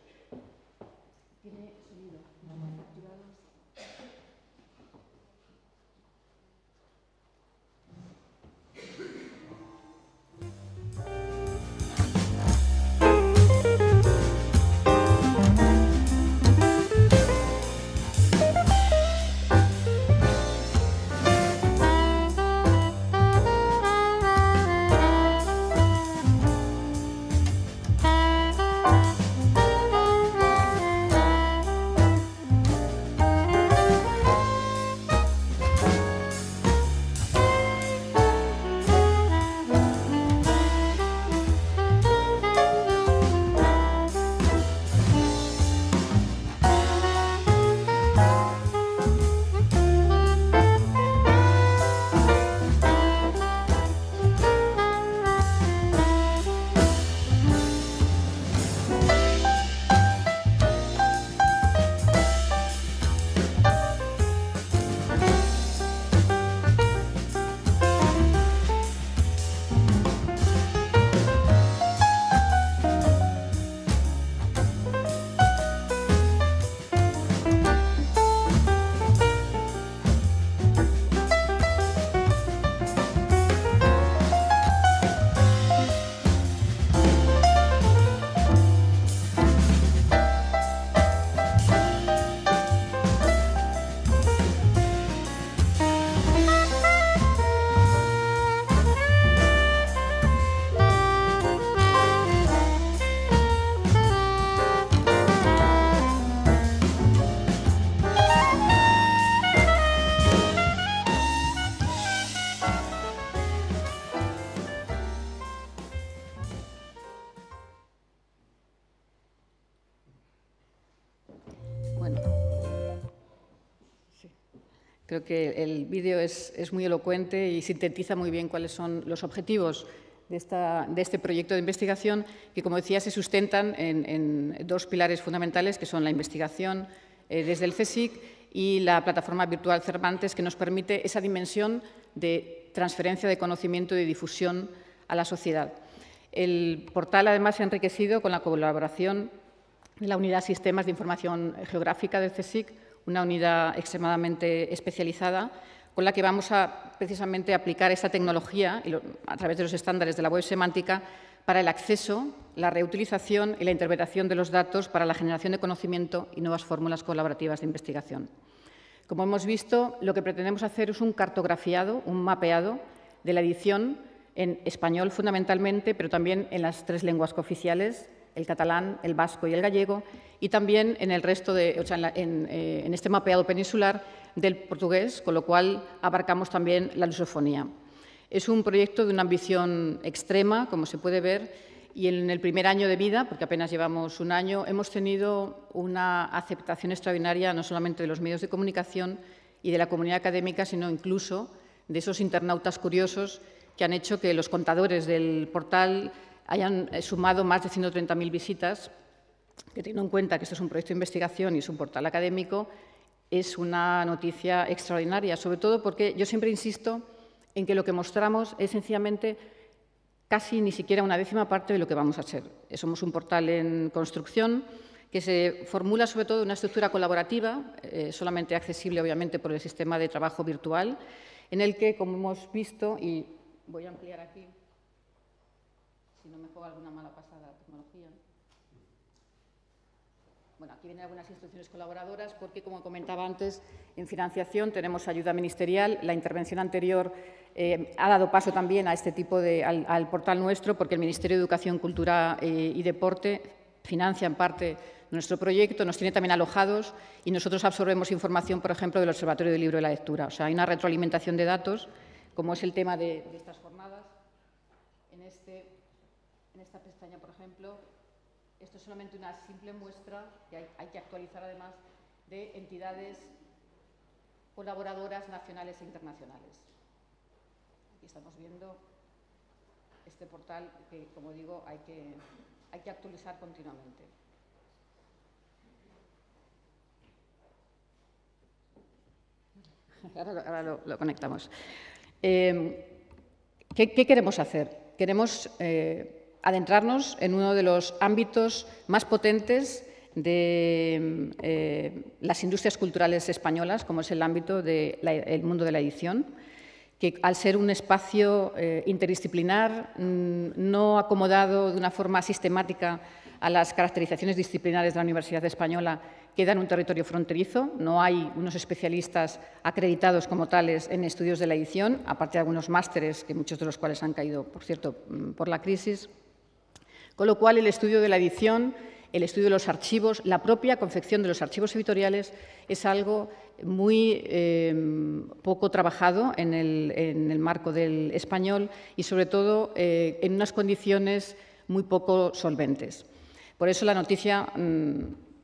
Creo que el vídeo es, es muy elocuente y sintetiza muy bien cuáles son los objetivos de, esta, de este proyecto de investigación, que, como decía, se sustentan en, en dos pilares fundamentales, que son la investigación eh, desde el CSIC y la plataforma virtual Cervantes, que nos permite esa dimensión de transferencia de conocimiento y de difusión a la sociedad. El portal, además, se ha enriquecido con la colaboración de la Unidad Sistemas de Información Geográfica del CSIC, una unidad extremadamente especializada, con la que vamos a precisamente aplicar esta tecnología y lo, a través de los estándares de la web semántica para el acceso, la reutilización y la interpretación de los datos para la generación de conocimiento y nuevas fórmulas colaborativas de investigación. Como hemos visto, lo que pretendemos hacer es un cartografiado, un mapeado de la edición en español fundamentalmente, pero también en las tres lenguas cooficiales, el catalán, el vasco y el gallego, y también en el resto de, o sea, en, la, en, eh, en este mapeado peninsular del portugués, con lo cual abarcamos también la lusofonía. Es un proyecto de una ambición extrema, como se puede ver, y en el primer año de vida, porque apenas llevamos un año, hemos tenido una aceptación extraordinaria no solamente de los medios de comunicación y de la comunidad académica, sino incluso de esos internautas curiosos que han hecho que los contadores del portal hayan sumado más de ciento treinta mil visitas, que teniendo en cuenta que esto es un proyecto de investigación y es un portal académico, es una noticia extraordinaria, sobre todo porque yo siempre insisto en que lo que mostramos es sencillamente casi ni siquiera una décima parte de lo que vamos a ser. Somos un portal en construcción que se formula sobre todo una estructura colaborativa, eh, solamente accesible obviamente por el sistema de trabajo virtual, en el que, como hemos visto, y voy a ampliar aquí, si no me juega alguna mala pasada la tecnología. Bueno, aquí vienen algunas instrucciones colaboradoras porque, como comentaba antes, en financiación tenemos ayuda ministerial. La intervención anterior eh, ha dado paso también a este tipo de, al, al portal nuestro, porque el Ministerio de Educación, Cultura eh, y Deporte financia en parte nuestro proyecto, nos tiene también alojados y nosotros absorbemos información, por ejemplo, del Observatorio del Libro y la Lectura. O sea, hay una retroalimentación de datos, como es el tema de, de estas jornadas. En, este, en esta pestaña, por ejemplo, esto es solamente una simple muestra que hay, hay que actualizar además de entidades colaboradoras nacionales e internacionales. Aquí estamos viendo este portal que, como digo, hay que, hay que actualizar continuamente. Ahora, ahora lo, lo conectamos. Eh, ¿qué, ¿Qué queremos hacer? Queremos eh, adentrarnos en uno de los ámbitos más potentes de eh, las industrias culturales españolas, como es el ámbito del mundo de la edición, que al ser un espacio eh, interdisciplinar, mmm, no acomodado de una forma sistemática a las caracterizaciones disciplinares de la Universidad Española, queda en un territorio fronterizo. No hay unos especialistas acreditados como tales en estudios de la edición, aparte de algunos másteres, que muchos de los cuales han caído, por cierto, por la crisis. Con lo cual, el estudio de la edición, el estudio de los archivos, la propia confección de los archivos editoriales es algo muy eh, poco trabajado en el, en el marco del español y, sobre todo, eh, en unas condiciones muy poco solventes. Por eso la noticia mmm,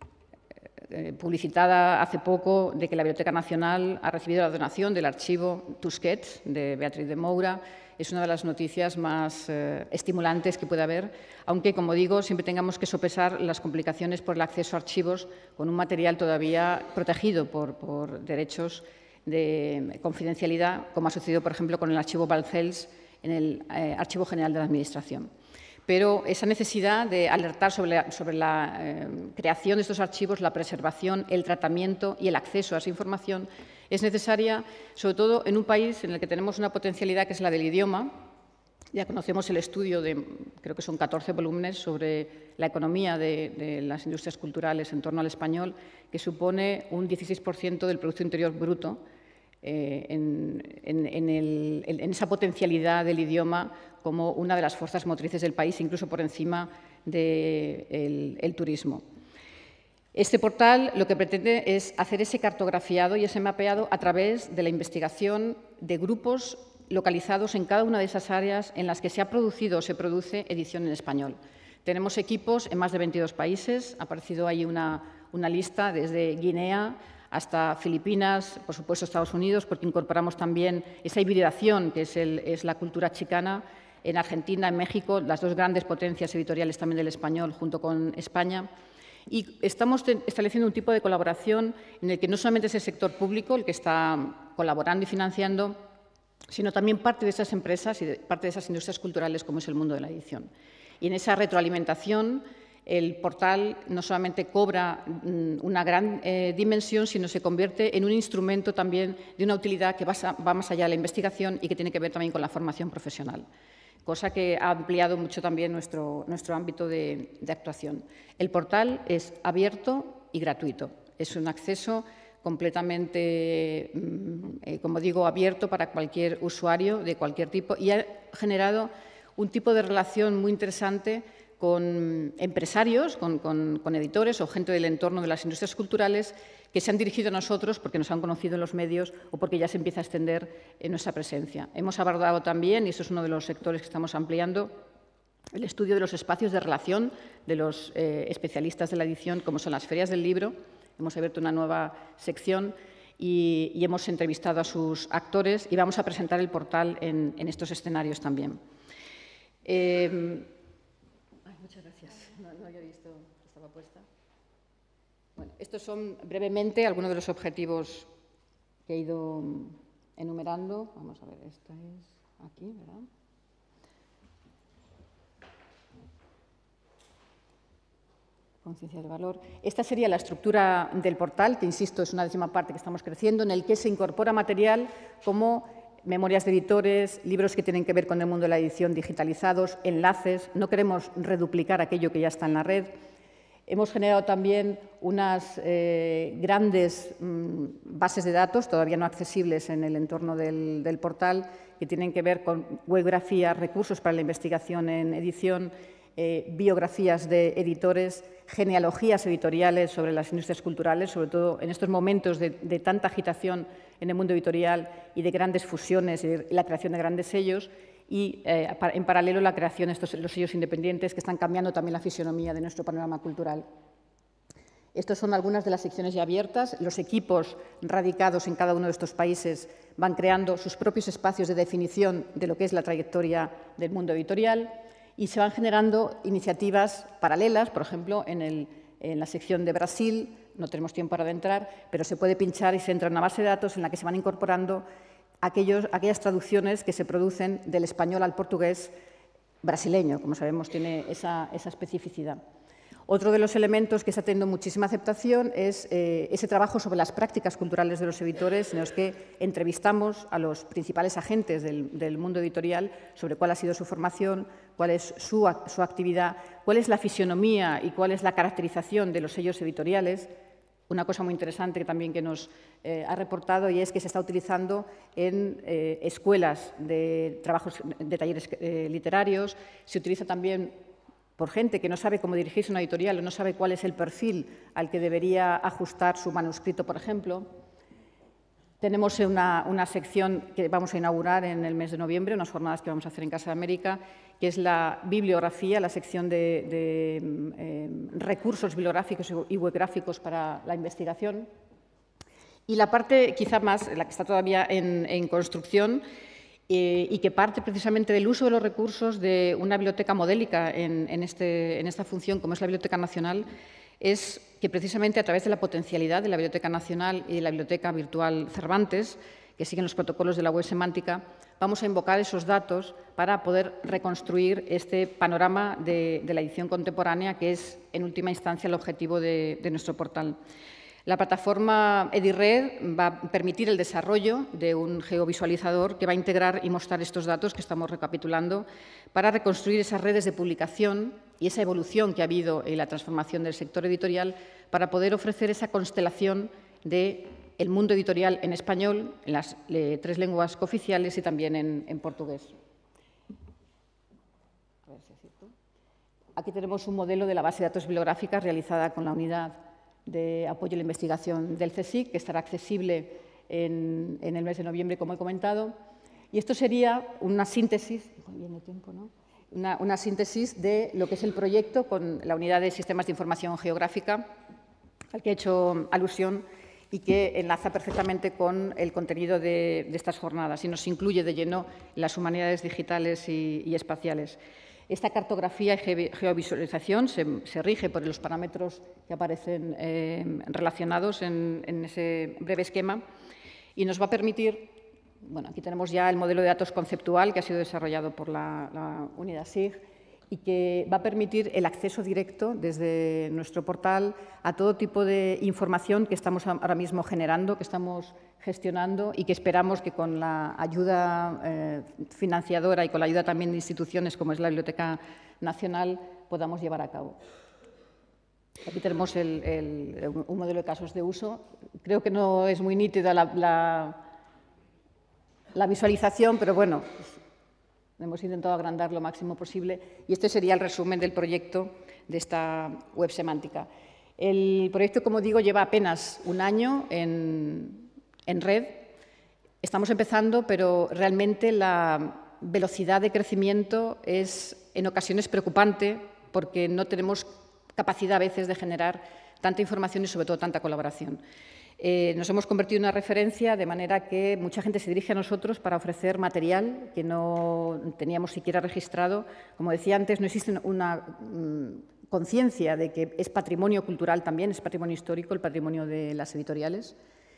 eh, publicitada hace poco de que la Biblioteca Nacional ha recibido la donación del archivo Tusquets de Beatriz de Moura es una de las noticias más eh, estimulantes que puede haber, aunque, como digo, siempre tengamos que sopesar las complicaciones por el acceso a archivos con un material todavía protegido por, por derechos de confidencialidad, como ha sucedido, por ejemplo, con el archivo Balcells en el eh, Archivo General de la Administración. Pero esa necesidad de alertar sobre la, sobre la eh, creación de estos archivos, la preservación, el tratamiento y el acceso a esa información es necesaria, sobre todo en un país en el que tenemos una potencialidad que es la del idioma. Ya conocemos el estudio de, creo que son catorce volúmenes, sobre la economía de, de las industrias culturales en torno al español, que supone un dieciséis por ciento del Producto Interior Bruto. Eh, en, en, en, el, en esa potencialidad del idioma como una de las fuerzas motrices del país, incluso por encima del el turismo. Este portal lo que pretende es hacer ese cartografiado y ese mapeado a través de la investigación de grupos localizados en cada una de esas áreas en las que se ha producido o se produce edición en español. Tenemos equipos en más de veintidós países, ha aparecido ahí una, una lista desde Guinea hasta Filipinas, por supuesto Estados Unidos, porque incorporamos también esa hibridación que es, el, es la cultura chicana, en Argentina, en México, las dos grandes potencias editoriales también del español junto con España. Y estamos estableciendo un tipo de colaboración en el que no solamente es el sector público el que está colaborando y financiando, sino también parte de esas empresas y de, parte de esas industrias culturales como es el mundo de la edición. Y en esa retroalimentación el portal no solamente cobra una gran eh, dimensión, sino se convierte en un instrumento también de una utilidad que va, va más allá de la investigación y que tiene que ver también con la formación profesional. cosa que ha ampliado mucho también nuestro, nuestro ámbito de, de actuación. El portal es abierto y gratuito. Es un acceso completamente, eh, como digo, abierto para cualquier usuario de cualquier tipo y ha generado un tipo de relación muy interesante con empresarios, con, con, con editores o gente del entorno de las industrias culturales que se han dirigido a nosotros porque nos han conocido en los medios o porque ya se empieza a extender en nuestra presencia. Hemos abordado también, y eso es uno de los sectores que estamos ampliando, el estudio de los espacios de relación de los eh, especialistas de la edición, como son las ferias del libro. Hemos abierto una nueva sección y, y hemos entrevistado a sus actores y vamos a presentar el portal en, en estos escenarios también. Eh, ay, muchas gracias. No, no había visto que estaba puesta. Bueno, estos son brevemente algunos de los objetivos que he ido enumerando. Vamos a ver, esta es aquí, ¿verdad? Conciencia del valor. Esta sería la estructura del portal, que, insisto, es una décima parte que estamos creciendo, en el que se incorpora material como memorias de editores, libros que tienen que ver con el mundo de la edición digitalizados, enlaces. No queremos reduplicar aquello que ya está en la red. Hemos generado también unas eh, grandes mmm, bases de datos, todavía no accesibles en el entorno del, del portal, que tienen que ver con webgrafía, recursos para la investigación en edición, eh, biografías de editores, genealogías editoriales sobre las industrias culturales, sobre todo en estos momentos de, de tanta agitación en el mundo editorial y de grandes fusiones y la creación de grandes sellos, y eh, en paralelo la creación de estos, los sellos independientes que están cambiando también la fisonomía de nuestro panorama cultural. Estas son algunas de las secciones ya abiertas. Los equipos radicados en cada uno de estos países van creando sus propios espacios de definición de lo que es la trayectoria del mundo editorial y se van generando iniciativas paralelas, por ejemplo, en, el, en la sección de Brasil. No tenemos tiempo para adentrar, pero se puede pinchar y se entra en una base de datos en la que se van incorporando aquellos, aquellas traducciones que se producen del español al portugués brasileño. Como sabemos, tiene esa, esa especificidad. Otro de los elementos que está teniendo muchísima aceptación es eh, ese trabajo sobre las prácticas culturales de los editores, en los que entrevistamos a los principales agentes del, del mundo editorial sobre cuál ha sido su formación, cuál es su, su actividad, cuál es la fisionomía y cuál es la caracterización de los sellos editoriales. Una cosa muy interesante que también que nos eh, ha reportado y es que se está utilizando en eh, escuelas de trabajos de talleres eh, literarios, se utiliza también por gente que no sabe cómo dirigirse una editorial o no sabe cuál es el perfil al que debería ajustar su manuscrito, por ejemplo. Tenemos una, una sección que vamos a inaugurar en el mes de noviembre, unas jornadas que vamos a hacer en Casa de América, que es la bibliografía, la sección de, de eh, recursos bibliográficos y webgráficos para la investigación. Y la parte quizá más, la que está todavía en, en construcción, Eh, y que parte precisamente del uso de los recursos de una biblioteca modélica en, en, este, en esta función, como es la Biblioteca Nacional, es que precisamente a través de la potencialidad de la Biblioteca Nacional y de la Biblioteca Virtual Cervantes, que siguen los protocolos de la web semántica, vamos a invocar esos datos para poder reconstruir este panorama de, de la edición contemporánea, que es, en última instancia, el objetivo de, de nuestro portal. La plataforma EdiRed va a permitir el desarrollo de un geovisualizador que va a integrar y mostrar estos datos que estamos recapitulando para reconstruir esas redes de publicación y esa evolución que ha habido en la transformación del sector editorial para poder ofrecer esa constelación del mundo editorial en español, en las eh, tres lenguas cooficiales y también en, en portugués. Aquí tenemos un modelo de la base de datos bibliográfica realizada con la unidad de apoyo a la investigación del CSIC, que estará accesible en, en el mes de noviembre, como he comentado. Y esto sería una síntesis, tiempo, ¿no? una, una síntesis de lo que es el proyecto con la unidad de sistemas de información geográfica, al que he hecho alusión y que enlaza perfectamente con el contenido de, de estas jornadas y nos incluye de lleno las humanidades digitales y, y espaciales. Esta cartografía y geovisualización se, se rige por los parámetros que aparecen eh, relacionados en, en ese breve esquema y nos va a permitir, bueno, aquí tenemos ya el modelo de datos conceptual que ha sido desarrollado por la, la unidad S I G y que va a permitir el acceso directo desde nuestro portal a todo tipo de información que estamos ahora mismo generando, que estamos gestionando y que esperamos que con la ayuda eh, financiadora y con la ayuda también de instituciones como es la Biblioteca Nacional podamos llevar a cabo. Aquí tenemos el, el, un modelo de casos de uso. Creo que no es muy nítida la, la, la visualización, pero bueno, hemos intentado agrandar lo máximo posible y este sería el resumen del proyecto de esta web semántica. El proyecto, como digo, lleva apenas un año en, en red. Estamos empezando, pero realmente la velocidad de crecimiento es en ocasiones preocupante porque no tenemos capacidad a veces de generar tanta información y sobre todo tanta colaboración. Eh, nos hemos convertido en una referencia de manera que mucha gente se dirige a nosotros para ofrecer material que no teníamos siquiera registrado. Como decía antes, no existe una mm, conciencia de que es patrimonio cultural también, es patrimonio histórico el patrimonio de las editoriales.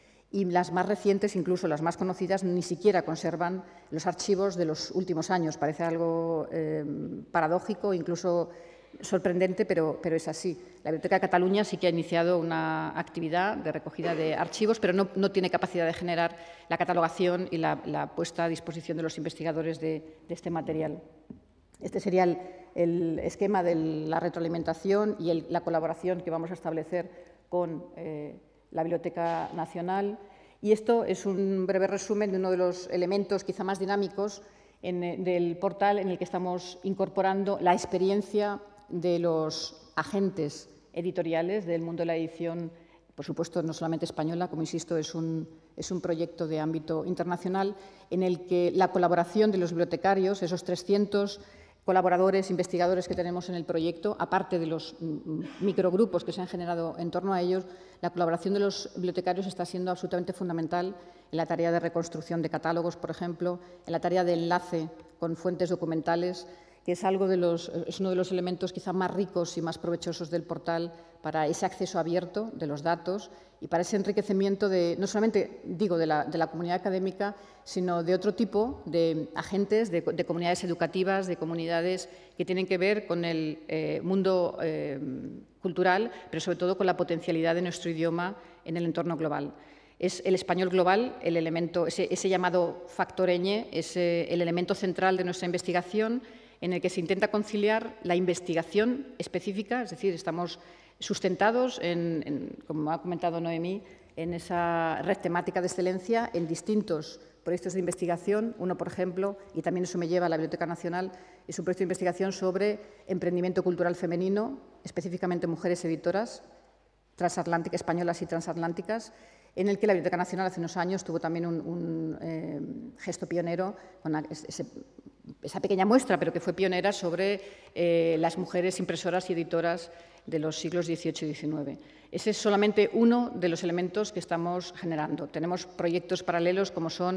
Y las más recientes, incluso las más conocidas, ni siquiera conservan los archivos de los últimos años. Parece algo eh, paradójico, incluso sorprendente, pero, pero es así. La Biblioteca de Cataluña sí que ha iniciado una actividad de recogida de archivos, pero no, no tiene capacidad de generar la catalogación y la, la puesta a disposición de los investigadores de, de este material. Este sería el, el esquema de la retroalimentación y el, la colaboración que vamos a establecer con eh, la Biblioteca Nacional. Y esto es un breve resumen de uno de los elementos quizá más dinámicos en, del portal en el que estamos incorporando la experiencia de los agentes editoriales del mundo de la edición, por supuesto, no solamente española, como insisto, es un, es un proyecto de ámbito internacional en el que la colaboración de los bibliotecarios, esos trescientos colaboradores, investigadores que tenemos en el proyecto, aparte de los microgrupos que se han generado en torno a ellos, la colaboración de los bibliotecarios está siendo absolutamente fundamental en la tarea de reconstrucción de catálogos, por ejemplo, en la tarea de enlace con fuentes documentales, que es, algo de los, es uno de los elementos quizá más ricos y más provechosos del portal para ese acceso abierto de los datos y para ese enriquecimiento de, no solamente digo de la, de la comunidad académica, sino de otro tipo de agentes, de, de comunidades educativas, de comunidades que tienen que ver con el eh, mundo eh, cultural, pero sobre todo con la potencialidad de nuestro idioma en el entorno global. Es el español global el elemento, ese, ese llamado factor ñ, es eh, el elemento central de nuestra investigación, en el que se intenta conciliar la investigación específica, es decir, estamos sustentados, en, en, como ha comentado Noemí, en esa red temática de excelencia en distintos proyectos de investigación. Uno, por ejemplo, y también eso me lleva a la Biblioteca Nacional, es un proyecto de investigación sobre emprendimiento cultural femenino, específicamente mujeres editoras transatlánticas, españolas y transatlánticas, en el que la Biblioteca Nacional hace unos años tuvo también un, un eh, gesto pionero con ese, esa pequeña muestra, pero que fue pionera sobre eh, las mujeres impresoras y editoras de los siglos dieciocho y diecinueve. Ese es solamente uno de los elementos que estamos generando. Tenemos proyectos paralelos como son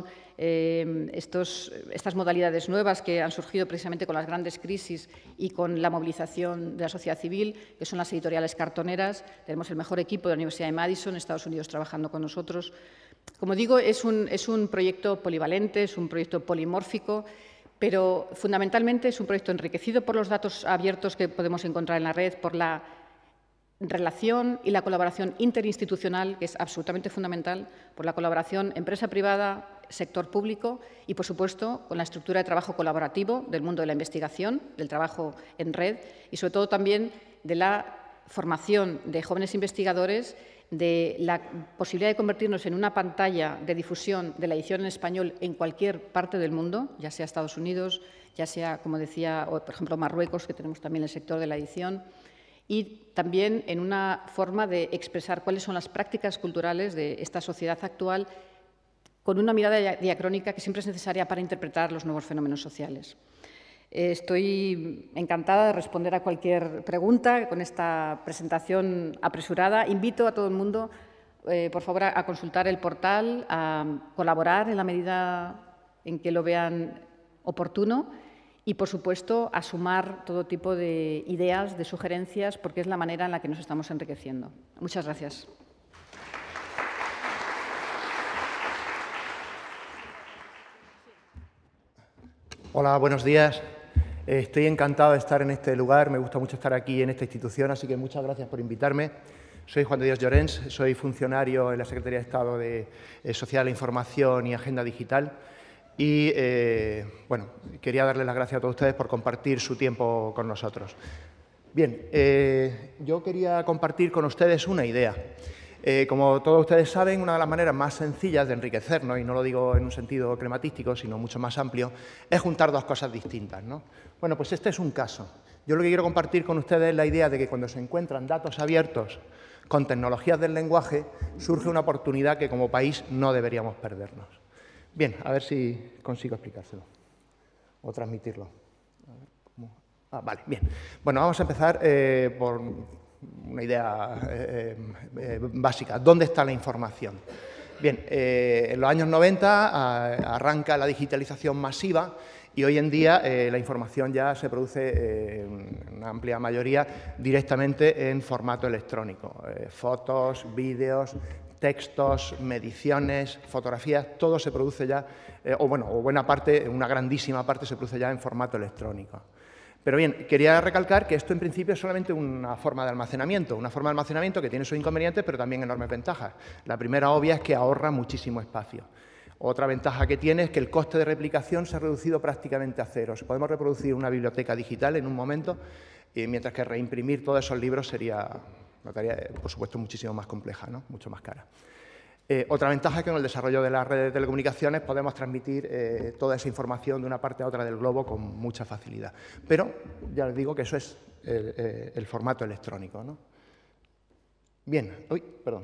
eh, estos, estas modalidades nuevas que han surgido precisamente con las grandes crisis y con la movilización de la sociedad civil, que son las editoriales cartoneras. Tenemos el mejor equipo de la Universidad de Madison, Estados Unidos, trabajando con nosotros. Como digo, es un, es un proyecto polivalente, es un proyecto polimórfico, pero fundamentalmente es un proyecto enriquecido por los datos abiertos que podemos encontrar en la red, por la relación y la colaboración interinstitucional, que es absolutamente fundamental, por la colaboración empresa-privada, sector público y, por supuesto, con la estructura de trabajo colaborativo del mundo de la investigación, del trabajo en red y, sobre todo, también de la formación de jóvenes investigadores, de la posibilidad de convertirnos en una pantalla de difusión de la edición en español en cualquier parte del mundo, ya sea Estados Unidos, ya sea, como decía, o, por ejemplo, Marruecos, que tenemos también el sector de la edición, y también en una forma de expresar cuáles son las prácticas culturales de esta sociedad actual con una mirada diacrónica que siempre es necesaria para interpretar los nuevos fenómenos sociales. Estoy encantada de responder a cualquier pregunta con esta presentación apresurada. Invito a todo el mundo, eh, por favor, a, a consultar el portal, a colaborar en la medida en que lo vean oportuno y, por supuesto, a sumar todo tipo de ideas, de sugerencias, porque es la manera en la que nos estamos enriqueciendo. Muchas gracias. Hola, buenos días. Eh, estoy encantado de estar en este lugar, me gusta mucho estar aquí en esta institución, así que muchas gracias por invitarme. Soy Juan de Dios Llorens, soy funcionario en la Secretaría de Estado de eh, Sociedad de la Información y Agenda Digital. Y, eh, bueno, quería darles las gracias a todos ustedes por compartir su tiempo con nosotros. Bien, eh, yo quería compartir con ustedes una idea. Eh, como todos ustedes saben, una de las maneras más sencillas de enriquecernos, y no lo digo en un sentido crematístico, sino mucho más amplio, es juntar dos cosas distintas, ¿no? Bueno, pues este es un caso. Yo lo que quiero compartir con ustedes es la idea de que cuando se encuentran datos abiertos con tecnologías del lenguaje, surge una oportunidad que como país no deberíamos perdernos. Bien, a ver si consigo explicárselo o transmitirlo. A ver, ¿cómo? Ah, vale, bien. Bueno, vamos a empezar eh, por una idea eh, eh, básica. ¿Dónde está la información? Bien, eh, en los años noventa a, arranca la digitalización masiva y hoy en día eh, la información ya se produce eh, en una amplia mayoría directamente en formato electrónico. Eh, fotos, vídeos, textos, mediciones, fotografías, todo se produce ya, eh, o bueno, o buena parte, una grandísima parte se produce ya en formato electrónico. Pero bien, quería recalcar que esto en principio es solamente una forma de almacenamiento, una forma de almacenamiento que tiene sus inconvenientes, pero también enormes ventajas. La primera obvia es que ahorra muchísimo espacio. Otra ventaja que tiene es que el coste de replicación se ha reducido prácticamente a cero. Podemos reproducir una biblioteca digital en un momento, y mientras que reimprimir todos esos libros sería una tarea, por supuesto, muchísimo más compleja, ¿no? Mucho más cara. Eh, otra ventaja es que con el desarrollo de las redes de telecomunicaciones podemos transmitir eh, toda esa información de una parte a otra del globo con mucha facilidad. Pero ya les digo que eso es el, eh, el formato electrónico, ¿no? Bien, uy, perdón.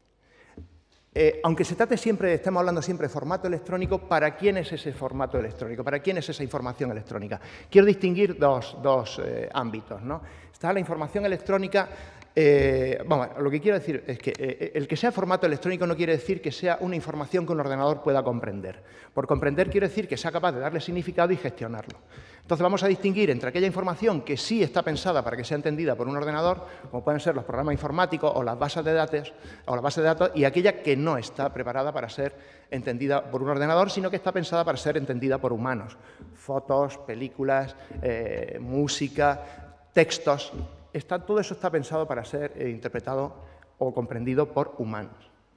Eh, aunque se trate siempre, estemos hablando siempre de formato electrónico, ¿para quién es ese formato electrónico? ¿Para quién es esa información electrónica? Quiero distinguir dos, dos eh, ámbitos, ¿no? Está la información electrónica. Eh, bueno, lo que quiero decir es que eh, el que sea formato electrónico no quiere decir que sea una información que un ordenador pueda comprender. Por comprender quiere decir que sea capaz de darle significado y gestionarlo. Entonces vamos a distinguir entre aquella información que sí está pensada para que sea entendida por un ordenador, como pueden ser los programas informáticos o las bases de datos, o las bases de datos, y aquella que no está preparada para ser entendida por un ordenador, sino que está pensada para ser entendida por humanos. Fotos, películas, eh, música, textos. Está, todo eso está pensado para ser eh, interpretado o comprendido por humanos.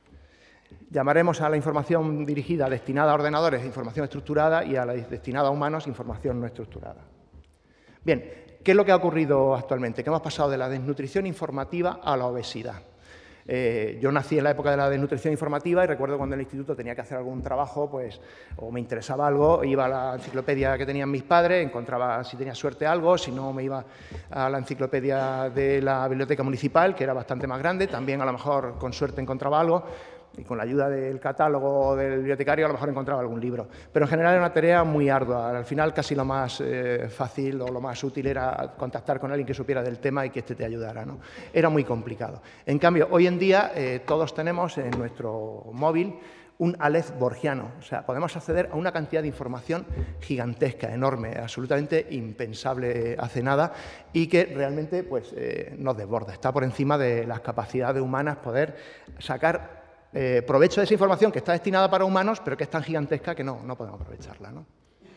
Llamaremos a la información dirigida, destinada a ordenadores, información estructurada, y a la destinada a humanos, información no estructurada. Bien, ¿qué es lo que ha ocurrido actualmente? Que hemos pasado de la desnutrición informativa a la obesidad. Eh, yo nací en la época de la desnutrición informativa y recuerdo cuando en el instituto tenía que hacer algún trabajo, pues, o me interesaba algo, iba a la enciclopedia que tenían mis padres, encontraba, si tenía suerte, algo, si no, me iba a la enciclopedia de la biblioteca municipal, que era bastante más grande, también a lo mejor con suerte encontraba algo, y con la ayuda del catálogo del bibliotecario a lo mejor encontraba algún libro. Pero en general era una tarea muy ardua. Al final casi lo más eh, fácil o lo más útil era contactar con alguien que supiera del tema y que éste te ayudara, ¿no? Era muy complicado. En cambio, hoy en día eh, todos tenemos en nuestro móvil un Aleph borgiano. O sea, podemos acceder a una cantidad de información gigantesca, enorme, absolutamente impensable hace nada y que realmente pues, eh, nos desborda. Está por encima de las capacidades humanas poder sacar Eh, provecho de esa información que está destinada para humanos, pero que es tan gigantesca que no, no podemos aprovecharla, ¿no?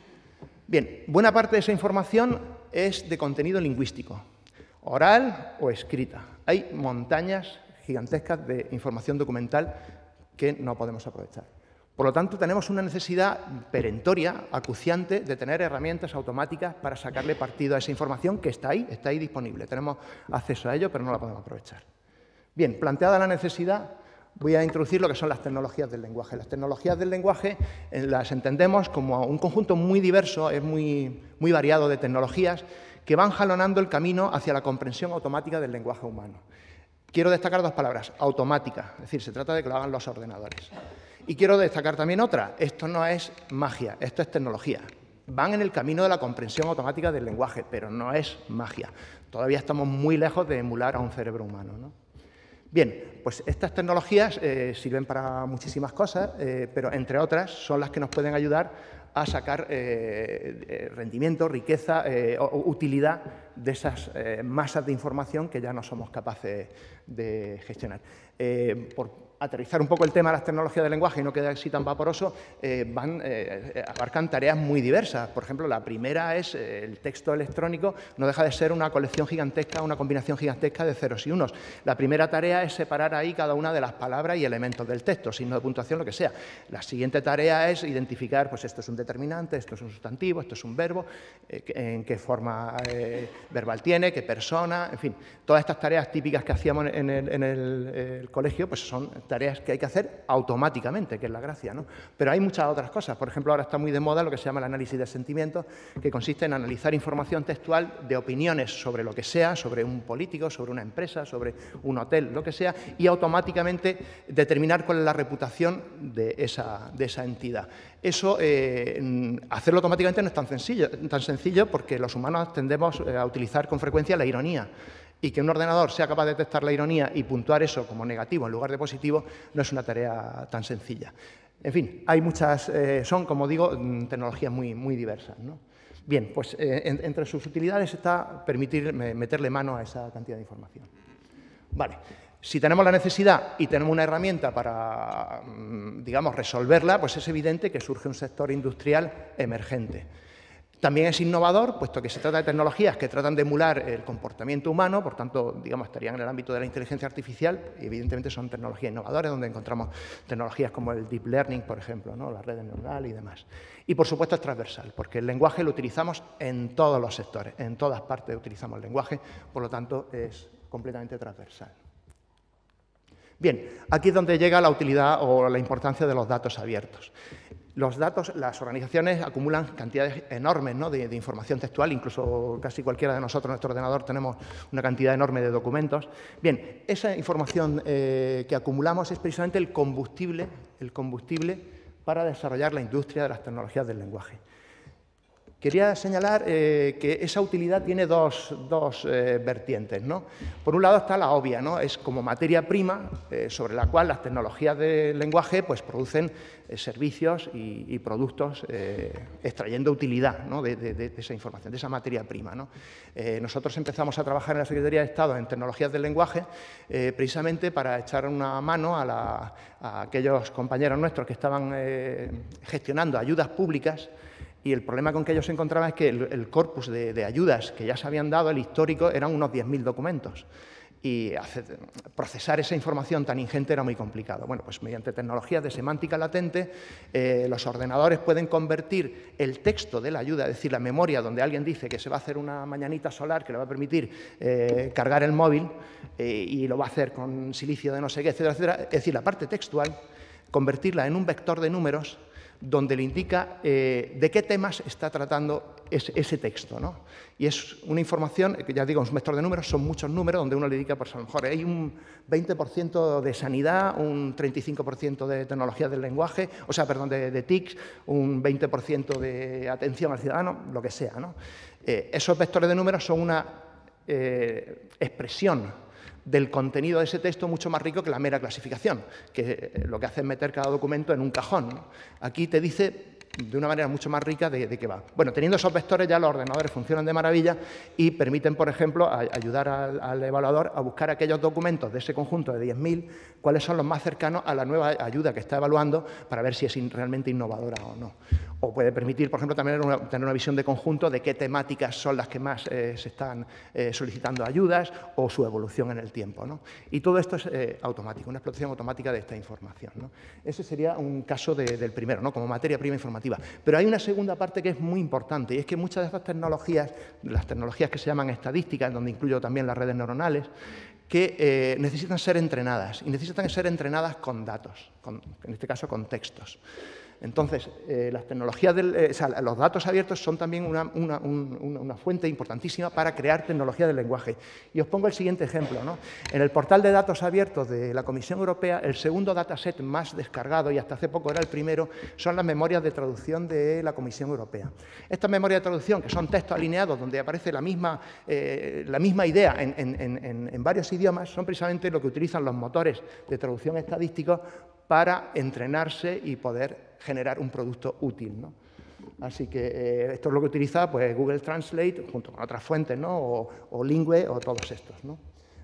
Bien, buena parte de esa información es de contenido lingüístico, oral o escrita. Hay montañas gigantescas de información documental que no podemos aprovechar. Por lo tanto, tenemos una necesidad perentoria, acuciante, de tener herramientas automáticas para sacarle partido a esa información que está ahí, está ahí disponible. Tenemos acceso a ello, pero no la podemos aprovechar. Bien, planteada la necesidad, voy a introducir lo que son las tecnologías del lenguaje. Las tecnologías del lenguaje eh, las entendemos como un conjunto muy diverso, es muy, muy variado de tecnologías que van jalonando el camino hacia la comprensión automática del lenguaje humano. Quiero destacar dos palabras, automática, es decir, se trata de que lo hagan los ordenadores. Y quiero destacar también otra, esto no es magia, esto es tecnología. Van en el camino de la comprensión automática del lenguaje, pero no es magia. Todavía estamos muy lejos de emular a un cerebro humano, ¿no? Bien, pues estas tecnologías eh, sirven para muchísimas cosas, eh, pero entre otras son las que nos pueden ayudar a sacar eh, rendimiento, riqueza eh, o utilidad de esas eh, masas de información que ya no somos capaces de gestionar. Eh, por aterrizar un poco el tema de las tecnologías del lenguaje y no quedar así tan vaporoso, eh, van, eh, abarcan tareas muy diversas. Por ejemplo, la primera es eh, el texto electrónico, no deja de ser una colección gigantesca, una combinación gigantesca de ceros y unos. La primera tarea es separar ahí cada una de las palabras y elementos del texto, signo de puntuación, lo que sea. La siguiente tarea es identificar, pues esto es un determinante, esto es un sustantivo, esto es un verbo, eh, en qué forma eh, verbal tiene, qué persona, en fin. Todas estas tareas típicas que hacíamos en el, en el, el colegio, pues son tareas que hay que hacer automáticamente, que es la gracia, ¿no? Pero hay muchas otras cosas. Por ejemplo, ahora está muy de moda lo que se llama el análisis de sentimientos, que consiste en analizar información textual de opiniones sobre lo que sea, sobre un político, sobre una empresa, sobre un hotel, lo que sea, y automáticamente determinar cuál es la reputación de esa, de esa entidad. Eso, eh, hacerlo automáticamente no es tan sencillo, tan sencillo porque los humanos tendemos a utilizar con frecuencia la ironía. Y que un ordenador sea capaz de detectar la ironía y puntuar eso como negativo en lugar de positivo no es una tarea tan sencilla. En fin, hay muchas, eh, son, como digo, tecnologías muy, muy diversas, ¿no? Bien, pues eh, en, entre sus utilidades está permitir meterle mano a esa cantidad de información. Vale. Si tenemos la necesidad y tenemos una herramienta para, digamos, resolverla, pues es evidente que surge un sector industrial emergente. También es innovador, puesto que se trata de tecnologías que tratan de emular el comportamiento humano, por tanto, digamos, estarían en el ámbito de la inteligencia artificial, y evidentemente son tecnologías innovadoras, donde encontramos tecnologías como el deep learning, por ejemplo, ¿no? Las redes neuronales y demás. Y, por supuesto, es transversal, porque el lenguaje lo utilizamos en todos los sectores, en todas partes utilizamos el lenguaje, por lo tanto, es completamente transversal. Bien, aquí es donde llega la utilidad o la importancia de los datos abiertos. Los datos, las organizaciones acumulan cantidades enormes, ¿no? de, de información textual, incluso casi cualquiera de nosotros en nuestro ordenador tenemos una cantidad enorme de documentos. Bien, esa información eh, que acumulamos es precisamente el combustible, el combustible para desarrollar la industria de las tecnologías del lenguaje. Quería señalar eh, que esa utilidad tiene dos, dos eh, vertientes, ¿no? Por un lado está la obvia, ¿no? Es como materia prima eh, sobre la cual las tecnologías del lenguaje pues, producen eh, servicios y, y productos eh, extrayendo utilidad, ¿no? de, de, de esa información, de esa materia prima, ¿no? Eh, nosotros empezamos a trabajar en la Secretaría de Estado en tecnologías del lenguaje eh, precisamente para echar una mano a, la, a aquellos compañeros nuestros que estaban eh, gestionando ayudas públicas. Y el problema con que ellos se encontraban es que el, el corpus de, de ayudas que ya se habían dado, el histórico, eran unos diez mil documentos. Y hacer, procesar esa información tan ingente era muy complicado. Bueno, pues mediante tecnologías de semántica latente, eh, los ordenadores pueden convertir el texto de la ayuda, es decir, la memoria donde alguien dice que se va a hacer una mañanita solar que le va a permitir eh, cargar el móvil eh, y lo va a hacer con silicio de no sé qué, etcétera, etcétera. Es decir, la parte textual, convertirla en un vector de números donde le indica eh, de qué temas está tratando ese, ese texto, ¿no? Y es una información, que ya digo, es un vector de números, son muchos números, donde uno le indica, pues a lo mejor hay un veinte por ciento de sanidad, un treinta y cinco por ciento de tecnologías del lenguaje, o sea, perdón, de, de T I Cs, un veinte por ciento de atención al ciudadano, lo que sea, ¿no? Eh, esos vectores de números son una eh, expresión del contenido de ese texto mucho más rico que la mera clasificación, que lo que hace es meter cada documento en un cajón, ¿no? Aquí te dice de una manera mucho más rica de, de qué va. Bueno, teniendo esos vectores ya los ordenadores funcionan de maravilla y permiten, por ejemplo, a, ayudar al, al evaluador a buscar aquellos documentos de ese conjunto de diez mil, cuáles son los más cercanos a la nueva ayuda que está evaluando para ver si es in, realmente innovadora o no. O puede permitir, por ejemplo, también una, tener una visión de conjunto de qué temáticas son las que más eh, se están eh, solicitando ayudas o su evolución en el tiempo, ¿no? Y todo esto es eh, automático, una explotación automática de esta información, ¿no? Ese sería un caso de, del primero, ¿no? Como materia prima informativa. Pero hay una segunda parte que es muy importante y es que muchas de estas tecnologías, las tecnologías que se llaman estadísticas, donde incluyo también las redes neuronales, que eh, necesitan ser entrenadas y necesitan ser entrenadas con datos, con, en este caso con textos. Entonces, eh, las tecnologías del, eh, o sea, los datos abiertos son también una, una, una, una fuente importantísima para crear tecnología del lenguaje. Y os pongo el siguiente ejemplo, ¿no? En el portal de datos abiertos de la Comisión Europea, el segundo dataset más descargado, y hasta hace poco era el primero, son las memorias de traducción de la Comisión Europea. Estas memorias de traducción, que son textos alineados donde aparece la misma, eh, la misma idea en, en, en, en varios idiomas, son precisamente lo que utilizan los motores de traducción estadísticos para entrenarse y poder generar un producto útil, ¿no? Así que eh, esto es lo que utiliza pues, Google Translate junto con otras fuentes, ¿no? o, o Lingüe o todos estos, ¿no?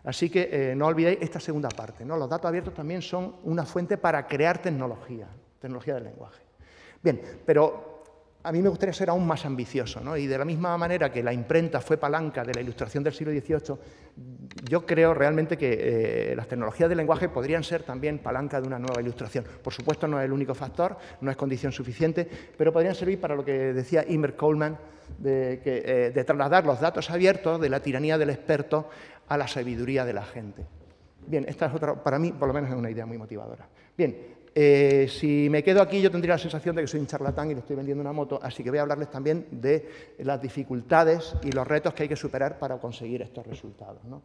Así que eh, no olvidéis esta segunda parte, ¿no? Los datos abiertos también son una fuente para crear tecnología, tecnología del lenguaje. Bien, pero a mí me gustaría ser aún más ambicioso, ¿no? Y de la misma manera que la imprenta fue palanca de la ilustración del siglo dieciocho, yo creo realmente que eh, las tecnologías del lenguaje podrían ser también palanca de una nueva ilustración. Por supuesto, no es el único factor, no es condición suficiente, pero podrían servir para lo que decía Imer Coleman, de, que, eh, de trasladar los datos abiertos de la tiranía del experto a la sabiduría de la gente. Bien, esta es otra, para mí, por lo menos, es una idea muy motivadora. Bien, eh, si me quedo aquí, yo tendría la sensación de que soy un charlatán y le estoy vendiendo una moto, así que voy a hablarles también de las dificultades y los retos que hay que superar para conseguir estos resultados, ¿no?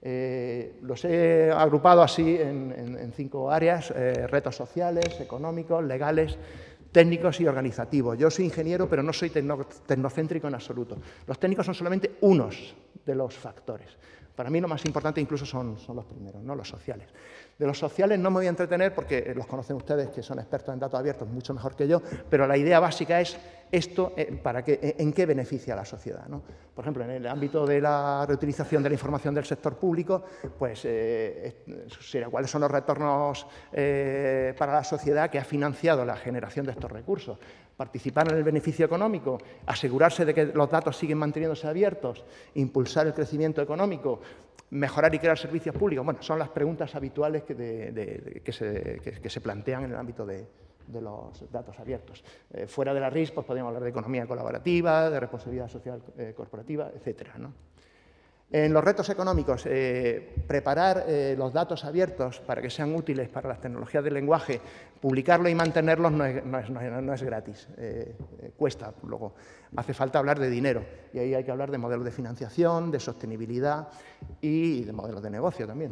Eh, los he agrupado así en, en, en cinco áreas: eh, retos sociales, económicos, legales, técnicos y organizativos. Yo soy ingeniero, pero no soy tecno, tecnocéntrico en absoluto. Los técnicos son solamente unos de los factores. Para mí lo más importante incluso son, son los primeros, ¿no? Los sociales. De los sociales no me voy a entretener porque los conocen ustedes, que son expertos en datos abiertos mucho mejor que yo, pero la idea básica es esto, eh, para qué, en qué beneficia a la sociedad, ¿no? Por ejemplo, en el ámbito de la reutilización de la información del sector público, pues eh, cuáles son los retornos eh, para la sociedad que ha financiado la generación de estos recursos. Participar en el beneficio económico, asegurarse de que los datos siguen manteniéndose abiertos, impulsar el crecimiento económico, mejorar y crear servicios públicos. Bueno, son las preguntas habituales que, de, de, de, que, se, que, que se plantean en el ámbito de, de los datos abiertos. Eh, fuera de la R I S, pues podríamos hablar de economía colaborativa, de responsabilidad social eh, corporativa, etcétera, ¿no? En los retos económicos, eh, preparar eh, los datos abiertos para que sean útiles para las tecnologías del lenguaje, publicarlos y mantenerlos no es, no es, no es, no es gratis, eh, eh, cuesta. Luego hace falta hablar de dinero y ahí hay que hablar de modelos de financiación, de sostenibilidad y de modelos de negocio también.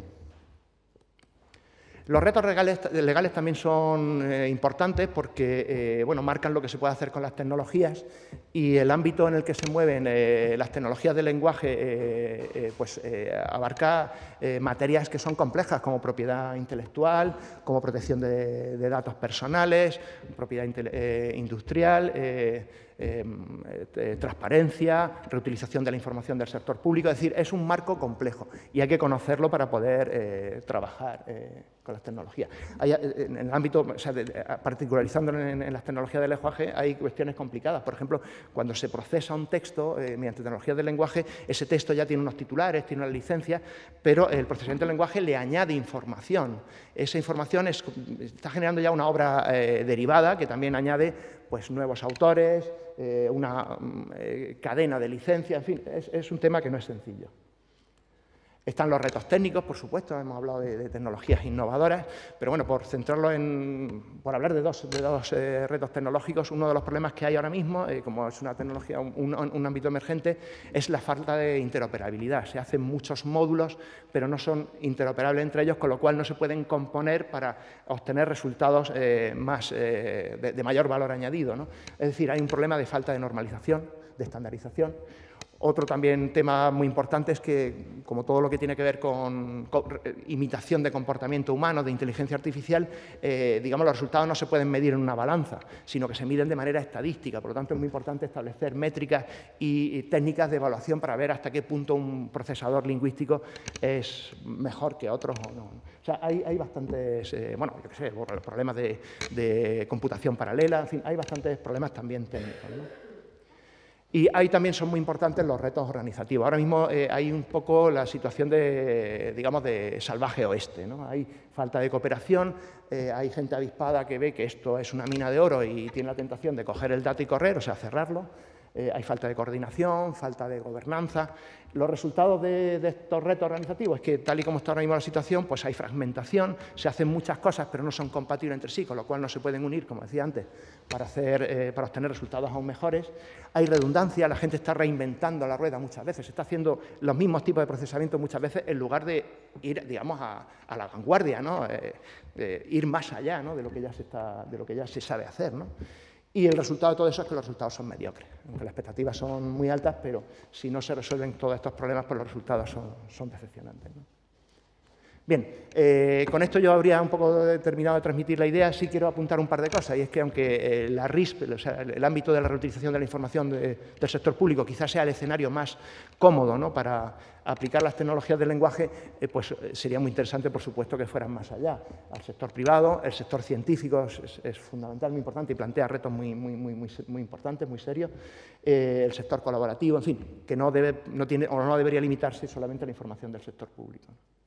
Los retos legales, legales también son eh, importantes porque eh, bueno, marcan lo que se puede hacer con las tecnologías y el ámbito en el que se mueven eh, las tecnologías del lenguaje eh, eh, pues, eh, abarca eh, materias que son complejas, como propiedad intelectual, como protección de, de datos personales, propiedad eh, industrial, eh, Eh, eh, transparencia, reutilización de la información del sector público. Es decir, es un marco complejo y hay que conocerlo para poder eh, trabajar eh, con las tecnologías. Hay, en el ámbito, o sea, de, particularizando en, en las tecnologías del lenguaje, hay cuestiones complicadas. Por ejemplo, cuando se procesa un texto eh, mediante tecnologías del lenguaje, ese texto ya tiene unos titulares, tiene una licencia, pero el procesamiento del lenguaje le añade información. Esa información es, está generando ya una obra eh, derivada que también añade pues, nuevos autores, eh, una eh, cadena de licencia, en fin, es, es un tema que no es sencillo. Están los retos técnicos, por supuesto, hemos hablado de, de tecnologías innovadoras, pero bueno, por centrarlo en, por hablar de dos, de dos eh, retos tecnológicos, uno de los problemas que hay ahora mismo, eh, como es una tecnología, un, un, un ámbito emergente, es la falta de interoperabilidad. Se hacen muchos módulos, pero no son interoperables entre ellos, con lo cual no se pueden componer para obtener resultados eh, más, eh, de, de mayor valor añadido, ¿no? Es decir, hay un problema de falta de normalización, de estandarización. Otro también tema muy importante es que, como todo lo que tiene que ver con, con imitación de comportamiento humano, de inteligencia artificial, eh, digamos, los resultados no se pueden medir en una balanza, sino que se miden de manera estadística. Por lo tanto, es muy importante establecer métricas y, y técnicas de evaluación para ver hasta qué punto un procesador lingüístico es mejor que otros o no. O sea, hay, hay bastantes, eh, bueno, yo qué sé, problemas de, de computación paralela, en fin, hay bastantes problemas también técnicos, ¿no? Y ahí también son muy importantes los retos organizativos. Ahora mismo eh, hay un poco la situación de, digamos, de salvaje oeste, ¿no? Hay falta de cooperación, eh, hay gente avispada que ve que esto es una mina de oro y tiene la tentación de coger el dato y correr, o sea, cerrarlo. Eh, hay falta de coordinación, falta de gobernanza. Los resultados de, de estos retos organizativos es que, tal y como está ahora mismo la situación, pues hay fragmentación, se hacen muchas cosas, pero no son compatibles entre sí, con lo cual no se pueden unir, como decía antes, para, hacer, eh, para obtener resultados aún mejores. Hay redundancia, la gente está reinventando la rueda muchas veces, se está haciendo los mismos tipos de procesamiento muchas veces en lugar de ir, digamos, a, a la vanguardia, ¿no? Eh, eh, ir más allá, ¿no? de, lo que ya se está, de lo que ya se sabe hacer, ¿no? Y el resultado de todo eso es que los resultados son mediocres. Aunque las expectativas son muy altas, pero si no se resuelven todos estos problemas, pues los resultados son, son decepcionantes, ¿no? Bien, eh, con esto yo habría un poco terminado de transmitir la idea. Sí quiero apuntar un par de cosas, y es que aunque eh, la R I S P, o sea, el, el ámbito de la reutilización de la información de, del sector público quizás sea el escenario más cómodo, ¿no?, para aplicar las tecnologías del lenguaje, eh, pues eh, sería muy interesante, por supuesto, que fueran más allá. Al sector privado, el sector científico es, es fundamental, muy importante, y plantea retos muy, muy, muy, muy, muy importantes, muy serios. Eh, el sector colaborativo, en fin, que no, debe, no, tiene, o no debería limitarse solamente a la información del sector público.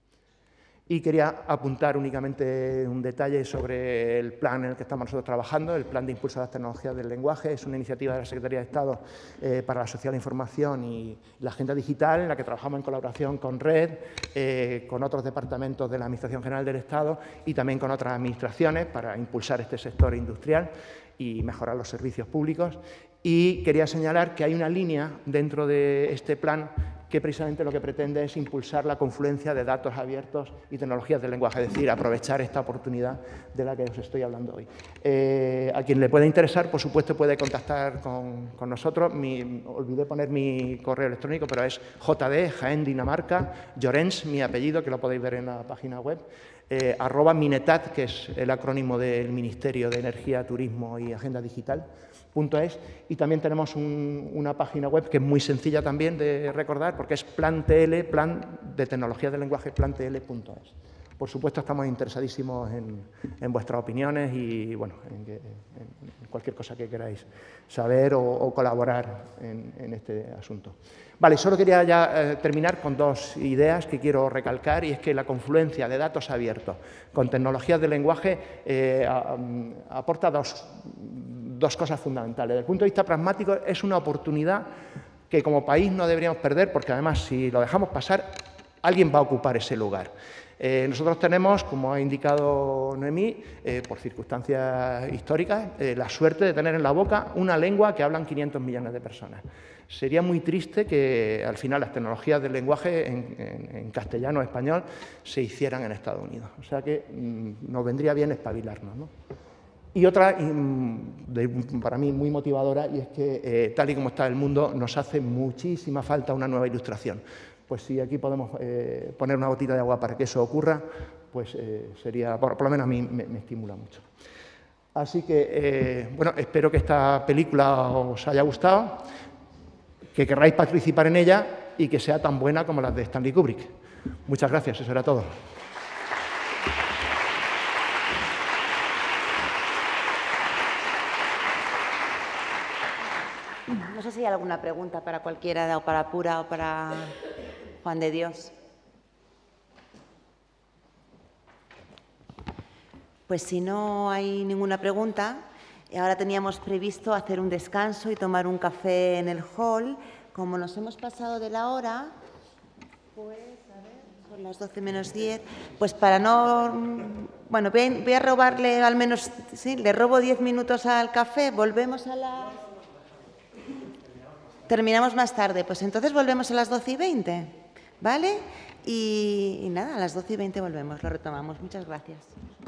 Y quería apuntar únicamente un detalle sobre el plan en el que estamos nosotros trabajando, el Plan de Impulso a las Tecnologías del Lenguaje. Es una iniciativa de la Secretaría de Estado eh, para la Sociedad de la Información y la Agenda Digital, en la que trabajamos en colaboración con Red, eh, con otros departamentos de la Administración General del Estado y también con otras administraciones para impulsar este sector industrial y mejorar los servicios públicos. Y quería señalar que hay una línea dentro de este plan que precisamente lo que pretende es impulsar la confluencia de datos abiertos y tecnologías del lenguaje, es decir, aprovechar esta oportunidad de la que os estoy hablando hoy. Eh, a quien le pueda interesar, por supuesto, puede contactar con, con nosotros. Mi, olvidé poner mi correo electrónico, pero es J D, Jaén, Dinamarca, Llorens, mi apellido, que lo podéis ver en la página web, eh, arroba Minetat, que es el acrónimo del Ministerio de Energía, Turismo y Agenda Digital, Punto es, y también tenemos un, una página web que es muy sencilla también de recordar, porque es Plan T L, Plan de Tecnología del Lenguaje, plan T L punto es. Por supuesto, estamos interesadísimos en, en vuestras opiniones y bueno, en, que, en cualquier cosa que queráis saber o, o colaborar en, en este asunto. Vale, solo quería ya eh, terminar con dos ideas que quiero recalcar, y es que la confluencia de datos abiertos con tecnologías del lenguaje eh, a, a, aporta dos dos cosas fundamentales. Desde el punto de vista pragmático, es una oportunidad que como país no deberíamos perder, porque además, si lo dejamos pasar, alguien va a ocupar ese lugar. Eh, nosotros tenemos, como ha indicado Noemí, eh, por circunstancias históricas, eh, la suerte de tener en la boca una lengua que hablan quinientos millones de personas. Sería muy triste que al final las tecnologías del lenguaje en, en, en castellano o español se hicieran en Estados Unidos. O sea que mmm, nos vendría bien espabilarnos, ¿no? Y otra, para mí, muy motivadora, y es que, eh, tal y como está el mundo, nos hace muchísima falta una nueva ilustración. Pues si aquí podemos eh, poner una gotita de agua para que eso ocurra, pues eh, sería, por, por lo menos a mí me, me estimula mucho. Así que, eh, bueno, espero que esta película os haya gustado, que querráis participar en ella y que sea tan buena como las de Stanley Kubrick. Muchas gracias, eso era todo. No sé si hay alguna pregunta para cualquiera, o para Pura o para Juan de Dios. Pues si no hay ninguna pregunta, ahora teníamos previsto hacer un descanso y tomar un café en el hall. Como nos hemos pasado de la hora, pues a ver, son las doce menos diez, pues para no... Bueno, voy a, voy a robarle al menos, sí, le robo diez minutos al café, volvemos a las... Terminamos más tarde, pues entonces volvemos a las doce y veinte, ¿vale? Y, y nada, a las doce y veinte volvemos, lo retomamos. Muchas gracias.